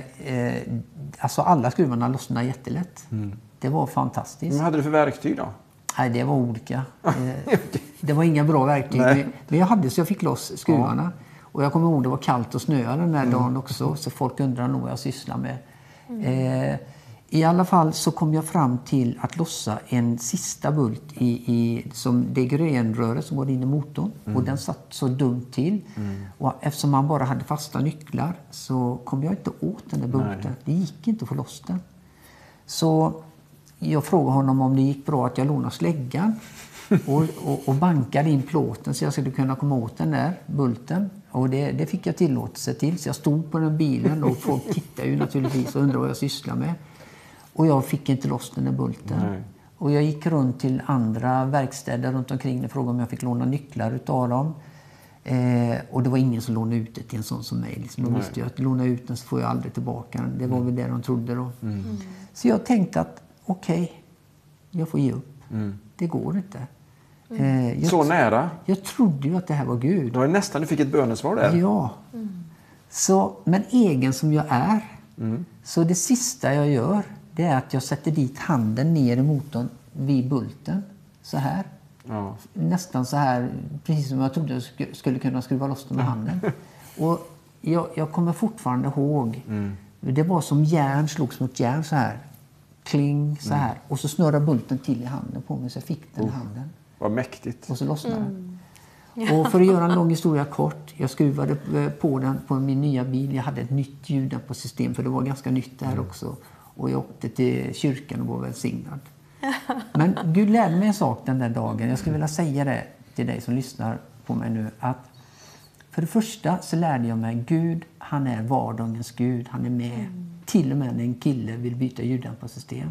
Speaker 3: alltså alla skruvarna lossnade jättelätt. Det var fantastiskt.
Speaker 1: Men vad hade du för verktyg då?
Speaker 3: Nej, det var olika. Det var inga bra verktyg. Men jag hade så jag fick loss skruvarna. Och jag kommer ihåg det var kallt och snöade den här dagen också. Så folk undrar nog vad jag sysslar med. I alla fall så kom jag fram till att lossa en sista bult som det är grenröret som går in i motorn. Och den satt så dumt till. Och eftersom man bara hade fasta nycklar så kom jag inte åt den där bulten. Det gick inte att få loss den. Så jag frågade honom om det gick bra att jag lånade släggan och bankade in plåten så jag skulle kunna komma åt den där bulten. Och det fick jag tillåtelse till. Så jag stod på den bilen och folk tittade ju naturligtvis och undrade vad jag sysslar med. Och jag fick inte loss den där bulten. Nej. Och jag gick runt till andra verkstäder runt omkring och frågade om jag fick låna nycklar utav dem. Och det var ingen som lånade ut det till en sån som mig. Liksom. De visste ju att låna ut den så får jag aldrig tillbaka den. Det var väl det de trodde då. Så jag tänkte att okej, jag får ge upp. Det går inte.
Speaker 1: Så nära.
Speaker 3: Jag trodde ju att det här var Gud.
Speaker 1: Det var nästan du fick ett bönesvar där.
Speaker 3: Ja. Så, men egen som jag är, så det sista jag gör, det är att jag sätter dit handen ner i motorn vid bulten. Så här.
Speaker 1: Ja.
Speaker 3: Nästan så här, precis som jag trodde jag skulle kunna skruva loss den med handen. Och jag kommer fortfarande ihåg, det var som järn slogs mot järn så här. Kling så här. Och så snurrade bulten till i handen på mig så jag fick den i handen.
Speaker 1: Vad mäktigt.
Speaker 3: Och så lossnade den. Och för att göra en lång historia kort, jag skruvade på den på min nya bil. Jag hade ett nytt ljuddämparsystem för det var ganska nytt där också. Och jag åkte till kyrkan och var välsignad. Men Gud lärde mig en sak den där dagen. Jag skulle vilja säga det till dig som lyssnar på mig nu. Att för det första så lärde jag mig Gud, han är vardagens Gud. Han är med. Till och med när en kille vill byta ljuddämparsystem.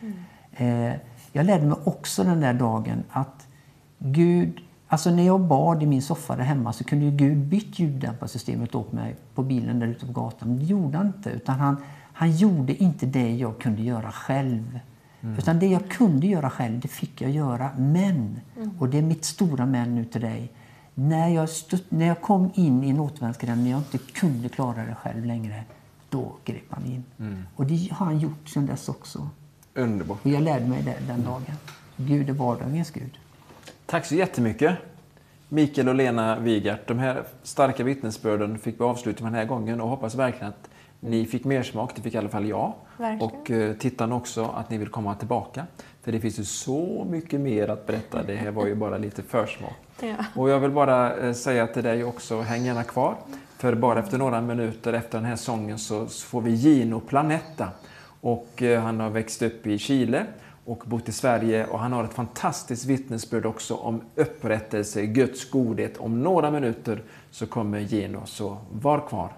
Speaker 3: Jag lärde mig också den där dagen att Gud, alltså när jag bad i min soffa där hemma så kunde ju Gud bytt ljuddämparsystemet åt mig på bilen där ute på gatan. Men det gjorde han inte, utan han gjorde inte det jag kunde göra själv. Utan det jag kunde göra själv, det fick jag göra. Men, och det är mitt stora men nu till dig, när jag kom in i en återvändsgränd, när jag inte kunde klara det själv längre, då grep han in. Och det har han gjort sedan dess också.
Speaker 1: Underbart.
Speaker 3: Och jag lärde mig det den dagen. Gud är vardagens Gud.
Speaker 1: Tack så jättemycket. Mikael och Lena Wigert, de här starka vittnesbörden fick vi avsluta med den här gången och hoppas verkligen att ni fick mer smak, det fick i alla fall jag.
Speaker 4: Verkligen.
Speaker 1: Och tittarna också att ni vill komma tillbaka. För det finns ju så mycket mer att berätta, det här var ju bara lite försmak.
Speaker 4: Ja.
Speaker 1: Och jag vill bara säga till dig också, häng gärna kvar. För bara efter några minuter efter den här sången så får vi Gino Planetta. Och han har växt upp i Chile och bott i Sverige och han har ett fantastiskt vittnesbörd också om upprättelse, Guds godhet. Om några minuter så kommer Gino, så var kvar.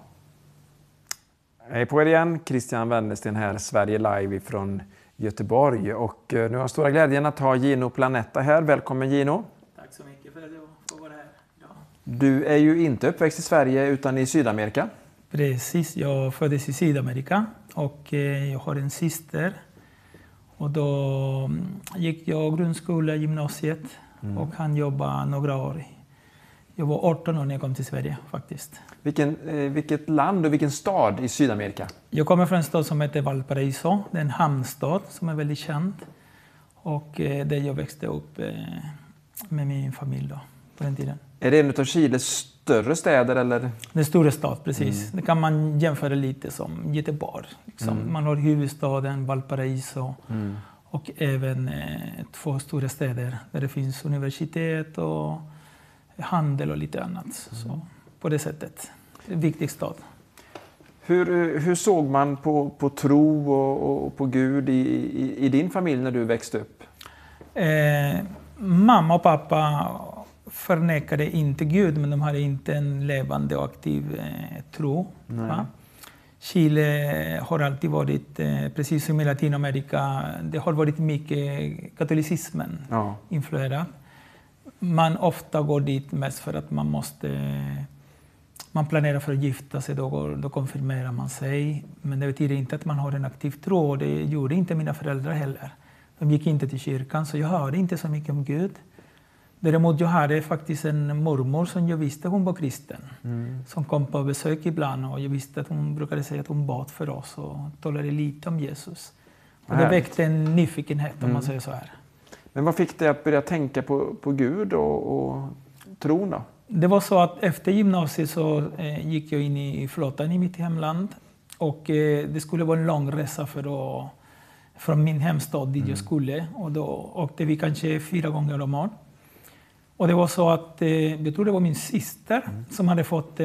Speaker 1: Hej på er igen, Christian Wennersten här, Sverige live från Göteborg. Och nu har jag stora glädjen att ha Gino Planetta här. Välkommen Gino.
Speaker 5: Tack så mycket för att jag får vara här idag.
Speaker 1: Du är ju inte uppväxt i Sverige utan i Sydamerika.
Speaker 5: Precis, jag föddes i Sydamerika och jag har en syster. Och då gick jag grundskola, gymnasiet och han jobbade några år. Jag var 18 år när jag kom till Sverige faktiskt.
Speaker 1: Vilket land och vilken stad i Sydamerika?
Speaker 5: Jag kommer från en stad som heter Valparaiso. Det är en hamnstad som är väldigt känd. Och där jag växte upp med min familj då, på den tiden.
Speaker 1: Är det en av Chiles större städer eller?
Speaker 5: Det är stora stad, precis. Det kan man jämföra lite som Göteborg. Liksom. Man har huvudstaden Valparaiso och även 2 stora städer där det finns universitet och handel och lite annat. Så, på det sättet. En viktig stad.
Speaker 1: Hur såg man på tro och på Gud i din familj när du växte upp?
Speaker 5: Mamma och pappa förnekade inte Gud, men de hade inte en levande och aktiv tro. Chile har alltid varit, precis som i Latinamerika, det har varit mycket katolicismen influerad. Man ofta går dit mest för att man planerar för att gifta sig, då konfirmerar man sig. Men det betyder inte att man har en aktiv tro, och det gjorde inte mina föräldrar heller. De gick inte till kyrkan, så jag hörde inte så mycket om Gud. Däremot jag hade faktiskt en mormor som jag visste hon var kristen. Som kom på besök ibland, och jag visste att hon brukade säga att hon bad för oss och talade lite om Jesus. Och det väckte en nyfikenhet, om man säger så här.
Speaker 1: Men vad fick dig att börja tänka på Gud och tron då?
Speaker 5: Det var så att efter gymnasiet så gick jag in i flottan i mitt hemland. Och det skulle vara en lång resa från min hemstad dit jag skulle. Och då åkte vi kanske 4 gånger om året. Och det var så att, jag tror det var min syster som hade fått,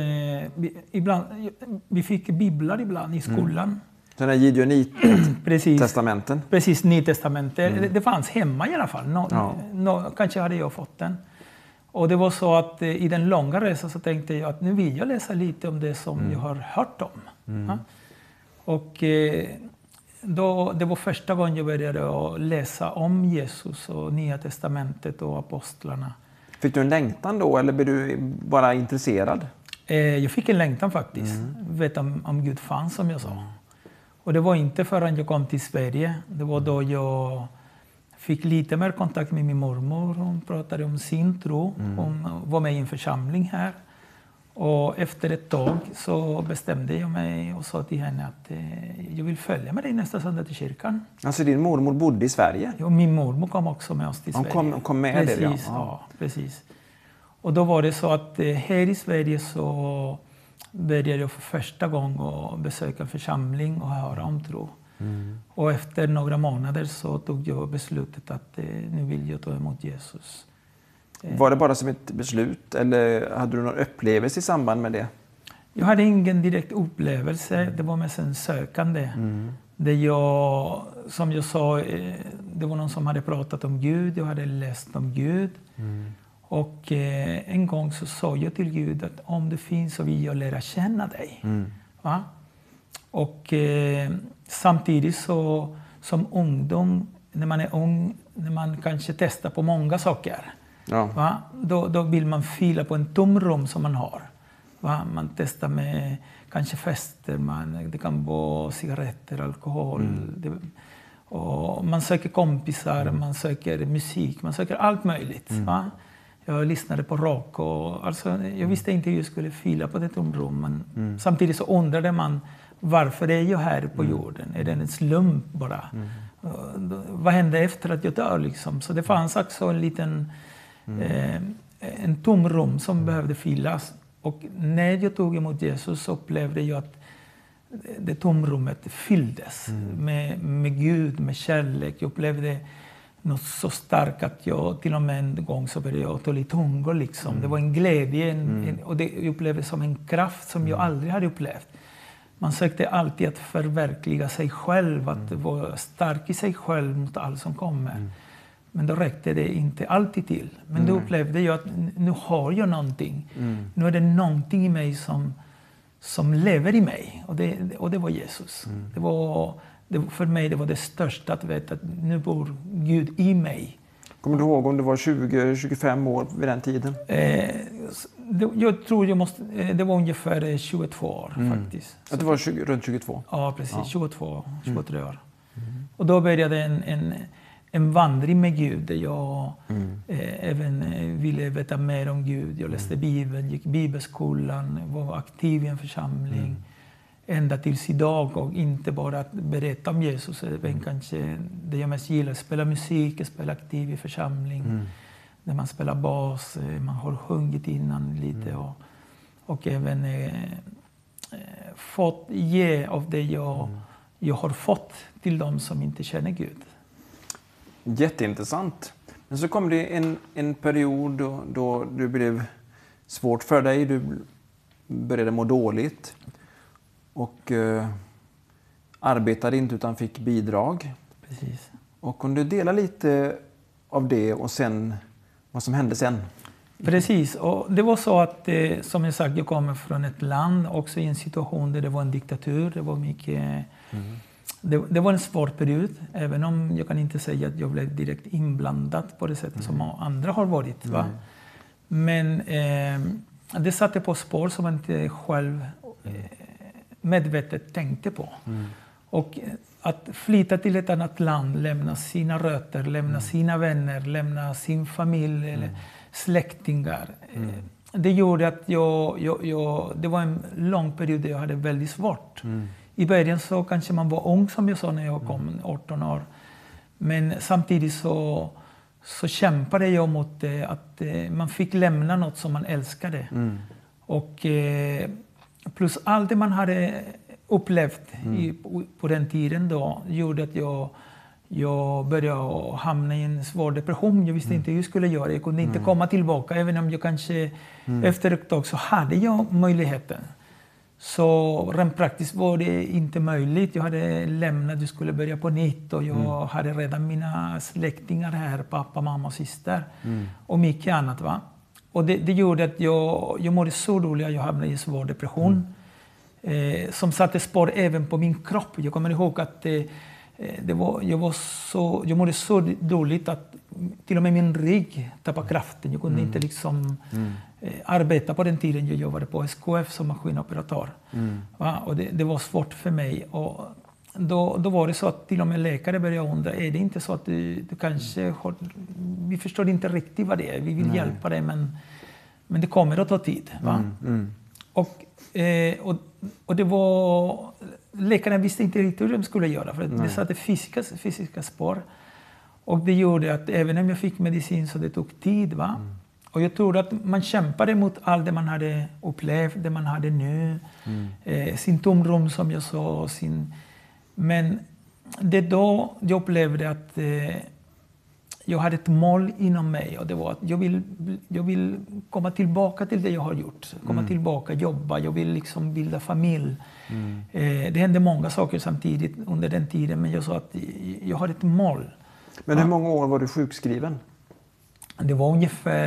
Speaker 5: vi fick biblar ibland i skolan.
Speaker 1: Den här Gideonit-testamenten?
Speaker 5: Precis, Nytestamentet. Det fanns hemma i alla fall. Kanske hade jag fått den. Och det var så att i den långa resan så tänkte jag att nu vill jag läsa lite om det som jag har hört om. Och det var första gången jag började att läsa om Jesus och Nya testamentet och apostlarna.
Speaker 1: Fick du en längtan då, eller blev du bara intresserad?
Speaker 5: Jag fick en längtan faktiskt. Vet om Gud fanns, som jag sa. Och det var inte förrän jag kom till Sverige. Det var då jag fick lite mer kontakt med min mormor. Hon pratade om sin tro. Hon var med i en församling här. Och efter ett tag så bestämde jag mig och sa till henne att jag vill följa med dig nästa söndag till kyrkan.
Speaker 1: Alltså din mormor bodde i Sverige?
Speaker 5: Ja, min mormor kom också med oss till Sverige.
Speaker 1: Hon kom med
Speaker 5: precis, ja, precis. Och då var det så att här i Sverige så började jag för första gången att besöka en församling och höra om tro. Och efter några månader så tog jag beslutet att nu vill jag ta emot Jesus.
Speaker 1: Var det bara som ett beslut eller hade du någon upplevelse i samband med det?
Speaker 5: Jag hade ingen direkt upplevelse, det var mest en sökande. Det jag, som jag sa, det var någon som hade pratat om Gud, jag hade läst om Gud. Och en gång så sa jag till Gud att om det finns så vill jag lära känna dig. Va? Och samtidigt så som ungdom, när man är ung, när man kanske testar på många saker.
Speaker 1: Ja.
Speaker 5: Va? Då vill man fylla på en tomrum som man har. Va? Man testar med kanske fester, det kan vara cigaretter, alkohol. Och man söker kompisar, man söker musik, man söker allt möjligt. Va? Jag lyssnade på rock och jag visste inte hur jag skulle fylla på det tomrum. Samtidigt så undrade man varför är jag här på jorden? Är det en slump bara? Vad hände efter att jag dör liksom? Så det fanns också en liten en tomrum som behövde fyllas. Och när jag tog emot Jesus så upplevde jag att det tomrummet fylldes med Gud, med kärlek. Jag upplevde något så starkt att jag till och med en gång så började jag tala i tungor liksom. Det var en glädje och det jag upplevde som en kraft som jag aldrig hade upplevt. Man sökte alltid att förverkliga sig själv, att vara stark i sig själv mot allt som kommer. Men då räckte det inte alltid till. Men då upplevde jag att nu har jag någonting. Nu är det någonting i mig som lever i mig. Och det var Jesus. För mig det var det största att veta att nu bor Gud i mig.
Speaker 1: Kommer du ihåg om det var 20-25 år vid den tiden?
Speaker 5: Jag tror det var ungefär 22 år faktiskt.
Speaker 1: Att det var runt 22?
Speaker 5: Ja, precis. 23 år. Och då började en vandring med Gud där jag även ville veta mer om Gud. Jag läste Bibeln, gick bibelskolan, var aktiv i en församling. Ända tills idag, och inte bara att berätta om Jesus. Även kanske det jag mest gillar, spela musik, spela aktiv i församling. Där man spelar bas, man har sjungit innan lite. Och även fått ge av det jag har fått till dem som inte känner Gud.
Speaker 1: Jätteintressant. Men så kom det en period då det blev svårt för dig. Du började må dåligt. Och arbetade inte utan fick bidrag.
Speaker 5: Precis.
Speaker 1: Och om du delar lite av det och sen vad som hände sen.
Speaker 5: Precis, och det var så att som jag sagt, jag kommer från ett land också i en situation där det var en diktatur. Det var mycket... Det var en svår period, även om jag kan inte säga att jag blev direkt inblandad på det sättet som andra har varit. Va? Men det satte på spår som man inte själv medvetet tänkte på. Och att flytta till ett annat land, lämna sina rötter, lämna sina vänner, lämna sin familj eller släktingar. Det gjorde att det var en lång period där jag hade väldigt svårt. I början så kanske man var ung som jag sa när jag kom, 18 år. Men samtidigt så kämpade jag mot det, att man fick lämna något som man älskade. Och plus allt det man hade upplevt på den tiden då gjorde att jag började hamna i en svår depression. Jag visste inte hur jag skulle göra. Jag kunde inte komma tillbaka, även om jag kanske efter ett tag så hade jag möjligheten. Så rent praktiskt var det inte möjligt. Jag hade lämnat, jag skulle börja på nytt och jag hade redan mina släktingar här, pappa, mamma och syster och mycket annat. Va? Och det gjorde att jag mådde så dåligt att jag hamnade i en svår depression som satte spår även på min kropp. Jag kommer ihåg att jag mådde så dåligt att till och med min rygg tappade kraften. Jag kunde inte liksom arbeta på den tiden. Jag jobbade på SKF som maskinoperatör. Och det var svårt för mig. Och då var det så att till och med läkare började undra, är det inte så att du kanske har, vi förstår inte riktigt vad det är, vi vill hjälpa dig men det kommer att ta tid. Va? Och det var, läkarna visste inte riktigt hur de skulle göra för det satte fysiska spår. Och det gjorde att även om jag fick medicin så det tog tid. Va? Och jag tror att man kämpade mot allt det man hade upplevt, det man hade nu. Sin tomrum som jag sa. Men det då jag upplevde att jag hade ett mål inom mig. Och det var att jag vill komma tillbaka till det jag har gjort. Komma tillbaka, jobba, jag vill liksom bilda familj. Det hände många saker samtidigt under den tiden. Men jag sa att jag har ett mål.
Speaker 1: Men hur många år var du sjukskriven?
Speaker 5: Det var ungefär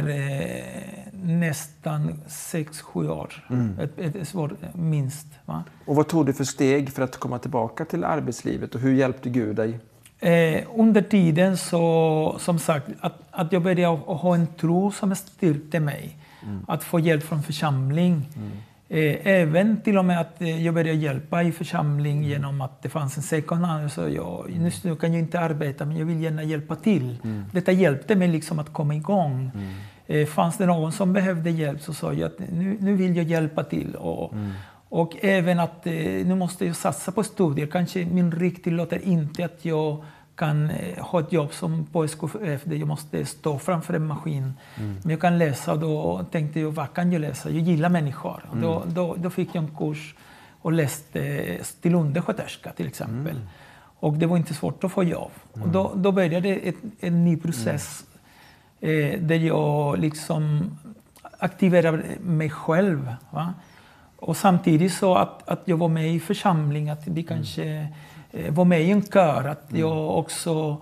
Speaker 5: nästan 6-7 år. Ett svårt, minst. Va?
Speaker 1: Och vad tog du för steg för att komma tillbaka till arbetslivet? Och hur hjälpte Gud dig?
Speaker 5: Under tiden så, som sagt, att jag började ha en tro som styrkte mig. Att få hjälp från församling. Även till och med att jag började hjälpa i församling genom att det fanns en second hand. Så nu kan jag inte arbeta men jag vill gärna hjälpa till. Detta hjälpte mig liksom att komma igång. Fanns det någon som behövde hjälp så sa jag att nu vill jag hjälpa till. Och även att nu måste jag satsa på studier. Kanske min rikt tillåter inte att jag kan ha ett jobb som på SKF där jag måste stå framför en maskin. Men jag kan läsa och då tänkte jag, vad kan jag läsa? Jag gillar människor. Då fick jag en kurs och läste till undersköterska till exempel. Och det var inte svårt att få jobb. Och då började en ny process där jag liksom aktiverade mig själv. Va? Och samtidigt så att jag var med i församling, att vi kanske var med i en kör, att jag också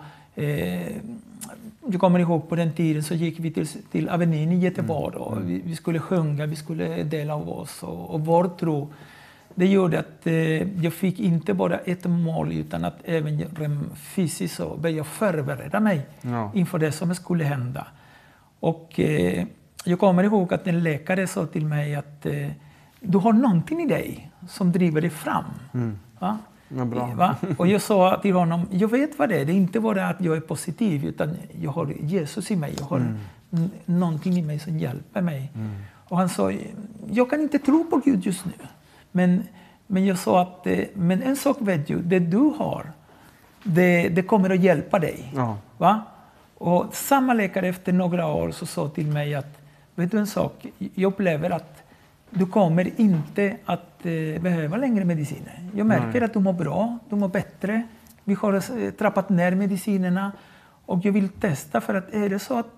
Speaker 5: jag kommer ihåg på den tiden så gick vi till Avenyn i Göteborg och vi skulle sjunga, vi skulle dela av oss och vår tro. Det gjorde att jag fick inte bara ett mål utan att även fysiskt så började jag förbereda mig inför det som skulle hända. Och jag kommer ihåg att en läkare sa till mig att du har någonting i dig som driver dig fram. Va?
Speaker 1: Ja, bra.
Speaker 5: Va? Och jag sa till honom, jag vet vad det är. Det är inte bara att jag är positiv utan jag har Jesus i mig. Jag har någonting i mig som hjälper mig. Och han sa, jag kan inte tro på Gud just nu. Men jag sa att, men en sak vet du, det du har, det kommer att hjälpa dig. Ja. Va? Och samma läkare efter några år så sa till mig att, vet du en sak, jag upplever att du kommer inte att behöva längre mediciner. Jag märker att du mår bra, du mår bättre. Vi har trappat ner medicinerna. Och jag vill testa för att är det så att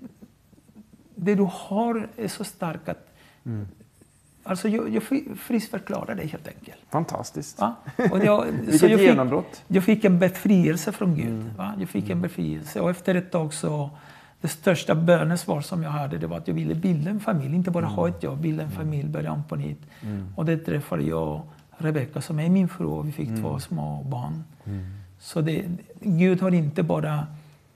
Speaker 5: det du har är så starkt att... Alltså jag friskförklarar dig helt enkelt.
Speaker 1: Fantastiskt.
Speaker 5: Va? Och
Speaker 1: vilket genombrott.
Speaker 5: Jag fick en befrielse från Gud. Va? Jag fick en befrielse. Och efter ett tag så... Det största bönesvar som jag hade det var att jag ville bilda en familj. Inte bara ha ett jobb, bilda en familj, börja om på nytt. Och det träffade jag Rebecca som är min fru och vi fick 2 små barn. Så Gud har inte bara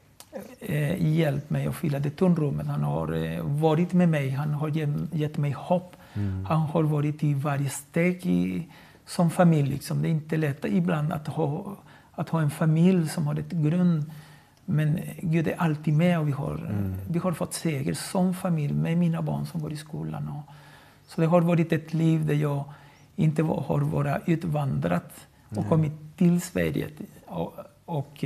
Speaker 5: hjälpt mig att fylla det tomrummet. Han har varit med mig, han har gett mig hopp. Han har varit i varje steg som familj. Liksom. Det är inte lätt ibland att ha en familj som har ett grund. Men Gud är alltid med och vi har fått seger som familj med mina barn som går i skolan. Så det har varit ett liv där jag inte har varit utvandrat och kommit till Sverige och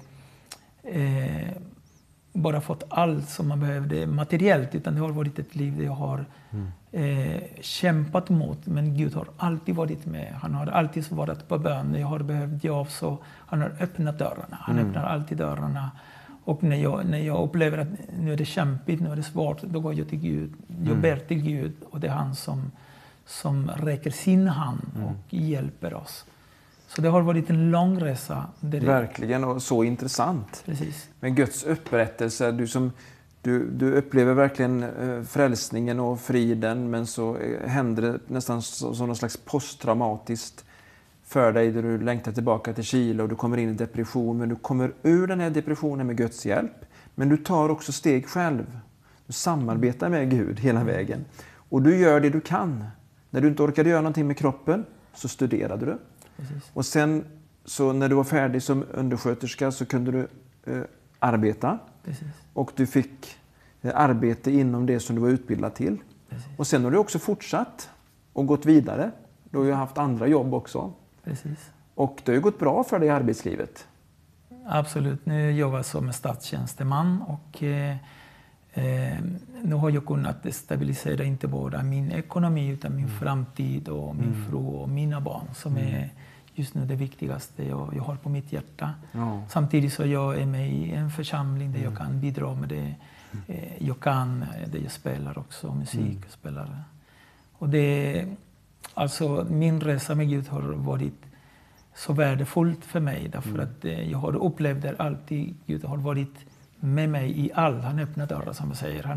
Speaker 5: bara fått allt som man behövde materiellt. Utan det har varit ett liv där jag har kämpat mot. Men Gud har alltid varit med. Han har alltid svarat på bön. När jag har behövt jobb så han har öppnat dörrarna. Han öppnar alltid dörrarna. Och när jag upplever att nu är det kämpigt, nu är det svårt, då går jag till Gud. Jag ber till Gud och det är han som räcker sin hand och hjälper oss. Så det har varit en lång resa.
Speaker 1: Verkligen, och så intressant.
Speaker 5: Precis.
Speaker 1: Men Guds upprättelse, du upplever verkligen frälsningen och friden, men så händer det nästan som något slags posttraumatiskt för dig där du längtar tillbaka till Chile och du kommer in i depression, men du kommer ur den här depressionen med Guds hjälp. Men du tar också steg själv. Du samarbetar med Gud hela vägen. Och du gör det du kan. När du inte orkade göra någonting med kroppen så studerade du.
Speaker 5: Precis.
Speaker 1: Och sen Så när du var färdig som undersköterska så kunde du arbeta.
Speaker 5: Precis.
Speaker 1: Och du fick arbete inom det som du var utbildad till.
Speaker 5: Precis.
Speaker 1: Och sen har du också fortsatt och gått vidare. Du har ju haft andra jobb också.
Speaker 5: Precis.
Speaker 1: Och det har ju gått bra för dig i arbetslivet.
Speaker 5: Absolut. Nu jobbar jag som statstjänsteman och nu har jag kunnat stabilisera inte bara min ekonomi utan min framtid och min fru och mina barn som är just nu det viktigaste jag har på mitt hjärta.
Speaker 1: Ja.
Speaker 5: Samtidigt så jag är med i en församling där jag kan bidra med det jag kan, där jag spelar också musik och spelar. Och det, alltså min resa med Gud har varit så värdefullt för mig därför att jag har upplevt att alltid Gud har varit med mig i allt. Han öppnar dörrar som jag säger.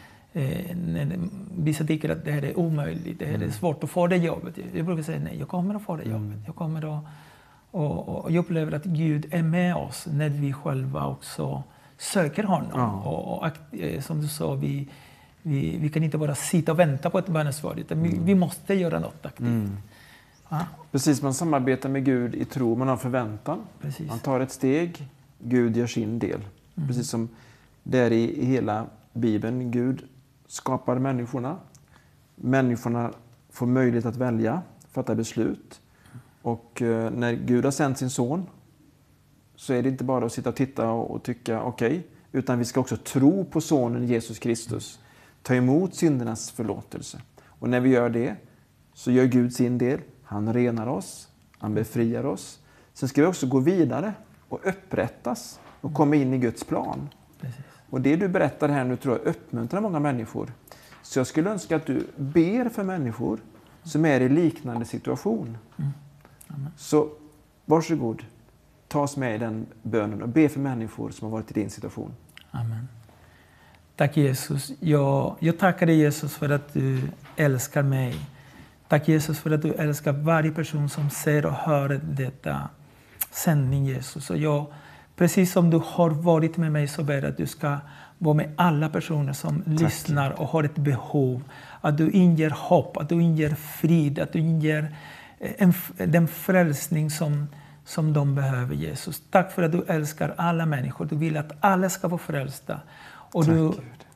Speaker 5: Vissa tycker att det här är omöjligt, det här är svårt att få det jobbet. Jag brukar säga nej, jag kommer att få det jobbet. Jag kommer att, och jag upplever att Gud är med oss när vi själva också söker honom. Och som du sa, vi kan inte bara sitta och vänta på ett bönesvar utan vi måste göra något aktivt.
Speaker 1: Precis, man samarbetar med Gud i tro, man har förväntan.
Speaker 5: Precis.
Speaker 1: Man tar ett steg, Gud gör sin del. Precis som det är i hela Bibeln. Gud skapar människorna. Människorna får möjlighet att välja, fatta beslut. Och när Gud har sänt sin son så är det inte bara att sitta och titta och tycka okej, utan vi ska också tro på sonen Jesus Kristus. Ta emot syndernas förlåtelse. Och när vi gör det så gör Gud sin del. Han renar oss, han befriar oss. Sen ska vi också gå vidare och upprättas och komma in i Guds plan.
Speaker 5: Precis.
Speaker 1: Och det du berättar här nu tror jag uppmuntrar många människor. Så jag skulle önska att du ber för människor som är i liknande situation. Så varsågod, ta oss med i den bönen och be för människor som har varit i din situation.
Speaker 5: Amen. Tack Jesus. Jag tackar dig Jesus för att du älskar mig. Tack Jesus för att du älskar varje person som ser och hör detta sändning Jesus. Och jag, precis som du har varit med mig så ber att du ska vara med alla personer som lyssnar och har ett behov. Att du inger hopp, att du inger frid, att du inger den frälsning som de behöver Jesus. Tack för att du älskar alla människor. Du vill att alla ska vara frälsta. Och du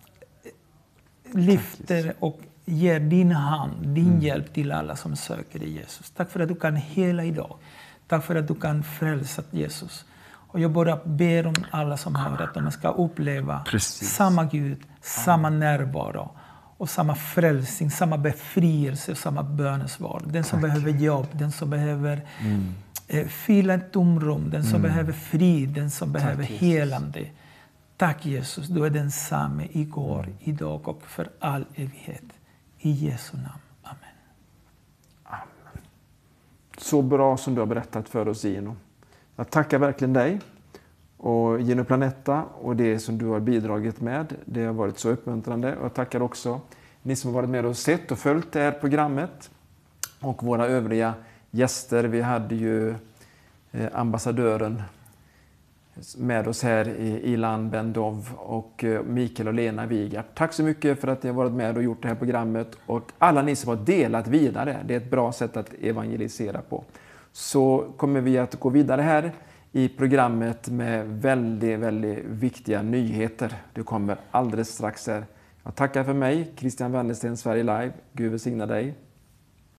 Speaker 5: lyfter och ger din hand, din hjälp till alla som söker dig Jesus. Tack för att du kan hela idag. Tack för att du kan frälsa Jesus. Och jag bara ber om alla som hör att de ska uppleva samma Gud, samma närvaro och samma frälsning, samma befrielse och samma bönesvar. Den som behöver jobb, den som behöver fylla ett tomrum, den som behöver frid, den som behöver helande. Tack Jesus, du är densamme igår, idag och för all evighet. I Jesu namn. Amen.
Speaker 1: Amen. Så bra som du har berättat för oss, Gino. Jag tackar verkligen dig och Gino Planetta och det som du har bidragit med. Det har varit så uppmuntrande. Och jag tackar också ni som har varit med och sett och följt det här programmet och våra övriga gäster. Vi hade ju ambassadören med oss här i Ilan Ben-Dov och Mikael och Lena Wigart. Tack så mycket för att ni har varit med och gjort det här programmet och alla ni som har delat vidare. Det är ett bra sätt att evangelisera på. Så kommer vi att gå vidare här i programmet med väldigt, väldigt viktiga nyheter. Det kommer alldeles strax här. Jag tackar för mig, Christian Wennersten, Sverige Live. Gud välsigna dig.